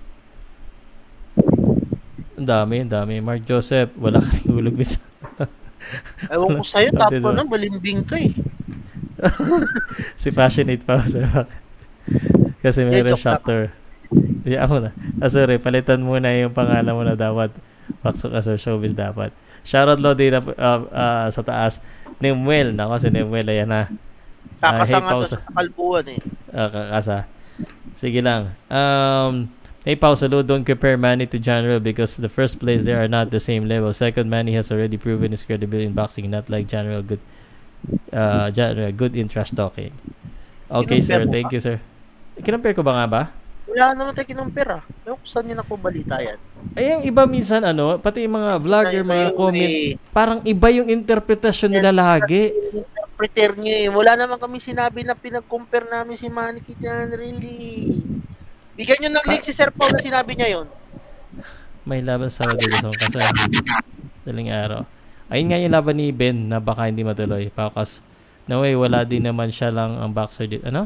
Speaker 1: Ang dami. Mark Joseph, wala ka rin hulog bisa.
Speaker 3: Ewan ko sa'yo, tapo na, balimbing ka eh.
Speaker 1: Si Passionate pa sa kasi mayroon chapter. Ako na. Sorry, palitan muna yung pangalan mo na dapat. Paksok Azure Showbiz dapat. Shoutout Lodi na sa taas. Nemuel. Nako, si Nemuel, ayan na.
Speaker 3: Kakasa nga to sa kalbuan eh.
Speaker 1: Kakasa. Sige lang. Hey, Pow Salud, don't compare Manny to General because the first place they are not the same level. Second, Manny has already proven his credibility in boxing, not like General. Good in trash talking. Okay, sir. Thank you, sir. Kinampare ko ba nga ba?
Speaker 3: Wala naman tayo kinumpira. Yung saan nyo nakubalita yan?
Speaker 1: Yung iba minsan, pati yung mga vlogger, mga comment, parang iba yung interpretasyon nila lagi.
Speaker 3: Interpreter nyo eh. Wala naman kami sinabi na pinag-compare namin si Manny Kitan, really. Bigyan nyo ng link si Sir Paul na sinabi niya yon.
Speaker 1: May laban sa Sabado kasi daling araw. Ayun nga yung laban ni Ben na baka hindi matuloy. Paukas, no way, wala din naman siya lang ang boxer dito. Ano?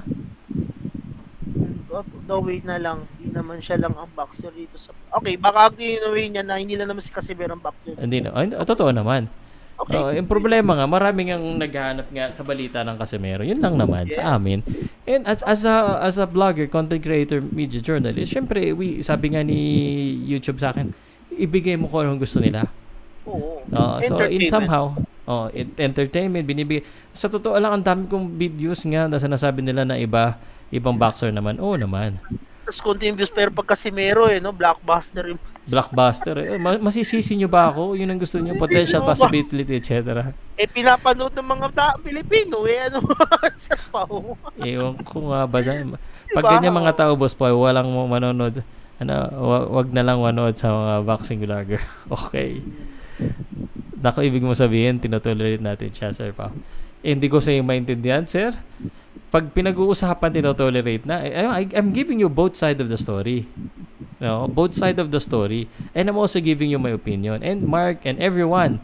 Speaker 3: No way na lang. Hindi naman siya lang ang boxer dito sa... Okay, baka no way niya na hindi lang naman si Casimero ang boxer.
Speaker 1: Hindi na. Totoo naman. Okay. Yung problema nga, maraming ang naghahanap nga sa balita ng Casimero. Yun lang naman sa amin. And as a blogger, content creator, media journalist, syempre, sabi nga ni YouTube sa akin, ibigay mo kung anong gusto nila.
Speaker 3: Oo.
Speaker 1: So, in somehow, entertainment, binibigay. Sa totoo lang, ang dami kong videos nga na sinasabi nila na ibang boxer naman. Oo naman.
Speaker 3: Tapos konti yung views, pero pag Casimero blockbuster yung...
Speaker 1: Blockbuster. Masisisi nyo ba ako? Yun ang gusto nyo? Potential possibility, etc.
Speaker 3: Pinapanood ng mga Pilipino, sa Pao.
Speaker 1: Ewan ko nga ba dyan. Pag ganyan mga tao, boss po, walang manonood. Wag na lang manood sa mga boxing vlogger. Okay. Nako, ibig mo sabihin, tinotolerate natin siya, Sir Pao. Hindi ko sa iyo maintindihan, sir. Pag pinag-uusapan, tinotolerate na. I'm giving you both side of the story. No, both side of the story, and I'm also giving you my opinion. And Mark and everyone,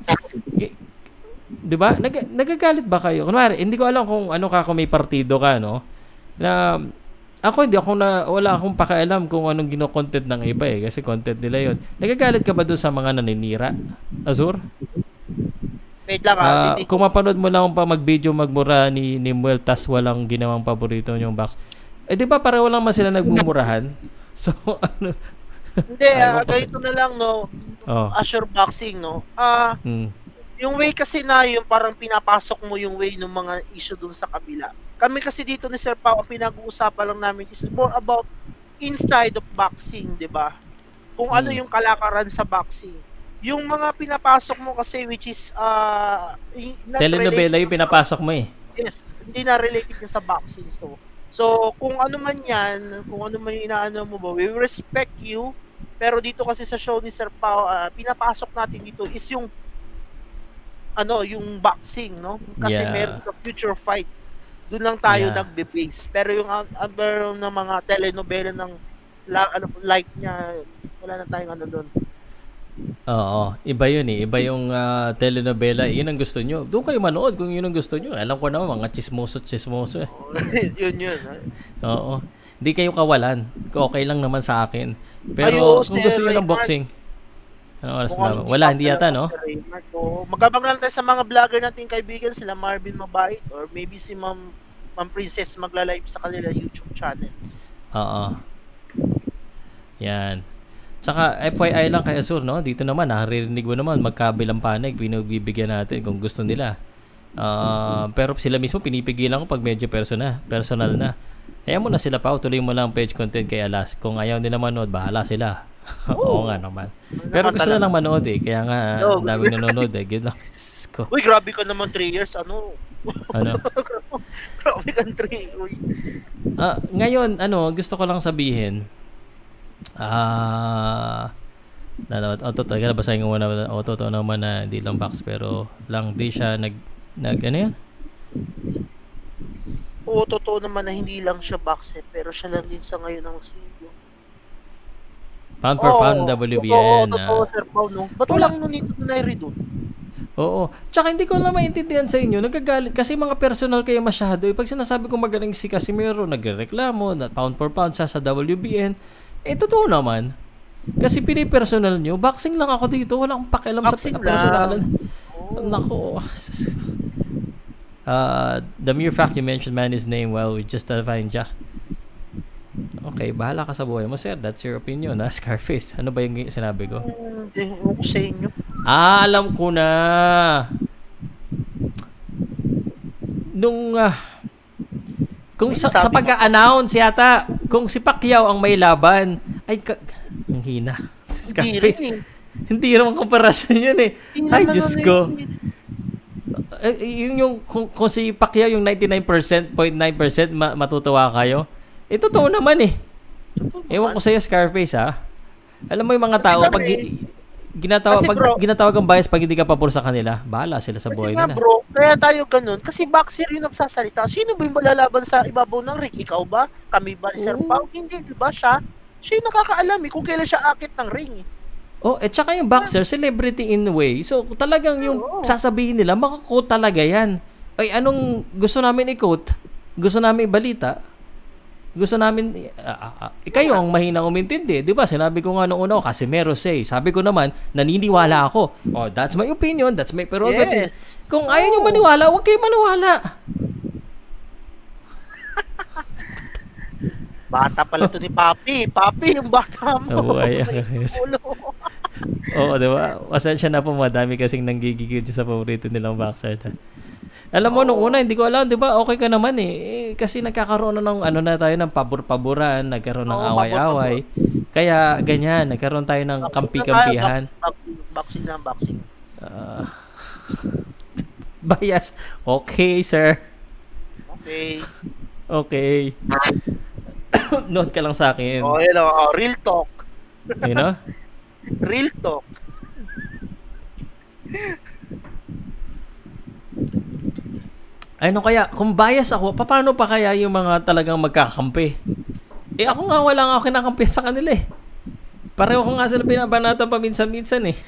Speaker 1: di ba? Nagagalit ba kayo? Kunwari, hindi ko alam kung kung may partido ka, no? Na wala akong pakialam kung anong gino-content ng iba kasi content nila 'yon. Nagagalit ka ba doon sa mga naninira, Azure?
Speaker 3: Wait lang
Speaker 1: kung mapanood mo lang pa mag-video magmura ni Muel tas walang ginawang paborito yung box. Di ba para walang man sila nagmumurahan? So,
Speaker 3: Hindi, ito na lang, no? Azure Boxing, no? Yung way kasi na yung parang pinapasok mo yung way ng mga issue dun sa kabila. Kami kasi dito ni Sir Pao, ang pinag-uusapan lang namin is more about inside of boxing, di ba? Kung ano yung kalakaran sa boxing. Yung mga pinapasok mo kasi which is
Speaker 1: telenovela yung pinapasok mo eh.
Speaker 3: Yes, hindi na related sa boxing. So kung ano man yan, kung ano man yung inaano mo ba, we respect you, Pero dito kasi sa show ni Sir Pao, pinapasok natin dito is yung yung boxing, no? Kasi meron sa future fight. Doon lang tayo nagbe-base. Pero yung other ng mga telenovela ng like niya, wala na tayong doon.
Speaker 1: Oo, iba yun eh. Iba yung telenovela. Yun ang gusto nyo. Doon kayo manood kung yun ang gusto nyo. Alam ko naman, mga chismoso eh.
Speaker 3: yun.
Speaker 1: Oo. Hindi kayo kawalan. Okay lang naman sa akin. Pero kung gusto nyo ng boxing, ano oras na? Wala, hindi yata, no?
Speaker 3: Magabang lang tayo sa mga vlogger nating kaibigan, sila Marvin Mabait, or maybe si Ma'am Princess magla-live sa kanila YouTube channel.
Speaker 1: Oo. Yan. Tsaka FYI lang kay Azur, no? Dito naman, naririnig mo naman, magkabilang panig, pinagbibigyan natin kung gusto nila. Pero sila mismo pinipigilan ko pag medyo personal na. Kaya mo na sila, Pao, tuloy mo lang page content kay Alas. Kung ayaw nila manood, bahala sila. Oo nga naman. Pero gusto na lang manood eh. Kaya nga, daming nanonood eh. Good lang.
Speaker 3: Uy, grabe ka naman 3 years. Ano? Grabe ka 3 years.
Speaker 1: Ngayon, gusto ko lang sabihin. Basahin ko muna. Totoo naman na hindi lang box. Pero lang di siya ano yan?
Speaker 3: Oo, totoo naman na hindi lang siya boxer. Pero siya lang din sa ngayon ang CEO.
Speaker 1: Pound per pound WBN.
Speaker 3: Totoo, Sir Pao, no? Ba't walang nunito na doon?
Speaker 1: Oo. Tsaka hindi ko lang maintindihan sa inyo. Nagagalit. Kasi mga personal kayo masyado. Pag sinasabi ko magaling si Casimiro, nagreklamo na pound per pound sa WBN. Totoo naman. Kasi pinipersonal nyo. Boxing lang ako dito. Wala akong pakialam sa personalan. Nako. The mere fact you mentioned Manny's name, well, we just find Jack. Okay, bahala ka sa buhay mo, sir. That's your opinion, ha? Scarface. Ano ba yung sinabi ko?
Speaker 3: Ewan ko sa inyo.
Speaker 1: Alam ko na. Nung kung sa pag-a-announce yata, kung si Pacquiao ang may laban, ang hina. Scarface. Hindi naman komparasyon yun eh. Ay, Diyos ko. Yung kung si Pacquiao yung 99.9% matutuwa kayo. Totoo naman eh. Ewan ko sa'yo, Scarface, ha? Alam mo yung mga tao, pag ginatawag ang bias pag hindi ka pabor sa kanila, bahala sila sa buhay nila.
Speaker 3: Bro, kaya tayo ganun. Kasi boxer yung nagsasalita. Sino ba yung malalaban sa ibabaw ng ring? Ikaw ba? Kami ba ni Sir Pao? Hindi, di ba siya? Siya yung nakakaalam kung kailan siya akit ng ring.
Speaker 1: Tsaka yung boxer, celebrity in a way. So, talagang yung sasabihin nila, makakote talaga yan. Ay, anong gusto namin i-quote? Gusto namin ibalita? Gusto namin, kayo ang mahina umintindi. Di ba? Sinabi ko nga noong una, Casimiro say. Sabi ko naman, naniniwala ako. That's my opinion. That's my prerogative. Yes. Kung ayaw nyo maniwala, huwag kayo maniwala.
Speaker 3: Bata pala to ni Papi. Papi, yung bata mo.
Speaker 1: Oo, diba? Pasensya na po, madami kasing nanggigigil sa paborito nilang boxer. Alam mo, nung una, hindi ko alam, di ba? Okay ka naman eh. Kasi nagkakaroon na ng na tayo ng pabor-paboran, nagkaroon ng away-away. Kaya ganyan, nagkaroon tayo ng kampi-kampihan.
Speaker 3: Boxing.
Speaker 1: Bias. Okay, sir. Okay. Note ka lang sa akin.
Speaker 3: Real talk.
Speaker 1: You know?
Speaker 3: Real talk.
Speaker 1: Ano kaya, kung bias ako, paano pa kaya yung mga talagang magkakampi? Ako nga wala nga ako kinakampi sa kanila eh. Pareho ko nga sila binabanatan paminsan-minsan eh.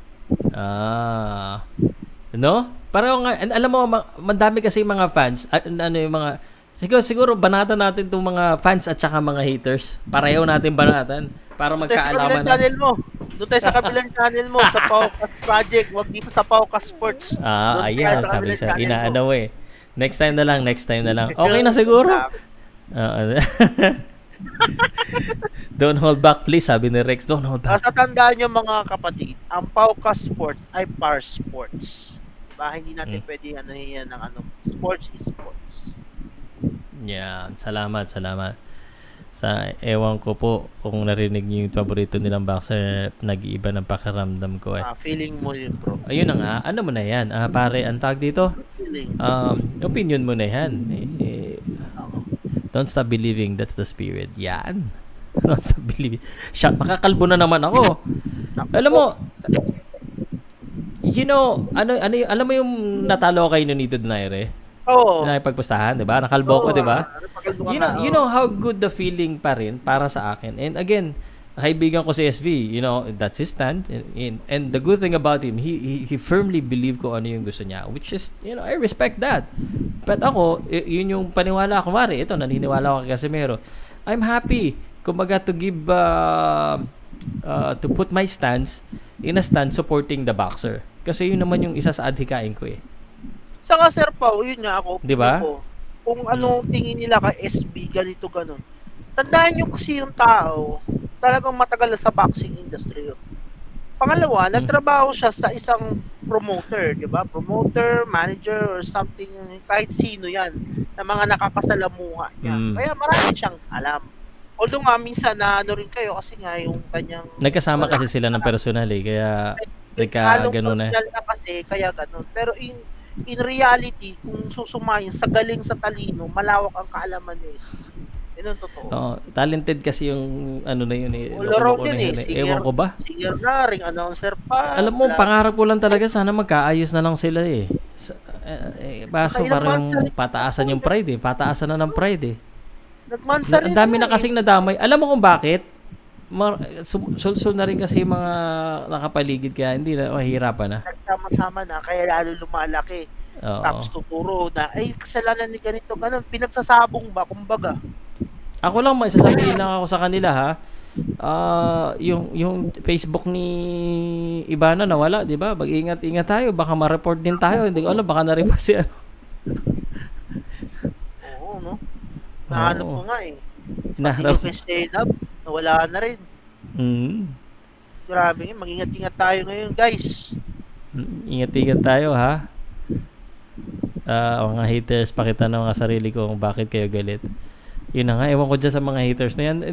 Speaker 1: No? Pareho nga, alam mo, madami kasi mga fans, yung mga, siguro banatan natin itong mga fans at saka mga haters. Pareho natin banatan para magkaalaman na.
Speaker 3: Doon tayo sa kabilang channel mo, sa Powcast Project, wag dito sa Powcast Sports.
Speaker 1: Ayan, sabi sa inaano eh. Next time na lang. Okay na siguro. Don't hold back, please, sabi ni Rex. Don't hold back.
Speaker 3: Tandaan nyo mga kapatid, ang Powcast Sports ay Par Sports. Hindi natin pwede yan ng sports is sports.
Speaker 1: Yeah, salamat. Ewan ko po kung narinig niyo yung paborito nilang boxer, nag-iiba ng pakiramdam ko eh.
Speaker 3: Feeling mo yun, bro.
Speaker 1: Ayun na nga, ano mo na yan? Pare, ang tag dito? Opinion mo na yan. Don't stop believing, that's the spirit. Yan. Non-stop believe. Shot, makakalbo na naman ako. Alam mo, alam mo yung natalo kay Nonito Donaire?
Speaker 3: Oo.
Speaker 1: Nakipagpustahan, di ba? Nakalbo ko, di ba? You know how good the feeling pa rin para sa akin. And again, kaibigan ko si SV, that's his stand. And the good thing about him, he firmly believed ko ano yung gusto niya, which is, I respect that. But ako, yun yung paniwala ko. Mari, ito, naniniwala ko kay Casimero. I'm happy, kumbaga, to give, to put my stance in a stand supporting the boxer. Kasi yun naman yung isa sa adhikain ko eh.
Speaker 3: Saka Sir Pao, yun nga ako.
Speaker 1: Diba?
Speaker 3: Kung anong tingin nila kay SB, ganito, ganun. Tandaan nyo kasi yung tao, talagang matagal na sa boxing industry yun. Pangalawa, nagtrabaho siya sa isang promoter, di ba? Promoter, manager, or something, kahit sino yan, na mga nakakasalamuha niya. Kaya marami siyang alam. Although nga, minsan na ano rin kayo kasi nga yung kanyang...
Speaker 1: Nagkasama kasi sila ng personal eh, kaya gano'n na.
Speaker 3: Personal na kasi, kaya gano'n. Pero in reality, kung susumayin sa galing sa talino, malawak ang kaalaman niya. Yun ang totoo.
Speaker 1: Talented kasi yung ano na yun eh.
Speaker 3: Laro yun eh.
Speaker 1: Ewan ko ba?
Speaker 3: Singer na, ring announcer pa.
Speaker 1: Alam mo, pangarap ko lang talaga sana magkaayos na lang sila eh. Baso parang pataasan yung pride eh. Pataasan na ng pride eh. Ang dami na kasing nadamay. Alam mo kung bakit? Sulsul na rin kasi mga nakapaligid kaya hindi na mahirapan na.
Speaker 3: Nagsama-sama na kaya lalo lumalaki. Tapos tuturo na ay kasalanan ni ganito ganun. Pinagsasabong ba kumbaga?
Speaker 1: Ako lang may sasabihin lang ako sa kanila ha. Yung Facebook ni Ibana nawala, 'di ba? Mag-ingat-ingat tayo, baka ma-report din tayo. Hindi ko alam baka na-report si ano.
Speaker 3: Oo, no. Nahanap ko nga eh.
Speaker 1: Hinahanap.
Speaker 3: Nawala na rin. Grabe nga, mag-ingat-ingat tayo ngayon, guys.
Speaker 1: Ingat-ingat tayo, ha? Mga haters, pakita ng mga sarili ko kung bakit kayo galit. Yun na nga, ewan ko dyan sa mga haters na yan.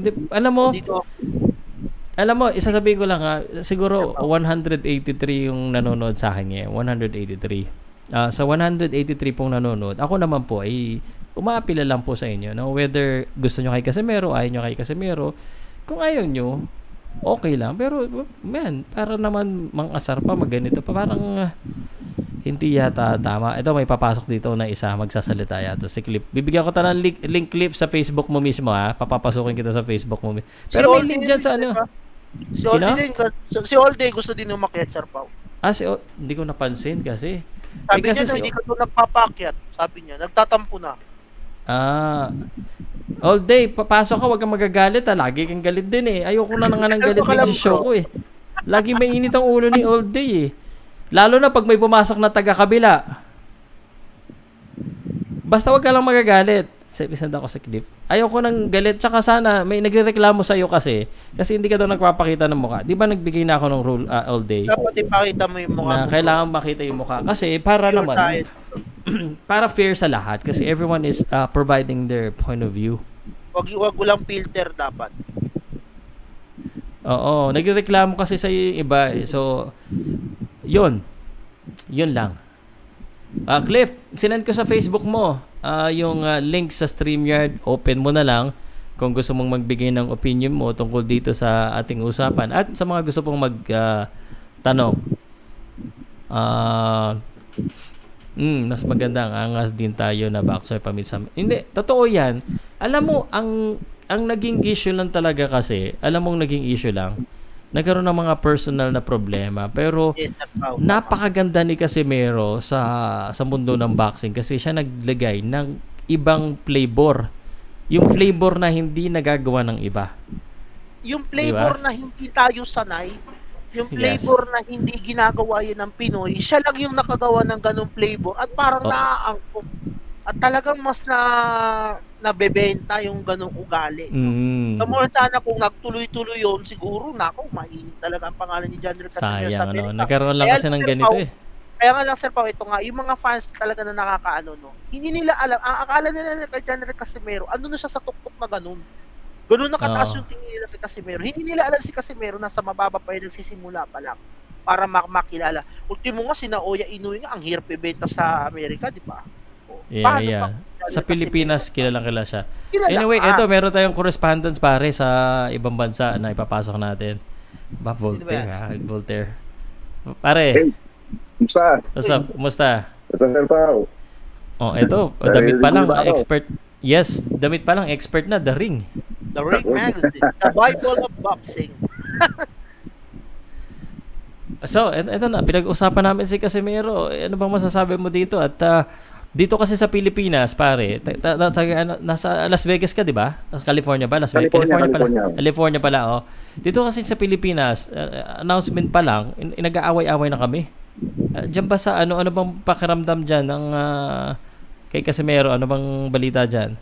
Speaker 1: Alam mo, isasabihin ko lang ha, siguro 183 yung nanonood sa akin ngayon. 183. Sa 183 pong nanonood, ako naman po ay umaapila lang po sa inyo. No? Whether gusto nyo kay Casimero, ayaw nyo kay Casimero, kung ayaw nyo, okay lang. Pero, man, para naman mang-asar pa, magganito pa. Parang hindi yata tama. Ito, may papasok dito na isa, magsasalita yata si Clip. Bibigyan ko ta ng link clip sa Facebook mo mismo, ha? Papapasukin kita sa Facebook mo. Pero may link dyan sa ano.
Speaker 3: Si All Day gusto din umakyat, Sir Pao.
Speaker 1: Hindi ko napansin kasi.
Speaker 3: Sabi niya na, hindi ka doon nagpapakyat. Sabi niya, nagtatampo na.
Speaker 1: All Day, papasok ka, wag kang magagalit ha. Lagi kang galit din eh. Ayoko na nga ng galit din si show ko eh. Lagi may init ang ulo ni All Day eh. Lalo na pag may pumasok na taga-kabila. Basta wag ka lang magagalit. Isanda ko sa clip. Ayoko nang galit. Tsaka sana, may nagrereklamo sa'yo kasi hindi ka daw nagpapakita ng mukha. Di ba nagbigay na ako ng rule All Day?
Speaker 3: Dapat ipakita mo yung mukha.
Speaker 1: Na kailangan makita yung mukha. Kasi para naman, para fair sa lahat. Kasi everyone is providing their point of view.
Speaker 3: Wag walang filter dapat.
Speaker 1: Oo. Nagrereklamo kasi sa iba. So, yun lang. Cliff, sinend ko sa Facebook mo yung link sa Streamyard. Open mo na lang kung gusto mong magbigay ng opinion mo tungkol dito sa ating usapan at sa mga gusto pong magtanong. Mas maganda ang angas din tayo na boxer paminsan. Hindi, totoo yan. Alam mo, ang naging issue lang talaga kasi, naging issue lang, nagkaroon ng mga personal na problema. Pero napakaganda ni Casimero sa mundo ng boxing kasi siya naglagay ng ibang flavor. Yung flavor na hindi nagagawa ng iba.
Speaker 3: Yung flavor na hindi tayo sanay, yung flavor na hindi ginagawa yun ng Pinoy, siya lang yung nakagawa ng ganong flavor at parang naaangkop. At talagang mas nabebenta yung ganong ugali. More sana kung nagtuloy-tuloy yun, siguro, mainit talaga ang pangalan ni John Casimero sa Amerika.
Speaker 1: Nagkaroon lang kasi ng ganito eh.
Speaker 3: Kaya nga lang, Sir Pao, ito nga, yung mga fans talaga na nakakaano, no? Hindi nila alam, ang akala nila kay John Casimero, ano na siya sa tuktok na ganun. Ganun nakataas yung tingin nila kay Casimero. Hindi nila alam si Casimero nasa mababa pa yun, nagsisimula pa lang para makilala. Ultimo nga, sina Oya Inoue nga, ang hirap ibenta sa Amerika, di ba?
Speaker 1: Yeah. Sa Pilipinas, kilala siya. Anyway,
Speaker 3: Kilala ka.
Speaker 1: ito, meron tayong correspondence pare sa ibang bansa na ipapasok natin. Voltaire, ha? Voltaire. Pare,
Speaker 5: Musta?
Speaker 1: Kumusta?
Speaker 5: Sa Sir Pao.
Speaker 1: Oh, ito, damit pa lang, expert. Yes, damit pa lang, expert na, The Ring.
Speaker 3: The Ring Magazine. The Bible of Boxing.
Speaker 1: So, ito na, pinag-usapan namin si Casimero. Ano bang masasabi mo dito? At dito kasi sa Pilipinas, pare, nasa Las Vegas ka, di ba? California ba? California pala, oh. Dito kasi sa Pilipinas, announcement pa lang, nag-aaway-away na kami. Diyan ba sa ano bang pakiramdam diyan ng kay Casimero? Ano bang balita diyan?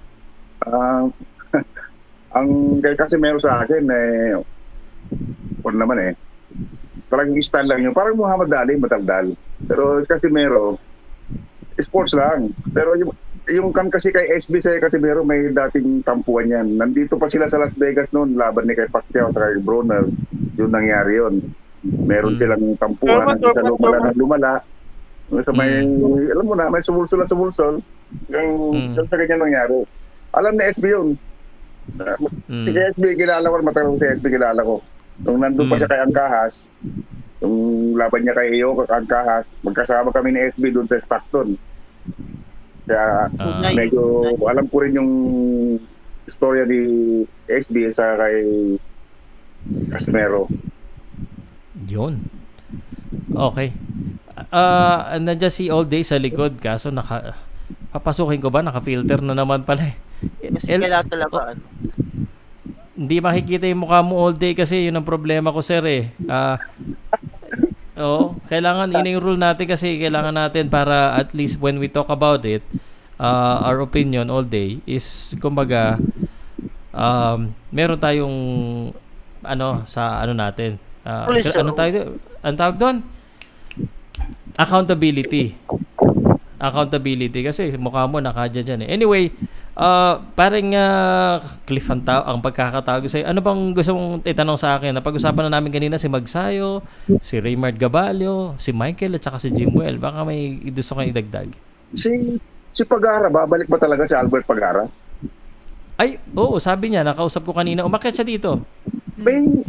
Speaker 5: Ang kay Casimero sa akin wala naman parang style lang yun. Parang Muhammad Ali, mataldal. Pero Casimero, sports lang. Pero yung kan kasi kay SB sa Casimero, may dating tampuan yan. Nandito pa sila sa Las Vegas noon, laban ni kay Pacquiao sa kay Broner. Yung nangyari yun. Meron silang tampuan, sa lumala. Sa may, alam mo na, may sumulsol. Yung sa ganyan nangyari. Alam na SB yun. Si SB, kilala ko, matagal si SB, kilala ko. Nung nandun pa siya kay Angkahas, yung laban niya kay Iyo, Angkahas, magkasama kami ni SB doon sa Stockton. Kaya medyo alam ko rin yung istorya ni SB sa kay Casimero.
Speaker 1: Yun. Okay. Nandiyan si All Day sa likod, kaso papasukin ko ba? Naka-filter na naman pala eh.
Speaker 3: Kasi kailangan talaga
Speaker 1: hindi makikita yung mukha mo all day kasi yun ang problema ko, sir eh. Kailangan yun yung rule natin kasi kailangan natin para at least when we talk about it, our opinion all day is kumbaga meron tayong sa natin. Ang tawag doon? Accountability kasi mukha mo nakadya dyan eh. Anyway, parang Cliff ang pagkakatawag sa'yo. Ano bang gusto mong itanong sa akin? Napag-usapan na namin kanina si Magsayo, si Raymart Gabalio, si Michael at saka si Jimwell. Baka may gusto kang idagdag.
Speaker 5: Si Pagara, babalik ba talaga si Albert Pagara?
Speaker 1: Ay, oo, sabi niya, nakausap ko kanina. Umakyat siya dito.
Speaker 5: May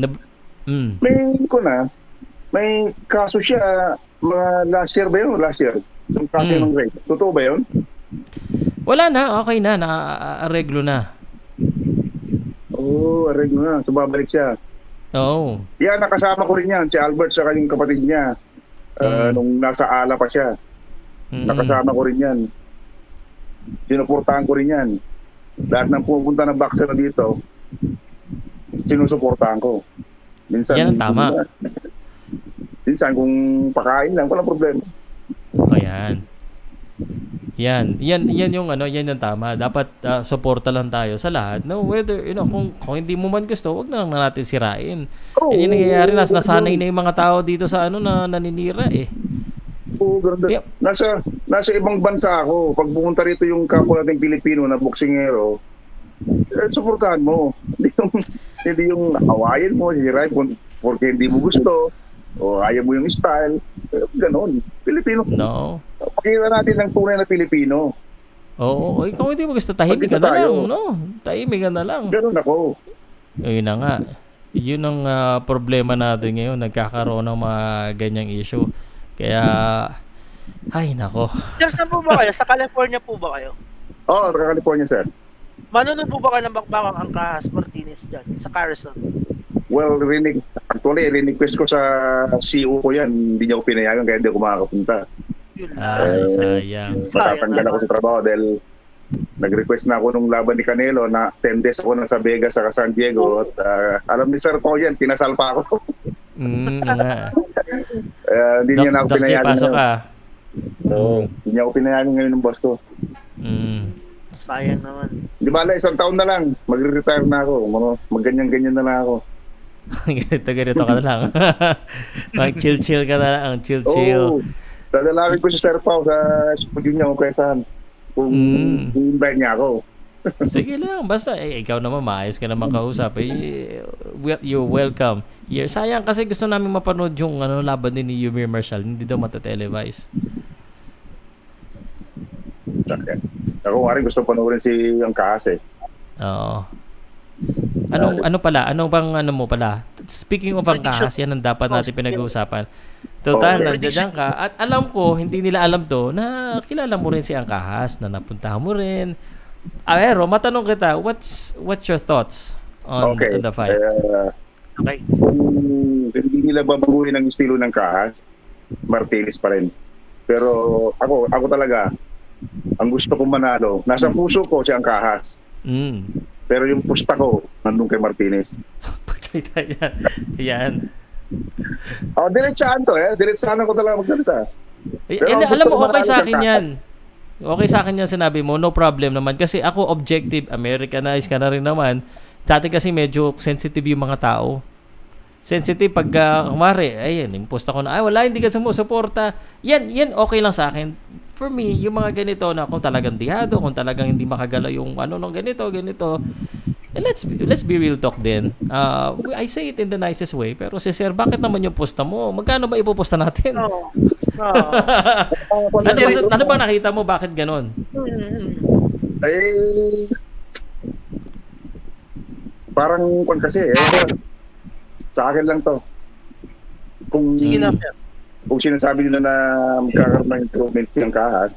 Speaker 5: kaso siya last year ba yun? Yung kaso ng rape. Totoo ba yun?
Speaker 1: Wala na, okay na, na-areglo na.
Speaker 5: Oo, areglo na. So, babalik siya.
Speaker 1: Oo.
Speaker 5: Yan, nakasama ko rin yan. Si Albert sa kanyang kapatid niya. Nung nasa ala pa siya. Nakasama ko rin yan. Sinuportahan ko rin yan. Lahat ng pupunta ng boxer na dito, sinusuportahan ko. Minsan,
Speaker 1: yan ang tama.
Speaker 5: Minsan, kung pakain lang, walang problema.
Speaker 1: O yan. Yan yung yan yung tama. Dapat suporta lang tayo sa lahat. No, whether kung hindi mo man gusto, wag na lang natin sirain. Yan yung nangyayari, nasanay na yung mga tao dito sa na naninira eh.
Speaker 5: Oo, ganda. Yeah. Nasa ibang bansa ako. Pag pumunta rito yung kapwa nating Pilipino na boksingero, suportahan mo. Hindi yung hawayin mo, sirain porque hindi mo gusto. O ayaw mo yung style. Ganon. Pilipino.
Speaker 1: No.
Speaker 5: Pakita natin ng tunay na Pilipino.
Speaker 1: Oo. Kung hindi mo gusto, tahimik ka na lang. No? Tahimik ka na lang.
Speaker 5: Ganon ako.
Speaker 1: Yun na nga. Yun ang problema natin ngayon. Nagkakaroon ng mga ganyang issue. Kaya, ay nako.
Speaker 3: Sir, saan po ba kayo? Sa California po ba kayo?
Speaker 5: Oo, sa California, sir.
Speaker 3: Manunod po ba kayo ng bakbakang Angkahas Martinez dyan? Sa Carson?
Speaker 5: Well, request ko sa CEO ko yan. Hindi niya ako pinayagan kaya hindi ako makakapunta.
Speaker 1: Sayang.
Speaker 5: Matatanggal ako sa trabaho dahil nag-request na ako nung laban ni Canelo na 10 days ako na sa Vegas sa San Diego. At alam ni Sir Pao yan, pinasal pa ako. Hindi niya na ako pinayagan. Hindi niya ako pinayagan ngayon ng boss ko.
Speaker 3: Sayang naman.
Speaker 5: Di ba, isang taon na lang, magre-retire na ako. Magganyan-ganyan na lang ako.
Speaker 1: Ganito ka na lang. Mag-chill-chill ka na lang. Chill-chill.
Speaker 5: Dadalawin ko si Sir Pao sa studio niya kung kayaan. Kung invite niya ako.
Speaker 1: Sige lang. Basta, ikaw naman, maayos ka naman kausap. You're welcome. Here. Sayang kasi gusto namin mapanood yung laban din ni Yumir Marshall. Hindi daw matatelevise.
Speaker 5: Ako nga rin gusto panoorin si Angkahas eh.
Speaker 1: Oo. Ano pala? Ano bang ano mo pala? Speaking of Angkahas, yan ang dapat natin pinag-uusapan. Total, nandiyan ka. At alam ko, hindi nila alam to, na kilala mo rin si Angkahas, na napuntahan mo rin. Pero, matanong kita, what's your thoughts on the fight?
Speaker 3: Okay.
Speaker 5: Kung hindi nila babaguhin ang estilo ng Kahas, Martinez pa rin. Pero ako talaga, ang gusto kong manalo, nasa puso ko si Angkahas. Pero yung pusta ko, nandun kay Martinez.
Speaker 1: Yan.
Speaker 5: Diretsahan to eh. Diretsahan ko talaga magsalita.
Speaker 1: Alam mo, okay sa akin yan. Okay sa akin yan sinabi mo. No problem naman. Kasi ako objective, Americanized ka na rin naman. Sa atin kasi medyo sensitive yung mga tao. Sensitive pag kumari, ayun, impost ako na, wala, hindi ka sumusuporta. Yan okay lang sa akin. For me, yung mga ganito na kung talagang dihado, kung talagang hindi makagalaw yung ganito. Let's be real talk din. I say it in the nicest way, pero si Sir, bakit naman yung posta mo? Magkano ba ipoposta natin? Ano ba nakita mo? Bakit ganon?
Speaker 5: Parang kasi sa akin lang to. Kung sinasabi nila na magkakaroon ng improvement yung Kahas,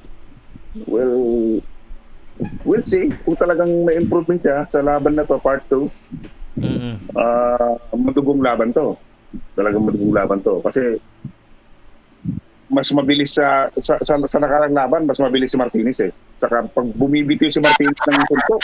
Speaker 5: we'll see kung talagang may improvement siya sa laban na to, part 2. Madugong laban to. Talagang madugong laban to. Kasi mas mabilis sa nakarang laban, mas mabilis si Martinez eh. Saka pag bumibitiw si Martinez ng suntok,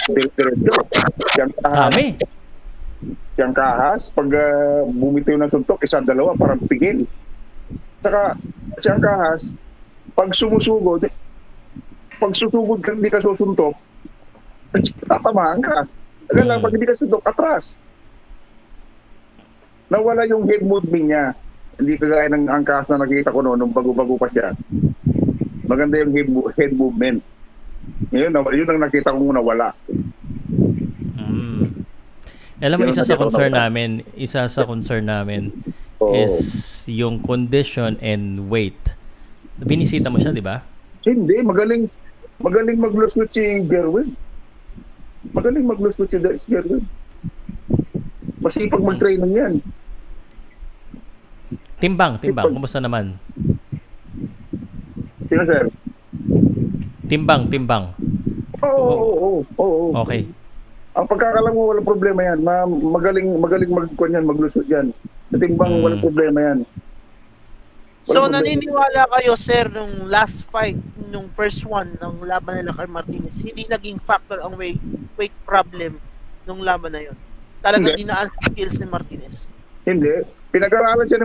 Speaker 5: Siyang Kahas, pag bumitiw ng suntok, 1-2, parang pigil. Saka siyang Kahas, pag susugod ka, hindi ka susuntok, tatamaan ka. Pag hindi ka suntok, atras. Nawala yung head movement niya. Hindi kagaya ng Angkahas na nakita ko nung bago-bago pa siya. Maganda yung head movement. Yun ang nakita ko nawala.
Speaker 1: Alam mo, isa sa concern namin is yung condition and weight. Binisita mo siya, di ba?
Speaker 5: Hindi, magaling mag-lose-with si Gerwin. Magaling mag-lose-with si Gerwin. Masipag mag-training yan.
Speaker 1: Timbang. Kumusta naman?
Speaker 5: Sino, sir?
Speaker 1: Timbang.
Speaker 5: Oo.
Speaker 1: Okay.
Speaker 5: Ang pagkakalam mo, walang problema yan. Magaling maglusot yan. Sa timbang, walang problema yan.
Speaker 3: So, naniniwala kayo, sir, nung last fight, nung first one, ng laban nila kay Martinez, hindi naging factor ang weight problem nung laban na yun? Talagang dinaan sa skills ni Martinez?
Speaker 5: Hindi. Pinag-aralan siya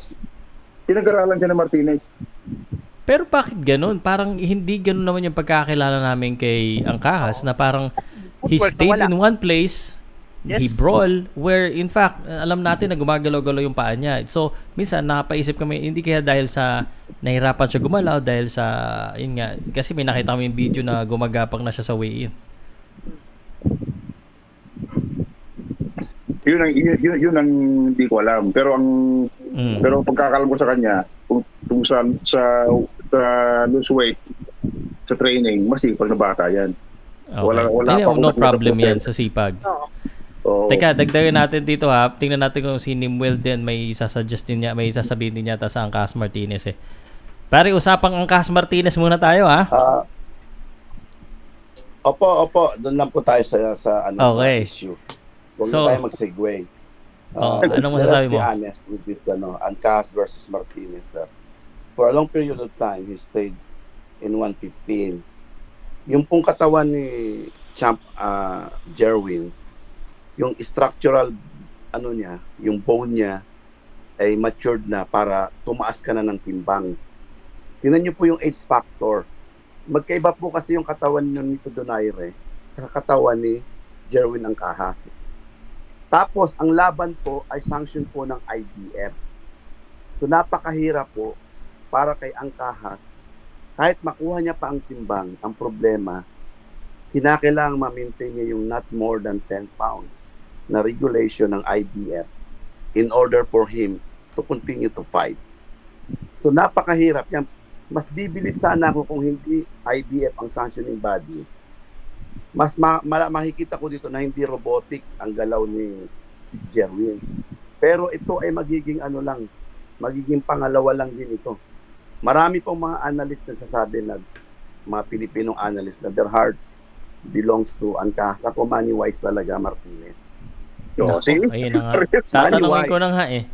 Speaker 5: ni Martinez.
Speaker 1: Pero bakit ganun? Parang hindi ganun naman yung pagkakilala namin kay Angkahas na parang he stayed in one place, he brawl, where in fact, alam natin na gumagalaw-galaw yung paa niya. So, minsan napaisip kami, hindi kaya dahil sa nahirapan siya gumalaw, dahil sa, yun nga, kasi may nakita kami yung video na gumagapang na siya sa weigh-in. Yun ang hindi ko alam. Pero ang pagkakalam ko sa kanya, kung sa lose weight, sa training, masipag na bata yan. Okay. No problem yan sa sipag. Teka, dagdagan natin dito ha. Tingnan natin kung si Nimwell din may sasabihin din yata sa Angkahas Martinez eh. Pare, usapang Angkahas Martinez muna tayo ha.
Speaker 6: Opo. Doon lang po tayo sa sa issue. Huwag na tayo mag-segue.
Speaker 1: Anong masasabi mo?
Speaker 6: Let's be honest with this, Angkahas versus Martinez. For a long period of time, he stayed in 115. Yung pong katawan ni Champ Jerwin, yung structural niya, yung bone niya ay matured na para tumaas ka na ng timbang. Tingnan niyo po yung age factor. Magkaiba po kasi yung katawan ni Donaire sa katawan ni Jerwin Angkahas. Tapos ang laban po ay sanction po ng IBF. So napakahirap po para kay Angkahas. Kahit makuha niya pa ang timbang, ang problema, kinakailangan ma-maintain niya yung not more than 10 pounds na regulation ng IBF in order for him to continue to fight. So napakahirap yan. mas bibilib sana ako kung hindi IBF ang sanctioning body. Mas makikita ko dito na hindi robotic ang galaw ni Jerwin. Pero ito ay magiging magiging pangalawa lang din ito. Marami pong mga analyst na sasabi na mga Pilipinong analyst na their hearts belongs to Angkas. Ako money-wise talaga, Martinez.
Speaker 1: Ayun na nga. Tatanungin ko na nga eh.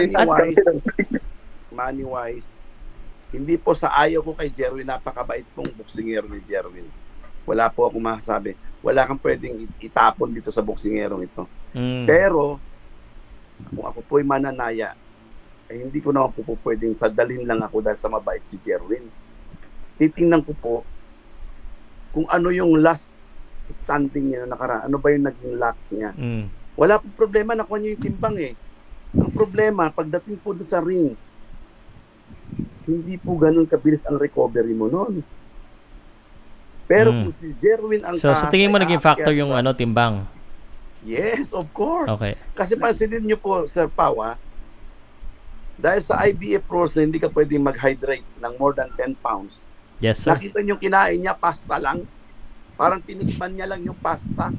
Speaker 6: Money-wise, hindi po sa ayaw ko kay Jerwin, napakabait pong boksingero ni Jerwin. Wala po akong masasabi. Wala kang pwedeng itapon dito sa boksingerong ito. Pero, kung ako po'y mananaya, hindi ko naman po pwedeng sadalin lang ako dahil sa mabait si Jerwin. Titingnan ko po kung ano yung last standing niya na nakaraan. Ano ba yung naging luck niya? Wala po problema, nakuha niya yung timbang eh. Ang problema, pagdating po doon sa ring, hindi po ganun kabilis ang recovery mo noon. Pero kung si Jerwin ang
Speaker 1: So, sa tingin mo naging factor yung timbang?
Speaker 6: Yes, of course.
Speaker 1: Okay.
Speaker 6: Kasi pansinin niyo po, Sir Pow, dahil sa IBF rules na hindi ka pwedeng mag-hydrate ng more than 10 pounds.
Speaker 1: Yes, sir.
Speaker 6: Nakita niyo kinain niya, pasta lang. Parang tinikman niya lang yung pasta.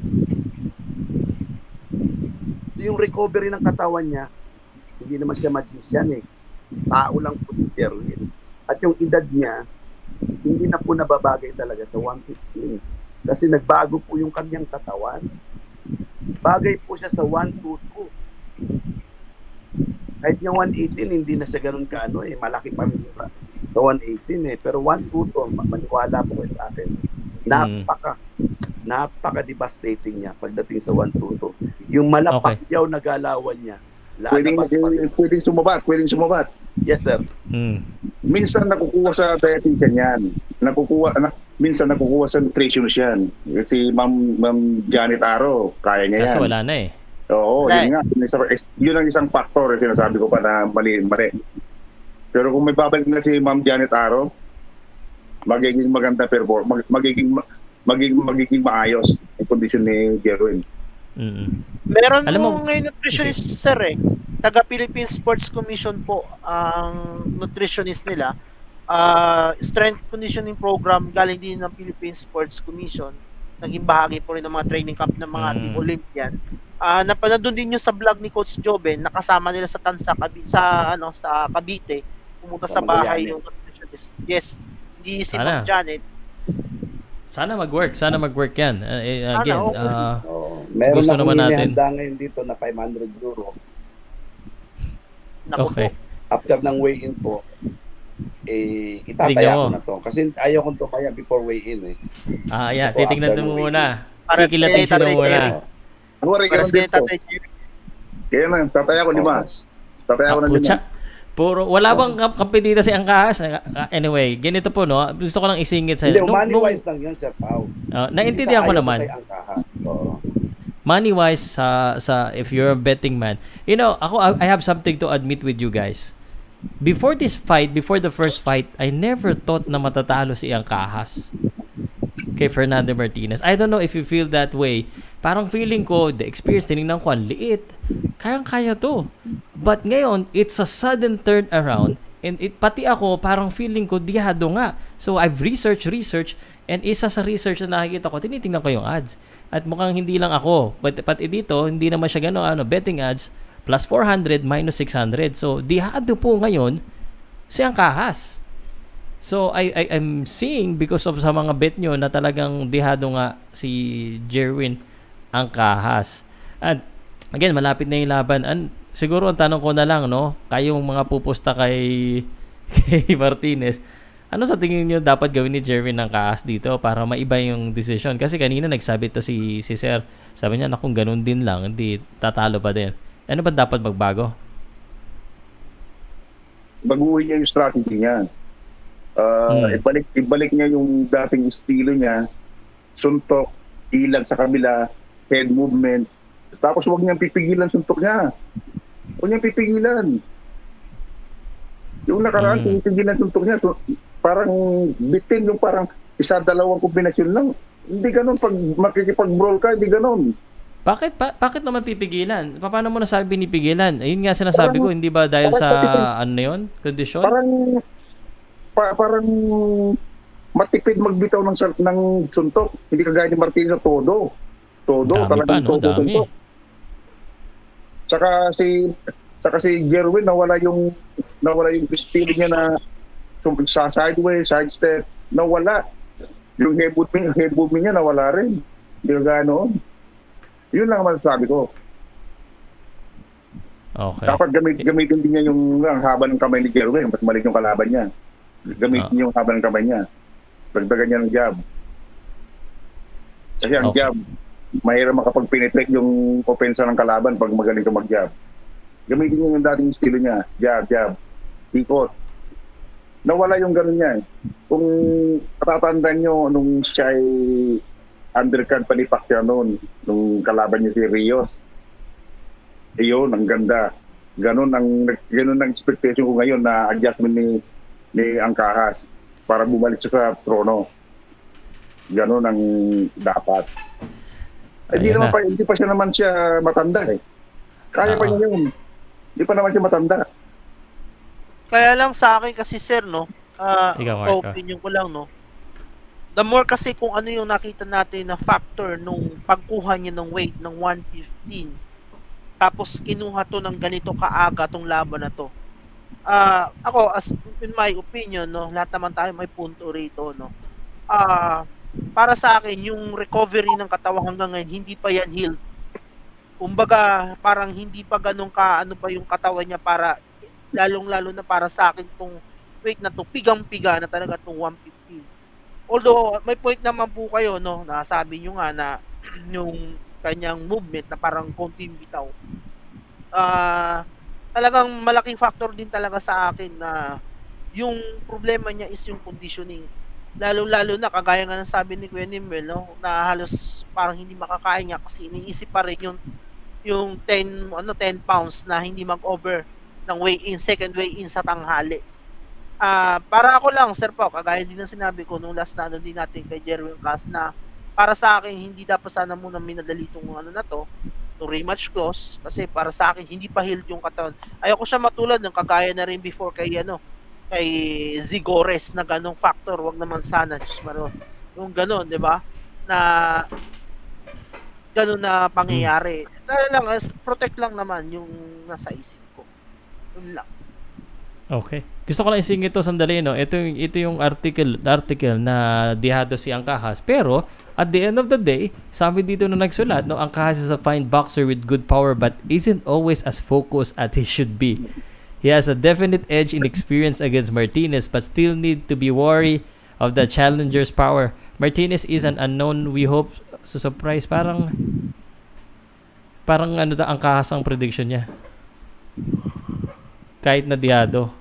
Speaker 6: So, yung recovery ng katawan niya, hindi naman siya magician eh. Tao lang po si Jerwin. At yung edad niya, hindi na po nababagay talaga sa 115. Kasi nagbago po yung kanyang katawan. Bagay po siya sa 122. Kahit yung 118, hindi na siya ganun kaano eh. Malaki pa rin sa 118 eh. Pero 122, maniwala po kayo sa akin. Napaka-devastating niya pagdating sa 122. Yung malapakyaw na galawan niya,
Speaker 5: pwedeng sumabat.
Speaker 6: Yes, sir.
Speaker 5: Minsan nakukuha sa dietitian yan. Minsan nakukuha sa nutritionist yan. Si Ma'am Janet Aro, kaya niya yan.
Speaker 1: Kasi wala na eh.
Speaker 5: Oo, yun nga. Yun ang isang factor sinasabi ko pa na mali. Pero kung may babalik na si Ma'am Janet Aro, magiging maganda magiging maayos ang kondisyon ni Jerwin.
Speaker 3: Meron mo ngayon nutritionist, sir eh. Taga Philippine Sports Commission po ang nutritionist nila. Strength conditioning program galing din ng Philippine Sports Commission. Naging bahagi po rin ng mga training camp ng mga Team Olympian. Napanandun din yun sa vlog ni Coach Joben, nakasama nila sa Tansa sa Cavite. Pumunta sa bahay yung nutritionist. Yes, hindi si Ma'am Janet.
Speaker 1: Sana mag-work yan. Again,
Speaker 6: meron
Speaker 1: gusto
Speaker 6: na
Speaker 1: naman natin.
Speaker 6: Handa ngayon dito na 500 euro.
Speaker 1: Okay.
Speaker 6: After ng weigh-in po, itataya ko na to. Kasi ayaw kong tumaya before weigh-in eh.
Speaker 1: Yeah. Titignan mo muna. Kikilatin sila muna.
Speaker 5: Ako rin ganun dito. Kaya na, tataya ko 5. Tataya ko ng 5.
Speaker 1: Puro, wala bang kampetita si Angkas? Anyway, ganito po, no? Gusto ko lang isingit sa'yo.
Speaker 6: Hindi, money-wise lang yun, Sir Pow.
Speaker 1: Naintindihan ko naman. Money-wise, if you're a betting man, I have something to admit with you guys. Before the first fight, I never thought na matatalo si Angkas kay Fernando Martinez. I don't know if you feel that way. Parang feeling ko, the experience, tinignan ko, ang liit. Kayang-kaya to. But ngayon, it's a sudden turnaround. And pati ako, parang feeling ko, dihado nga. So, I've researched. And isa sa research na nakikita ko, tinitingnan ko yung ads. At mukhang hindi lang ako. Pati dito, hindi naman siya gano'n, betting ads, plus 400, minus 600. So, dihado po ngayon si Angkas. So, I'm seeing because of sa mga bet nyo na talagang dihado nga si Jerwin Angkas. At again, malapit na yung laban. Siguro ang tanong ko na lang, no? Kayong mga pupusta kay Martinez, ano sa tingin nyo dapat gawin ni Jerwin Angkas dito para maiba yung decision? Kasi kanina nagsabi to si Sir. Sabi niya, kung ganun din lang, hindi tatalo pa din. Ano ba dapat magbago?
Speaker 5: Baguhin niya yung strategy niya. Ibalik niya yung dating estilo niya, suntok, ilag sa kabila, head movement. Tapos huwag niyang pipigilan suntok niya. Huwag niyang pipigilan. Yung nakaraan, pipigilan suntok niya. So, parang bitin yung parang isa-dalawang kombinasyon lang. Hindi ganun. Pag makikipag-brawl ka, hindi ganun.
Speaker 1: Bakit naman pipigilan? Paano mo nasabi pinipigilan? Ayun nga sinasabi ko, hindi ba dahil sa ano yun? Kondisyon?
Speaker 5: parang matipid magbitaw ng suntok. Hindi kagaya ni Martinez na todo.
Speaker 1: Dami
Speaker 5: Talagang
Speaker 1: pa, no?
Speaker 5: todo
Speaker 1: Dami.
Speaker 5: suntok. Saka si Jerwin nawala yung speed niya na sa sideways, sidestep, nawala. Yung head movement niya nawala rin. Hindi kagaya noon. Yun lang ang masasabi ko.
Speaker 1: Okay.
Speaker 5: Dapat gamitin din niya yung haba ng kamay ni Jerwin. Mas maliit yung kalaban niya. Gamitin niya yung haba ng kamay niya. Dagdagan niya ng jab. Kasi ang jab, mahirap makapag-penetrate yung opensa ng kalaban pag magaling ka mag-jab. Gamitin niya yung dating estilo niya. Jab, ikot. Nawala yung gano'n niya. Kung patatandaan nyo, nung siya ay undercard pa ni Pacquiao noon, nung kalaban niya si Rios. Ayun, ang ganda. Ganun ang expectation ko ngayon na adjustment ni Angkahas para bumalik siya sa trono. Ganun ang dapat. Hindi pa siya naman siya matanda eh. Kaya pa niya yun. Hindi pa naman siya matanda.
Speaker 3: Kaya lang sa akin kasi sir, no,
Speaker 1: Ikaw,
Speaker 3: opinion ko lang, no, the more kasi kung ano yung nakita natin na factor nung pagkuha niya ng weight ng 115, tapos kinuha to ng ganito kaaga tong laban na to. Ako, as in my opinion, no, lahat naman tayo may punto rito, no. Para sa akin, yung recovery ng katawan hanggang ngayon, hindi pa yan healed. Kumbaga, parang hindi pa ganun ka, ano pa yung katawan niya para, lalong-lalo na para sa akin tong weight na to, pigang-piga na talaga tong 115. Although, may point naman po kayo, no, nasabi nyo nga na yung kanyang movement na parang konting bitaw. Talagang malaking factor din talaga sa akin na yung problema niya is yung conditioning. Lalo-lalo na, kagaya nga ng sabi ni Kuya Nimel, no, na halos parang hindi makakain niya kasi iniisip pa rin yung 10 pounds na hindi mag-over ng weigh-in, second weigh-in sa tanghali. Para ako lang, Sir Pao, kagaya din ng sinabi ko nung last na din natin kay Jerwin Cass na para sa akin, hindi dapat sana muna minadali itong na to, itong rematch clause, kasi para sa akin, hindi pa healed yung katawan. Ayoko siya matulad ng kagaya na rin before kay Zigores na ganong factor, wag naman sana, yung ganon, di ba? Na ganon na pangyayari. Lang, protect lang naman yung nasa isip ko. Yun lang.
Speaker 1: Okay. Gusto ko lang isingit ito sandali, no? Ito yung article na dihado si Angkahas. Pero, at the end of the day, sabi dito na nagsulat, no, Angkahas is a fine boxer with good power but isn't always as focused as he should be. He has a definite edge in experience against Martinez but still need to be wary of the challenger's power. Martinez is an unknown. We hope so surprise. Parang Angkahas ang prediction niya. Kahit na dihado.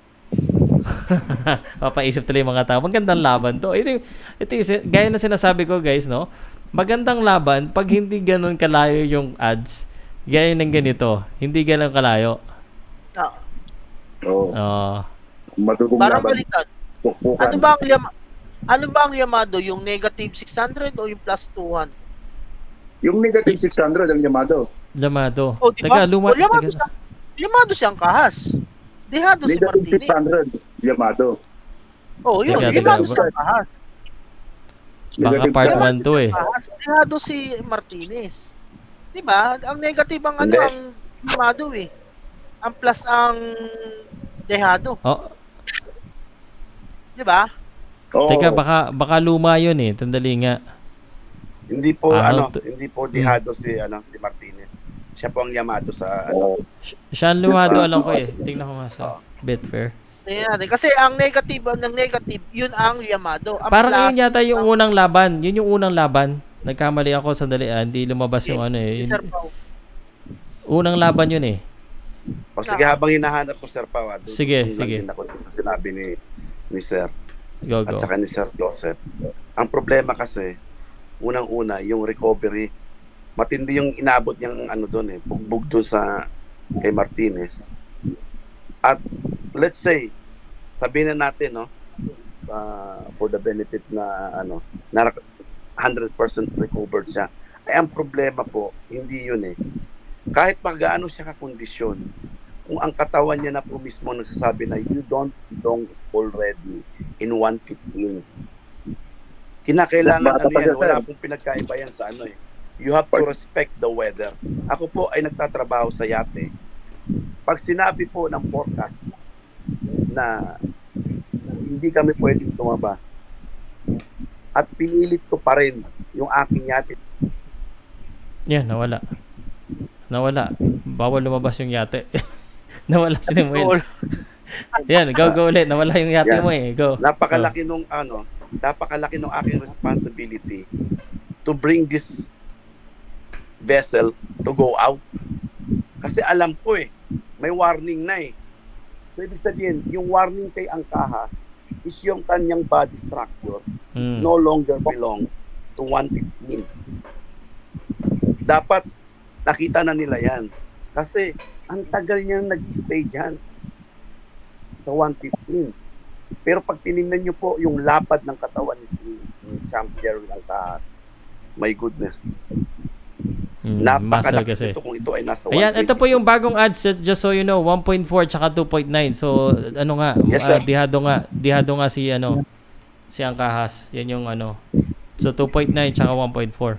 Speaker 1: Papaisip tuloy yung mga tao. Magandang laban to. Ito yung, gaya na sinasabi ko guys, no? Magandang laban pag hindi ganun kalayo yung odds. Gaya ng ganito. Hindi ganun kalayo.
Speaker 5: Madugong
Speaker 3: parang
Speaker 5: laban.
Speaker 3: baliktad. Ano ba ang Yamado? Yung negative 600 o yung plus 200?
Speaker 5: Yung negative 600 ang Yamado.
Speaker 3: Oh, diba?
Speaker 1: Teka,
Speaker 3: Yamado siyang kahas. Dehado si
Speaker 5: Negative
Speaker 3: Martinez.
Speaker 5: 600 Yamado.
Speaker 3: Oh, yun. Yamado siyang kahas.
Speaker 1: Baka part 1 to eh.
Speaker 3: Dehado si Martinez. Diba? Ang negative ang ang Yamado eh. Ang plus ang Dehado.
Speaker 1: Oh.
Speaker 3: Diba?
Speaker 5: Oh.
Speaker 1: Teka, baka luma yun eh. Tandali nga.
Speaker 6: Hindi po hindi po dihado si Martinez. Siya po ang Yamado sa
Speaker 1: Siya ang lumado, alam ko eh. Tingnan ko nga sa Betfair.
Speaker 3: Ayan, kasi ang negative, yun ang Yamado. Ang
Speaker 1: parang
Speaker 3: plus,
Speaker 1: yun yata yung unang laban. Yun yung unang laban. Nagkamali ako sandali. Hindi lumabas yung ano eh. Unang laban yun eh.
Speaker 6: O sige, habang hinahanap ko Sir Pao.
Speaker 1: Sige.
Speaker 6: Ako sa sinabi ni Sir.
Speaker 1: Go.
Speaker 6: At saka ni Sir Joseph. Ang problema kasi, unang-una, yung recovery, matindi yung inabot niyang doon eh, bugbog doon sa kay Martinez. At let's say, sabihin na natin, no, for the benefit na na 100% recovered siya. Ay ang problema po, hindi yun eh. Kahit pag-gaano siya kakondisyon, kung ang katawan niya na po mismo nagsasabi na you don't belong already, in 115. Kinakailangan
Speaker 5: Bata pa siya,
Speaker 6: wala
Speaker 5: sir.
Speaker 6: pong pinagkaiba yan sa You have to respect the weather. Ako po ay nagtatrabaho sa yate. Pag sinabi po ng forecast na hindi kami pwedeng tumabas at pinilit ko pa rin yung aking yate.
Speaker 1: Yan, nawala. Bawal lumabas yung yate. Nawala si Nemuel. Yan, go ulit. Nawala yung yate mo eh. Go.
Speaker 6: Napakalaki nung aking responsibility to bring this vessel to go out. Kasi alam ko may warning na So ibig sabihin, yung warning kay Angkahas is yung kanyang body structure is no longer belong to 115. Dapat nakita na nila yan. Kasi ang tagal niyang nag-stay dyan sa 115. Pero pag tinignan niyo po yung lapad ng katawan ni Champ Jerry Angkahas, my goodness. Napakalakas ito kung ito ay nasa 120.
Speaker 1: Ayan, ito po yung bagong ads, just so you know, 1.4 tsaka 2.9. So,
Speaker 6: Yes, sir.
Speaker 1: dihado nga si Angkahas. Yan yung So, 2.9 tsaka 1.4.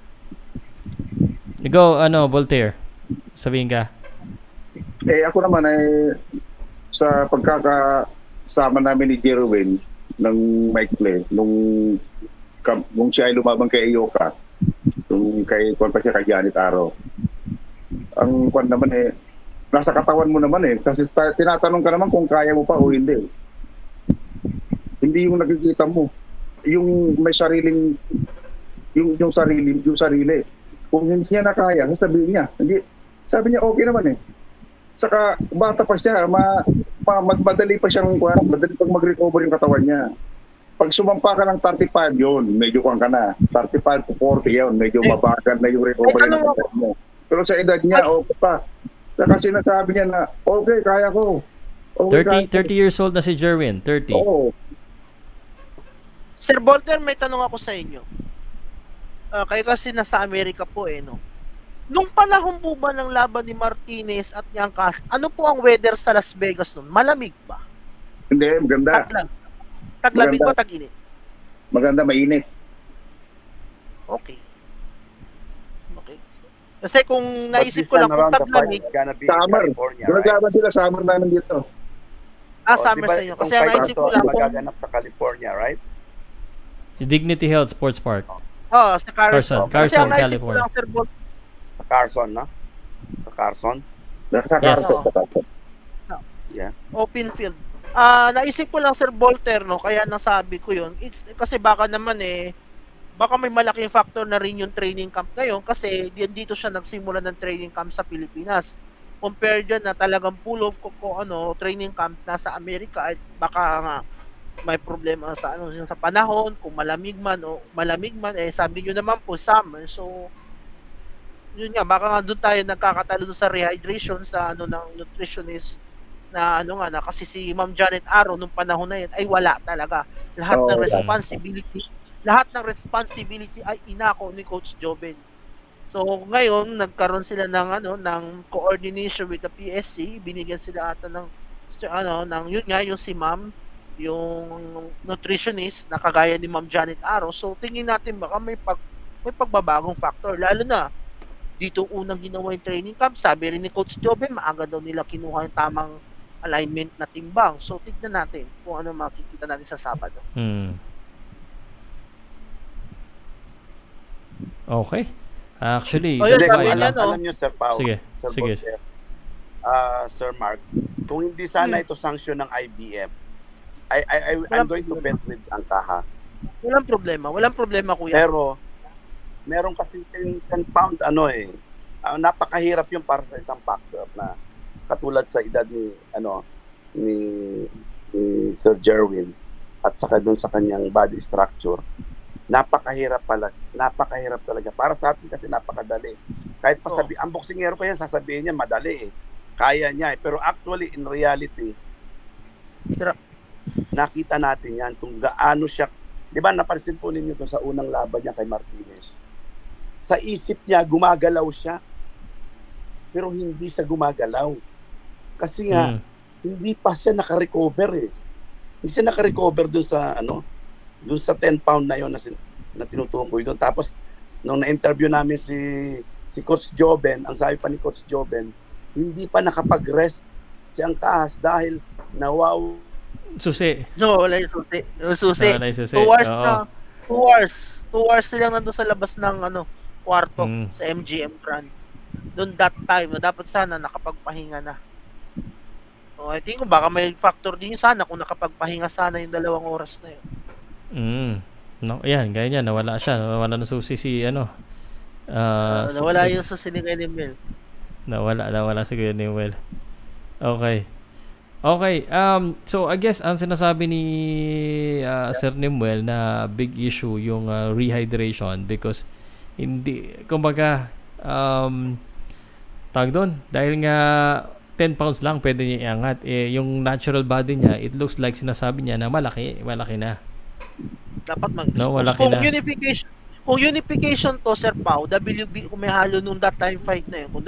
Speaker 1: Go, Voltaire. Sabihin ka.
Speaker 5: Ako naman sa pagkakasama namin ni Jerwin ng Mike Play, nung siya ay lumabang kay Ayoka, nung kay Janet Aro. Ang naman nasa katawan mo naman kasi tinatanong ka naman kung kaya mo pa o hindi. Hindi yung nakikita mo. Yung may sariling yung sarili. Kung hindi niya na kaya, sabihin niya. Hindi, sabi niya okay naman Saka bata pa siya, madali pa siyang madali pag mag-recover yung katawan niya. Pag sumampa ka ng 35 yun, medyo ka na. 35 to 40 yun, medyo mabagal na yung recovery ng katawan mo. Pero sa edad niya, okay pa. Kasi nasabi niya na, okay, kaya ko. Okay,
Speaker 1: 30 years old na si Jerwin. 30.
Speaker 5: Oo.
Speaker 3: Sir Voltaire, may tanong ako sa inyo. Kayo kasi nasa Amerika po Nung panahon po ba ng laban ni Martinez at ni Angkahas, ano po ang weather sa Las Vegas noon? Malamig ba?
Speaker 5: Hindi, maganda.
Speaker 3: Taglamig ba, tag-init?
Speaker 5: Maganda, mainit.
Speaker 3: Okay. Kasi kung naisip ko lang kung taglamig,
Speaker 5: Summer. Naglaban sila, summer namin dito.
Speaker 3: summer sa inyo. Kasi naisip ko lang kung
Speaker 6: magaganap sa California, right?
Speaker 1: Dignity Health Sports Park.
Speaker 3: sa Carson. Kasi
Speaker 1: Carson,
Speaker 3: ang naisip ko
Speaker 1: California.
Speaker 3: lang, Sir Voltaire,
Speaker 6: Sa Carson, no? Sa Carson?
Speaker 5: Sa
Speaker 1: Yes.
Speaker 5: Carson.
Speaker 6: Yeah.
Speaker 3: open field. Naisip ko lang, Sir Voltaire, kaya nasabi ko yun, kasi baka naman baka may malaking factor na rin yung training camp ngayon kasi dito siya nagsimula ng training camp sa Pilipinas. Compare dyan na talagang full of training camp nasa Amerika at baka nga may problema sa sa panahon, kung malamig man sabi niyo naman po summer. So yun nga, baka nga doon tayo nagkakatalo sa rehydration sa ng nutritionist na na kasi si Ma'am Janet Aro nung panahon na yun ay wala talaga. Lahat ng responsibility ay inako ni Coach Joven. So ngayon nagkaroon sila ng coordination with the PSC, binigyan sila ata ng yun nga yung si Ma'am, yung nutritionist na kagaya ni Ma'am Janet Aro. So tingin natin baka may pagbabagong factor, lalo na dito unang ginawa yung training camp. Sabi rin ni Coach Joven, maaga daw nila kinuha yung tamang alignment na timbang. So tignan natin kung ano makikita natin sa Sabado.
Speaker 1: Okay. Actually,
Speaker 6: alam niyo, Sir Pao.
Speaker 1: Sige.
Speaker 6: Sir Mark, kung hindi sana ito sanction ng IBF, I'm going to bet with Angkahas.
Speaker 3: Walang problema kuya.
Speaker 6: Pero meron kasi 10 pound napakahirap yung para sa isang boxer na katulad sa edad ni Sir Jerwin at saka doon sa kanyang body structure. Napakahirap talaga. Para sa atin kasi napakadali. Kahit pa ang boksingero ko yan, sasabihin niya madali Kaya niya Pero actually, in reality, nakita natin yan kung gaano siya. Di ba, napansin po ninyo to sa unang laban niya kay Martinez. Sa isip niya, gumagalaw siya. Pero hindi siya gumagalaw. Kasi nga, hindi pa siya nakarecover hindi siya naka-recover dun sa dun sa 10 pound na yon na tinutukoy doon. Tapos nung na-interview namin si Coach Joben, ang sabi pa ni Coach Joben, hindi pa nakapag-rest si Angkas dahil
Speaker 1: Susi.
Speaker 3: No, wala yung susi. Yung susi.
Speaker 1: Wala yung susi.
Speaker 3: 2 hours
Speaker 1: Oo.
Speaker 3: na. 2 hours. 2 hours silang nandun sa labas ng kwarto sa MGM Grand. Doon that time, dapat sana nakapagpahinga na. So, I think baka may factor din sana kung nakapagpahinga sana yung 2 oras na yun.
Speaker 1: No, yan, ganyan, nawala siya. Nawala na susi si
Speaker 3: nawala yung susi ni Mel.
Speaker 1: Nawala si Kuya Newell. Okay. So I guess ang sinasabi ni Sir Nimwell na big issue yung rehydration because kumbaga tawag doon, dahil nga 10 pounds lang pwede niya iangat. Yung natural body niya, it looks like sinasabi niya na malaki na.
Speaker 3: Dapat
Speaker 1: malaki na.
Speaker 3: Kung unification to, Sir Pao, WB, kung may halo nung that time fight na yun, kung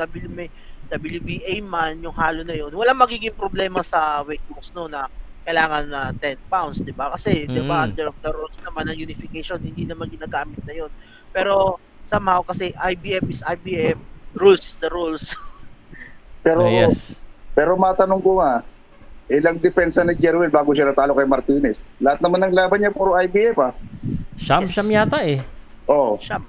Speaker 3: WBA man, yung halo na yun, wala magiging problema sa weight loss na kailangan na 10 pounds, di ba? Kasi, di ba, under the rules naman ng unification, hindi naman ginagamit na yun. Pero, somehow, kasi IBF is IBF, rules is the rules.
Speaker 5: Pero,
Speaker 1: yes.
Speaker 5: Pero matanong ko nga, ilang depensa ni Jerwin bago siya natalo kay Martinez? Lahat naman ng laban niya puro IBF
Speaker 1: Siyam yata
Speaker 5: Oo.
Speaker 3: Siyam.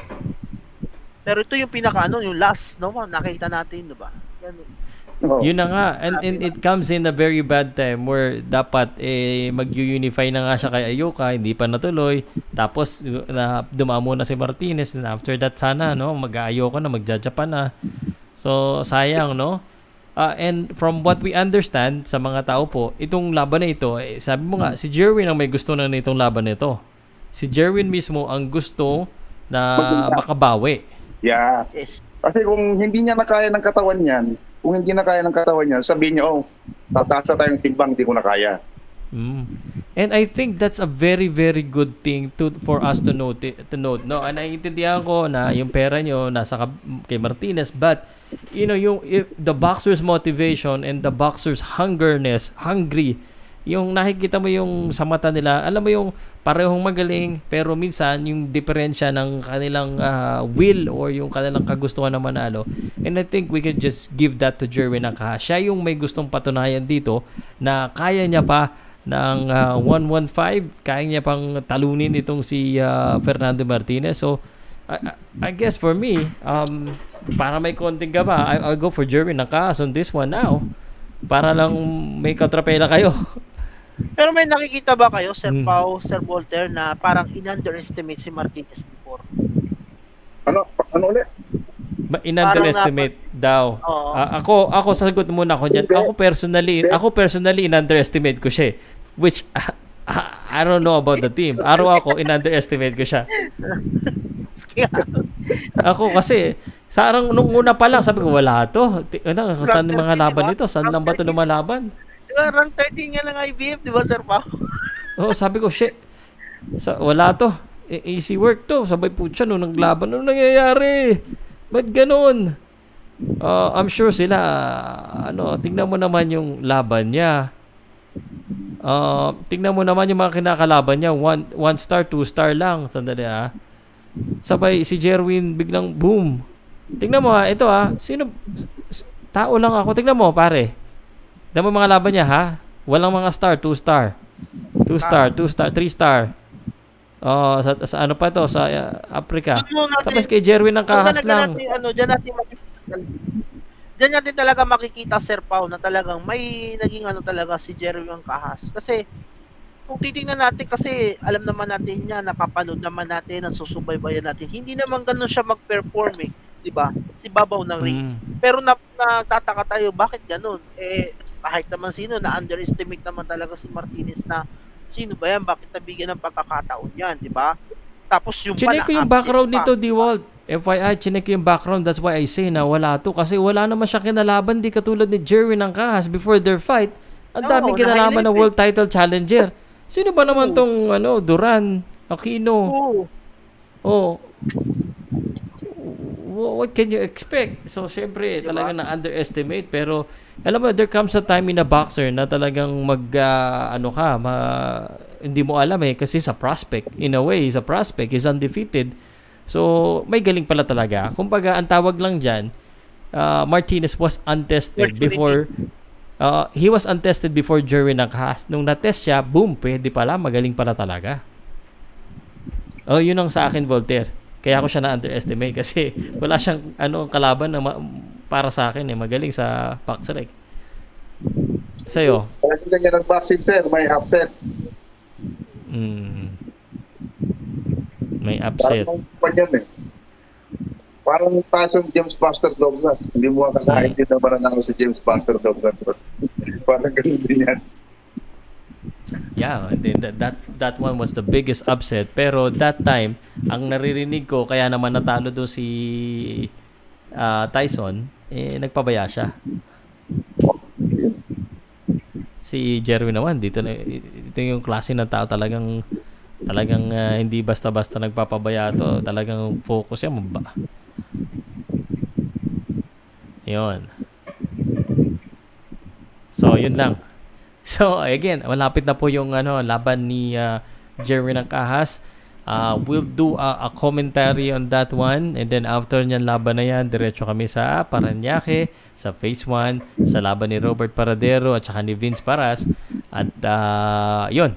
Speaker 3: Pero ito yung yung last, nakita natin, diba?
Speaker 1: Yun na nga, and it comes in a very bad time where dapat mag-unify na nga siya kay Ayuka, hindi pa natuloy. Tapos dumamo na si Martinez, and after that sana mag-Ayuka na, magja-Japan na. So sayang, and from what we understand sa mga tao po, itong laban na ito, sabi mo nga, si Jerwin ang may gusto na nitong laban na ito. Si Jerwin mismo ang gusto na makabawi.
Speaker 5: Yeah.
Speaker 3: Yes.
Speaker 5: Kasi kung hindi niya nakaya ng katawan niyan, sabihin niya, tataas na tayong timbang, hindi ko na kaya.
Speaker 1: And I think that's a very, very good thing for us to note. No, and naiintindihan ko na yung pera nyo nasa kay Martinez, but the boxer's motivation and the boxer's hungry, yung nakikita mo yung sa mata nila, alam mo yung parehong magaling, pero minsan yung diferensya ng kanilang will or yung kanilang kagustuhan na manalo. And I think we can just give that to Jerwin Angkas. Siya yung may gustong patunayan dito na kaya niya pa ng 115, kaya niya pang talunin itong si Fernando Martinez. So I guess for me, para may konting gaba, I'll go for Jerwin Angkas on this one now. Para lang may katrapela kayo.
Speaker 3: Pero may nakikita ba kayo, Sir Pao, Sir Voltaire, na parang in-underestimate si Martinez before?
Speaker 5: Ano ulit?
Speaker 1: In-underestimate daw. Ako sasagot muna ako diyan. Ako personally in-underestimate ko siya. Which I don't know about the team. Ako in-underestimate ko siya. Ako kasi nung una pa lang sabi ko wala to. Saan yung mga laban nito? Saan lang ba ito lumalaban?
Speaker 3: Rank 13 nga lang IBF, di ba, Sir Pao?
Speaker 1: Sabi ko, shit. Wala to. Easy work to. Sabay po siya nung naglaban. Ano nangyayari? Ba't ganun? I'm sure sila, tingnan mo naman yung laban niya. Tingnan mo naman yung mga kinakalaban niya. 1 star, 2 star lang. Sandali Sabay si Jerwin biglang boom. Tingnan mo ito sino? Tao lang ako. Tingnan mo pare. Tingnan mo mga laban niya Walang mga star, 2 star. 2 star, 2 star, 3 star. Sa ano pa to sa Africa. Tapos kay Jerwin Angkas lang.
Speaker 3: Diyan natin talaga makikita, Sir Pao, na talagang may naging talaga si Jerwin Angkas. Kasi kung titingnan natin, kasi alam naman natin niya, napapanood naman natin, nasusubaybayan natin. Hindi naman ganun siya mag-perform di ba? Si babaw ng ring. Pero natataka tayo, bakit ganun? Kahit naman sino, na-underestimate naman talaga si Martinez na sino ba yan? Bakit nabigyan ng pagkakataon yan, di ba? Tapos yung
Speaker 1: chinek ko yung background nito, D-Walt. FYI, chinek ko yung background. That's why I say na wala to. Kasi wala naman siya kinalaban. Di katulad ni Jerwin Angkas before their fight. Ang daming kinalaban na world title challenger. Sino ba naman tong what can you expect? So, syempre, talaga na-underestimate. Pero, alam mo, there comes a time in a boxer na talagang hindi mo alam kasi sa prospect. In a way, he's a prospect. He's undefeated. So, may galing pala talaga. Kumbaga, ang tawag lang dyan, Martinez was untested before... he was untested before Jerwin Nakahas. Nung na-test siya, boom, pwede pala, magaling pala talaga. Yun ang sa akin, Voltaire. Kaya ako siya na-underestimate kasi wala siyang kalaban na para sa akin magaling sa boxing. Sa'yo?
Speaker 5: Kasi ganyan ang boxing, sir. May upset.
Speaker 1: May upset.
Speaker 5: Parang taas yung James Buster Douglas. Hindi mo akalain din na mananalo si James Buster Douglas. Parang ganun din yan.
Speaker 1: Yeah, that one was the biggest upset. Pero that time, ang naririnig ko, kaya naman natalo doon si Tyson, nagpabaya siya. Si Jerwin naman, ito yung klase ng tao talagang hindi basta-basta nagpapabaya to. Talagang focus yan. Yun. So, yun lang. So, again, malapit na po yung laban ni Jerwin Nakahas. We'll do a commentary on that one. And then after nyan laban na yan, diretso kami sa Parañaque, sa Phase 1, sa laban ni Robert Paradero at saka ni Vince Paras. At yun.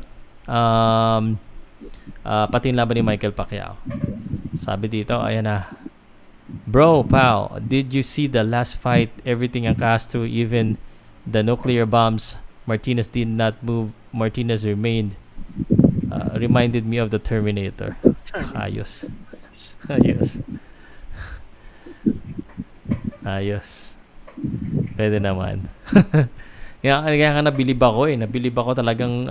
Speaker 1: Pati yung laban ni Michael Pacquiao. Sabi dito, ayan na. Bro, Pow, did you see the last fight? Everything ang cast through, even the nuclear bombs. Martinez did not move. Martinez remained. Reminded me of the Terminator. Ayos. Pwede naman. Kaya nga nabilib ako Nabilib ako talagang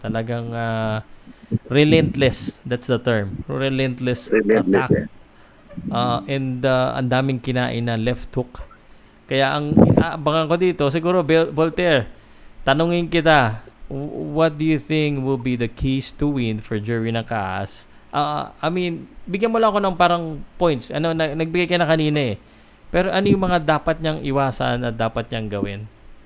Speaker 1: relentless. That's the term. Relentless attack. And ang daming kinain na left hook. Kaya ang abangan ko dito, siguro Voltaire, tanungin kita, what do you think will be the keys to win for Jerwin Nakahas? I mean, bigyan mo lang ako ng parang points. Nagbigay ka na kanina Pero ano yung mga dapat niyang iwasan at dapat niyang gawin?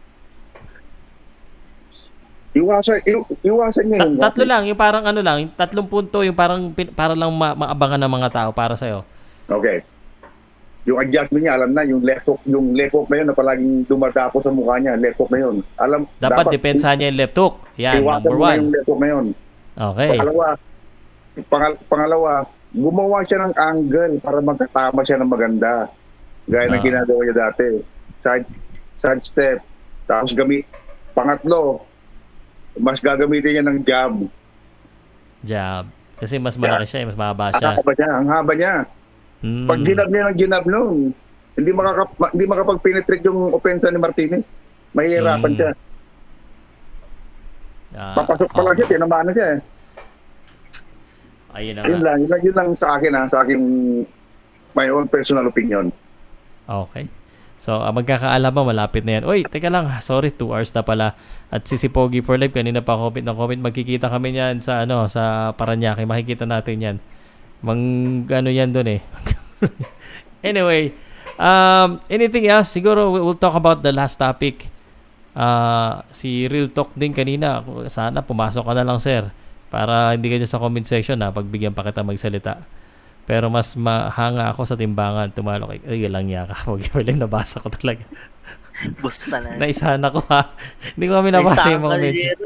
Speaker 5: Iwasan niya yung
Speaker 1: tatlo lang, yung parang yung 3 punto, yung parang para lang maabangan ng mga tao para sa'yo.
Speaker 5: Okay. Yung adjustment niya, alam na, yung left hook na yun na palaging dumadapo sa mukha niya, left hook na yun.
Speaker 1: Dapat depensahan niya yung left hook. Yan, number 1.
Speaker 5: Yung left hook na yun.
Speaker 1: Okay.
Speaker 5: Pangalawa, gumawa siya ng angle para magkatama siya ng maganda. Gaya ng ginagawa niya dati. Side step. Tapos pangatlo, mas gagamitin niya ng jab.
Speaker 1: Jab. Kasi mas malaki siya, mas mahaba siya.
Speaker 5: Ang haba niya. Pag ginab niya ng ginab nun, hindi makapag-penetrate yung opensa ni Martinez. Mahihirapan siya. Papasok pa lang siya, tinamaan na siya Yun lang sa akin sa aking my own personal opinion.
Speaker 1: Okay. So, magkakaalam ba, malapit na yan. Uy, teka lang, sorry, 2 hours na pala. At si Pogi for Life, kanina pa comment. Magkikita kami yan sa Parañaque. Makikita natin yan. Yan dun Anyway, anything else? Siguro we'll talk about the last topic. Si Real Talk din kanina. Sana pumasok ka na lang, sir. Para hindi ka dyan sa comment section pagbigyan pa kita magsalita. Pero mas mahanga ako sa timbangan. Tumalo kay lang yaka. Huwag nabasa ko talaga.
Speaker 3: Busta na.
Speaker 1: Naisahan ako Hindi ko kami nabasa yung mga mention.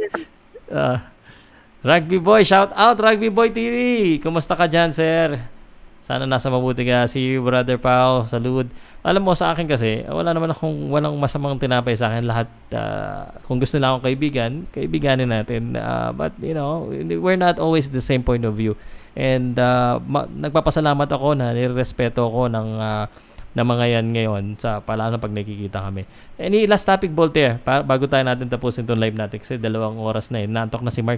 Speaker 1: Rugby Boy, shout out Rugby Boy TV. Kumusta ka dyan, sir? Sana nasa mabuti ka. Si Brother Pow Salud. Alam mo sa akin kasi, walang masamang tinapay sa akin. Lahat, kung gusto nila akong kaibiganin natin. But, we're not always the same point of view. And nagpapasalamat ako na nirespeto ko ng mga yan ngayon sa palalo pag nakikita kami. Any last topic, Voltaire? Bago tayo natin tapusin itong live natin kasi 2 oras na Nantok na si Mark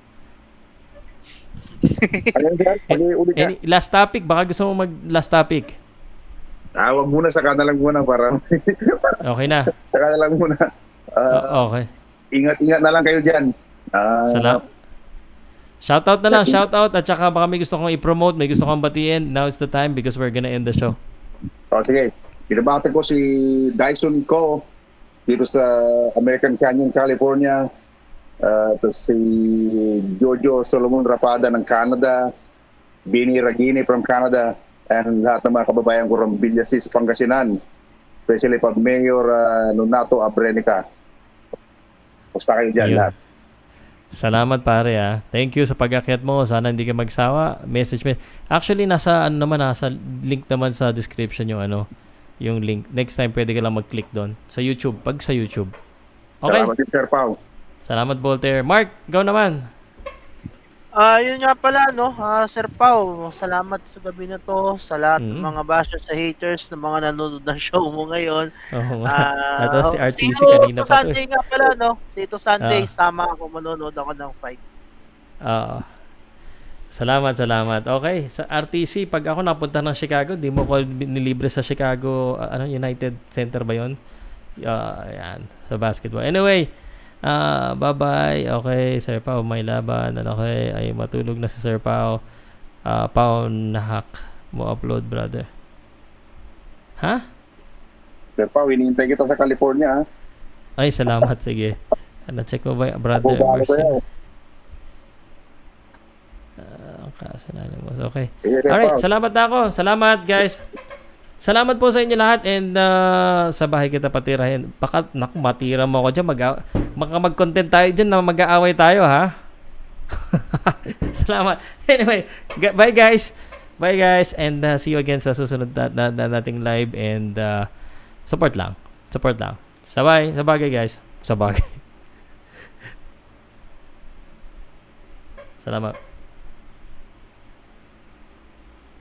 Speaker 1: Any last topic? Baka gusto mo mag-last topic?
Speaker 5: Wag muna, saka na lang muna para
Speaker 1: okay na.
Speaker 5: Saka na lang muna.
Speaker 1: Okay.
Speaker 5: Ingat-ingat na lang kayo dyan.
Speaker 1: Salamat. Shoutout na lang, shoutout. At saka baka may gusto kong i-promote, may gusto kong batiin. Now is the time because we're gonna end the show.
Speaker 5: Sige. Binabati ko si Dyson Ko dito sa American Canyon, California. Tapos si Jojo Solomon Rapada ng Canada. Bini Ragini from Canada. And lahat ng mga kababayan ko from Villasis, Pangasinan. Especially pag Mayor Nonato Abrenica. Basta kayo dyan lahat.
Speaker 1: Salamat pare Thank you sa pag-akyat mo. Sana hindi ka magsawa. Message me. Actually nasa link naman sa description yung link. Next time pwede ka lang mag-click doon sa YouTube. Pag sa YouTube. Okay.
Speaker 5: Salamat din, Sir Pao.
Speaker 1: Salamat, Voltaire. Mark, ikaw naman.
Speaker 3: Yun nga pala, Sir Pao, salamat sa gabi na to, sa lahat ng mga bashers, sa haters, ng mga nanonood ng show mo ngayon.
Speaker 1: Ito si RTC kanina pa to.
Speaker 3: Sunday nga pala, Ito Sunday, sama ako, manonood ako ng fight.
Speaker 1: Salamat. Okay, sa RTC, pag ako napunta ng Chicago, di mo ko nilibre sa Chicago, United Center ba yun? Yan, sa basketball. Anyway, bye-bye. Okay, Sir Pao, may laban. Okay, ay matulog na si Sir Pao. Pao, na-hack mo upload, brother. Ha?
Speaker 5: Sir Pao, hinihintay kita sa California,
Speaker 1: Ay, salamat. Sige. Na-check mo ba, brother? Mercy. Okay. Alright, salamat na ako. Salamat, guys. Salamat po sa inyo lahat and sa bahay kita patirahin. Matira mo ako dyan. Mag-content tayo dyan na mag-aaway tayo, ha? Salamat. Anyway, bye guys. Bye guys and see you again sa susunod na nating live and support lang. Sabagay guys. Sabagay. Salamat.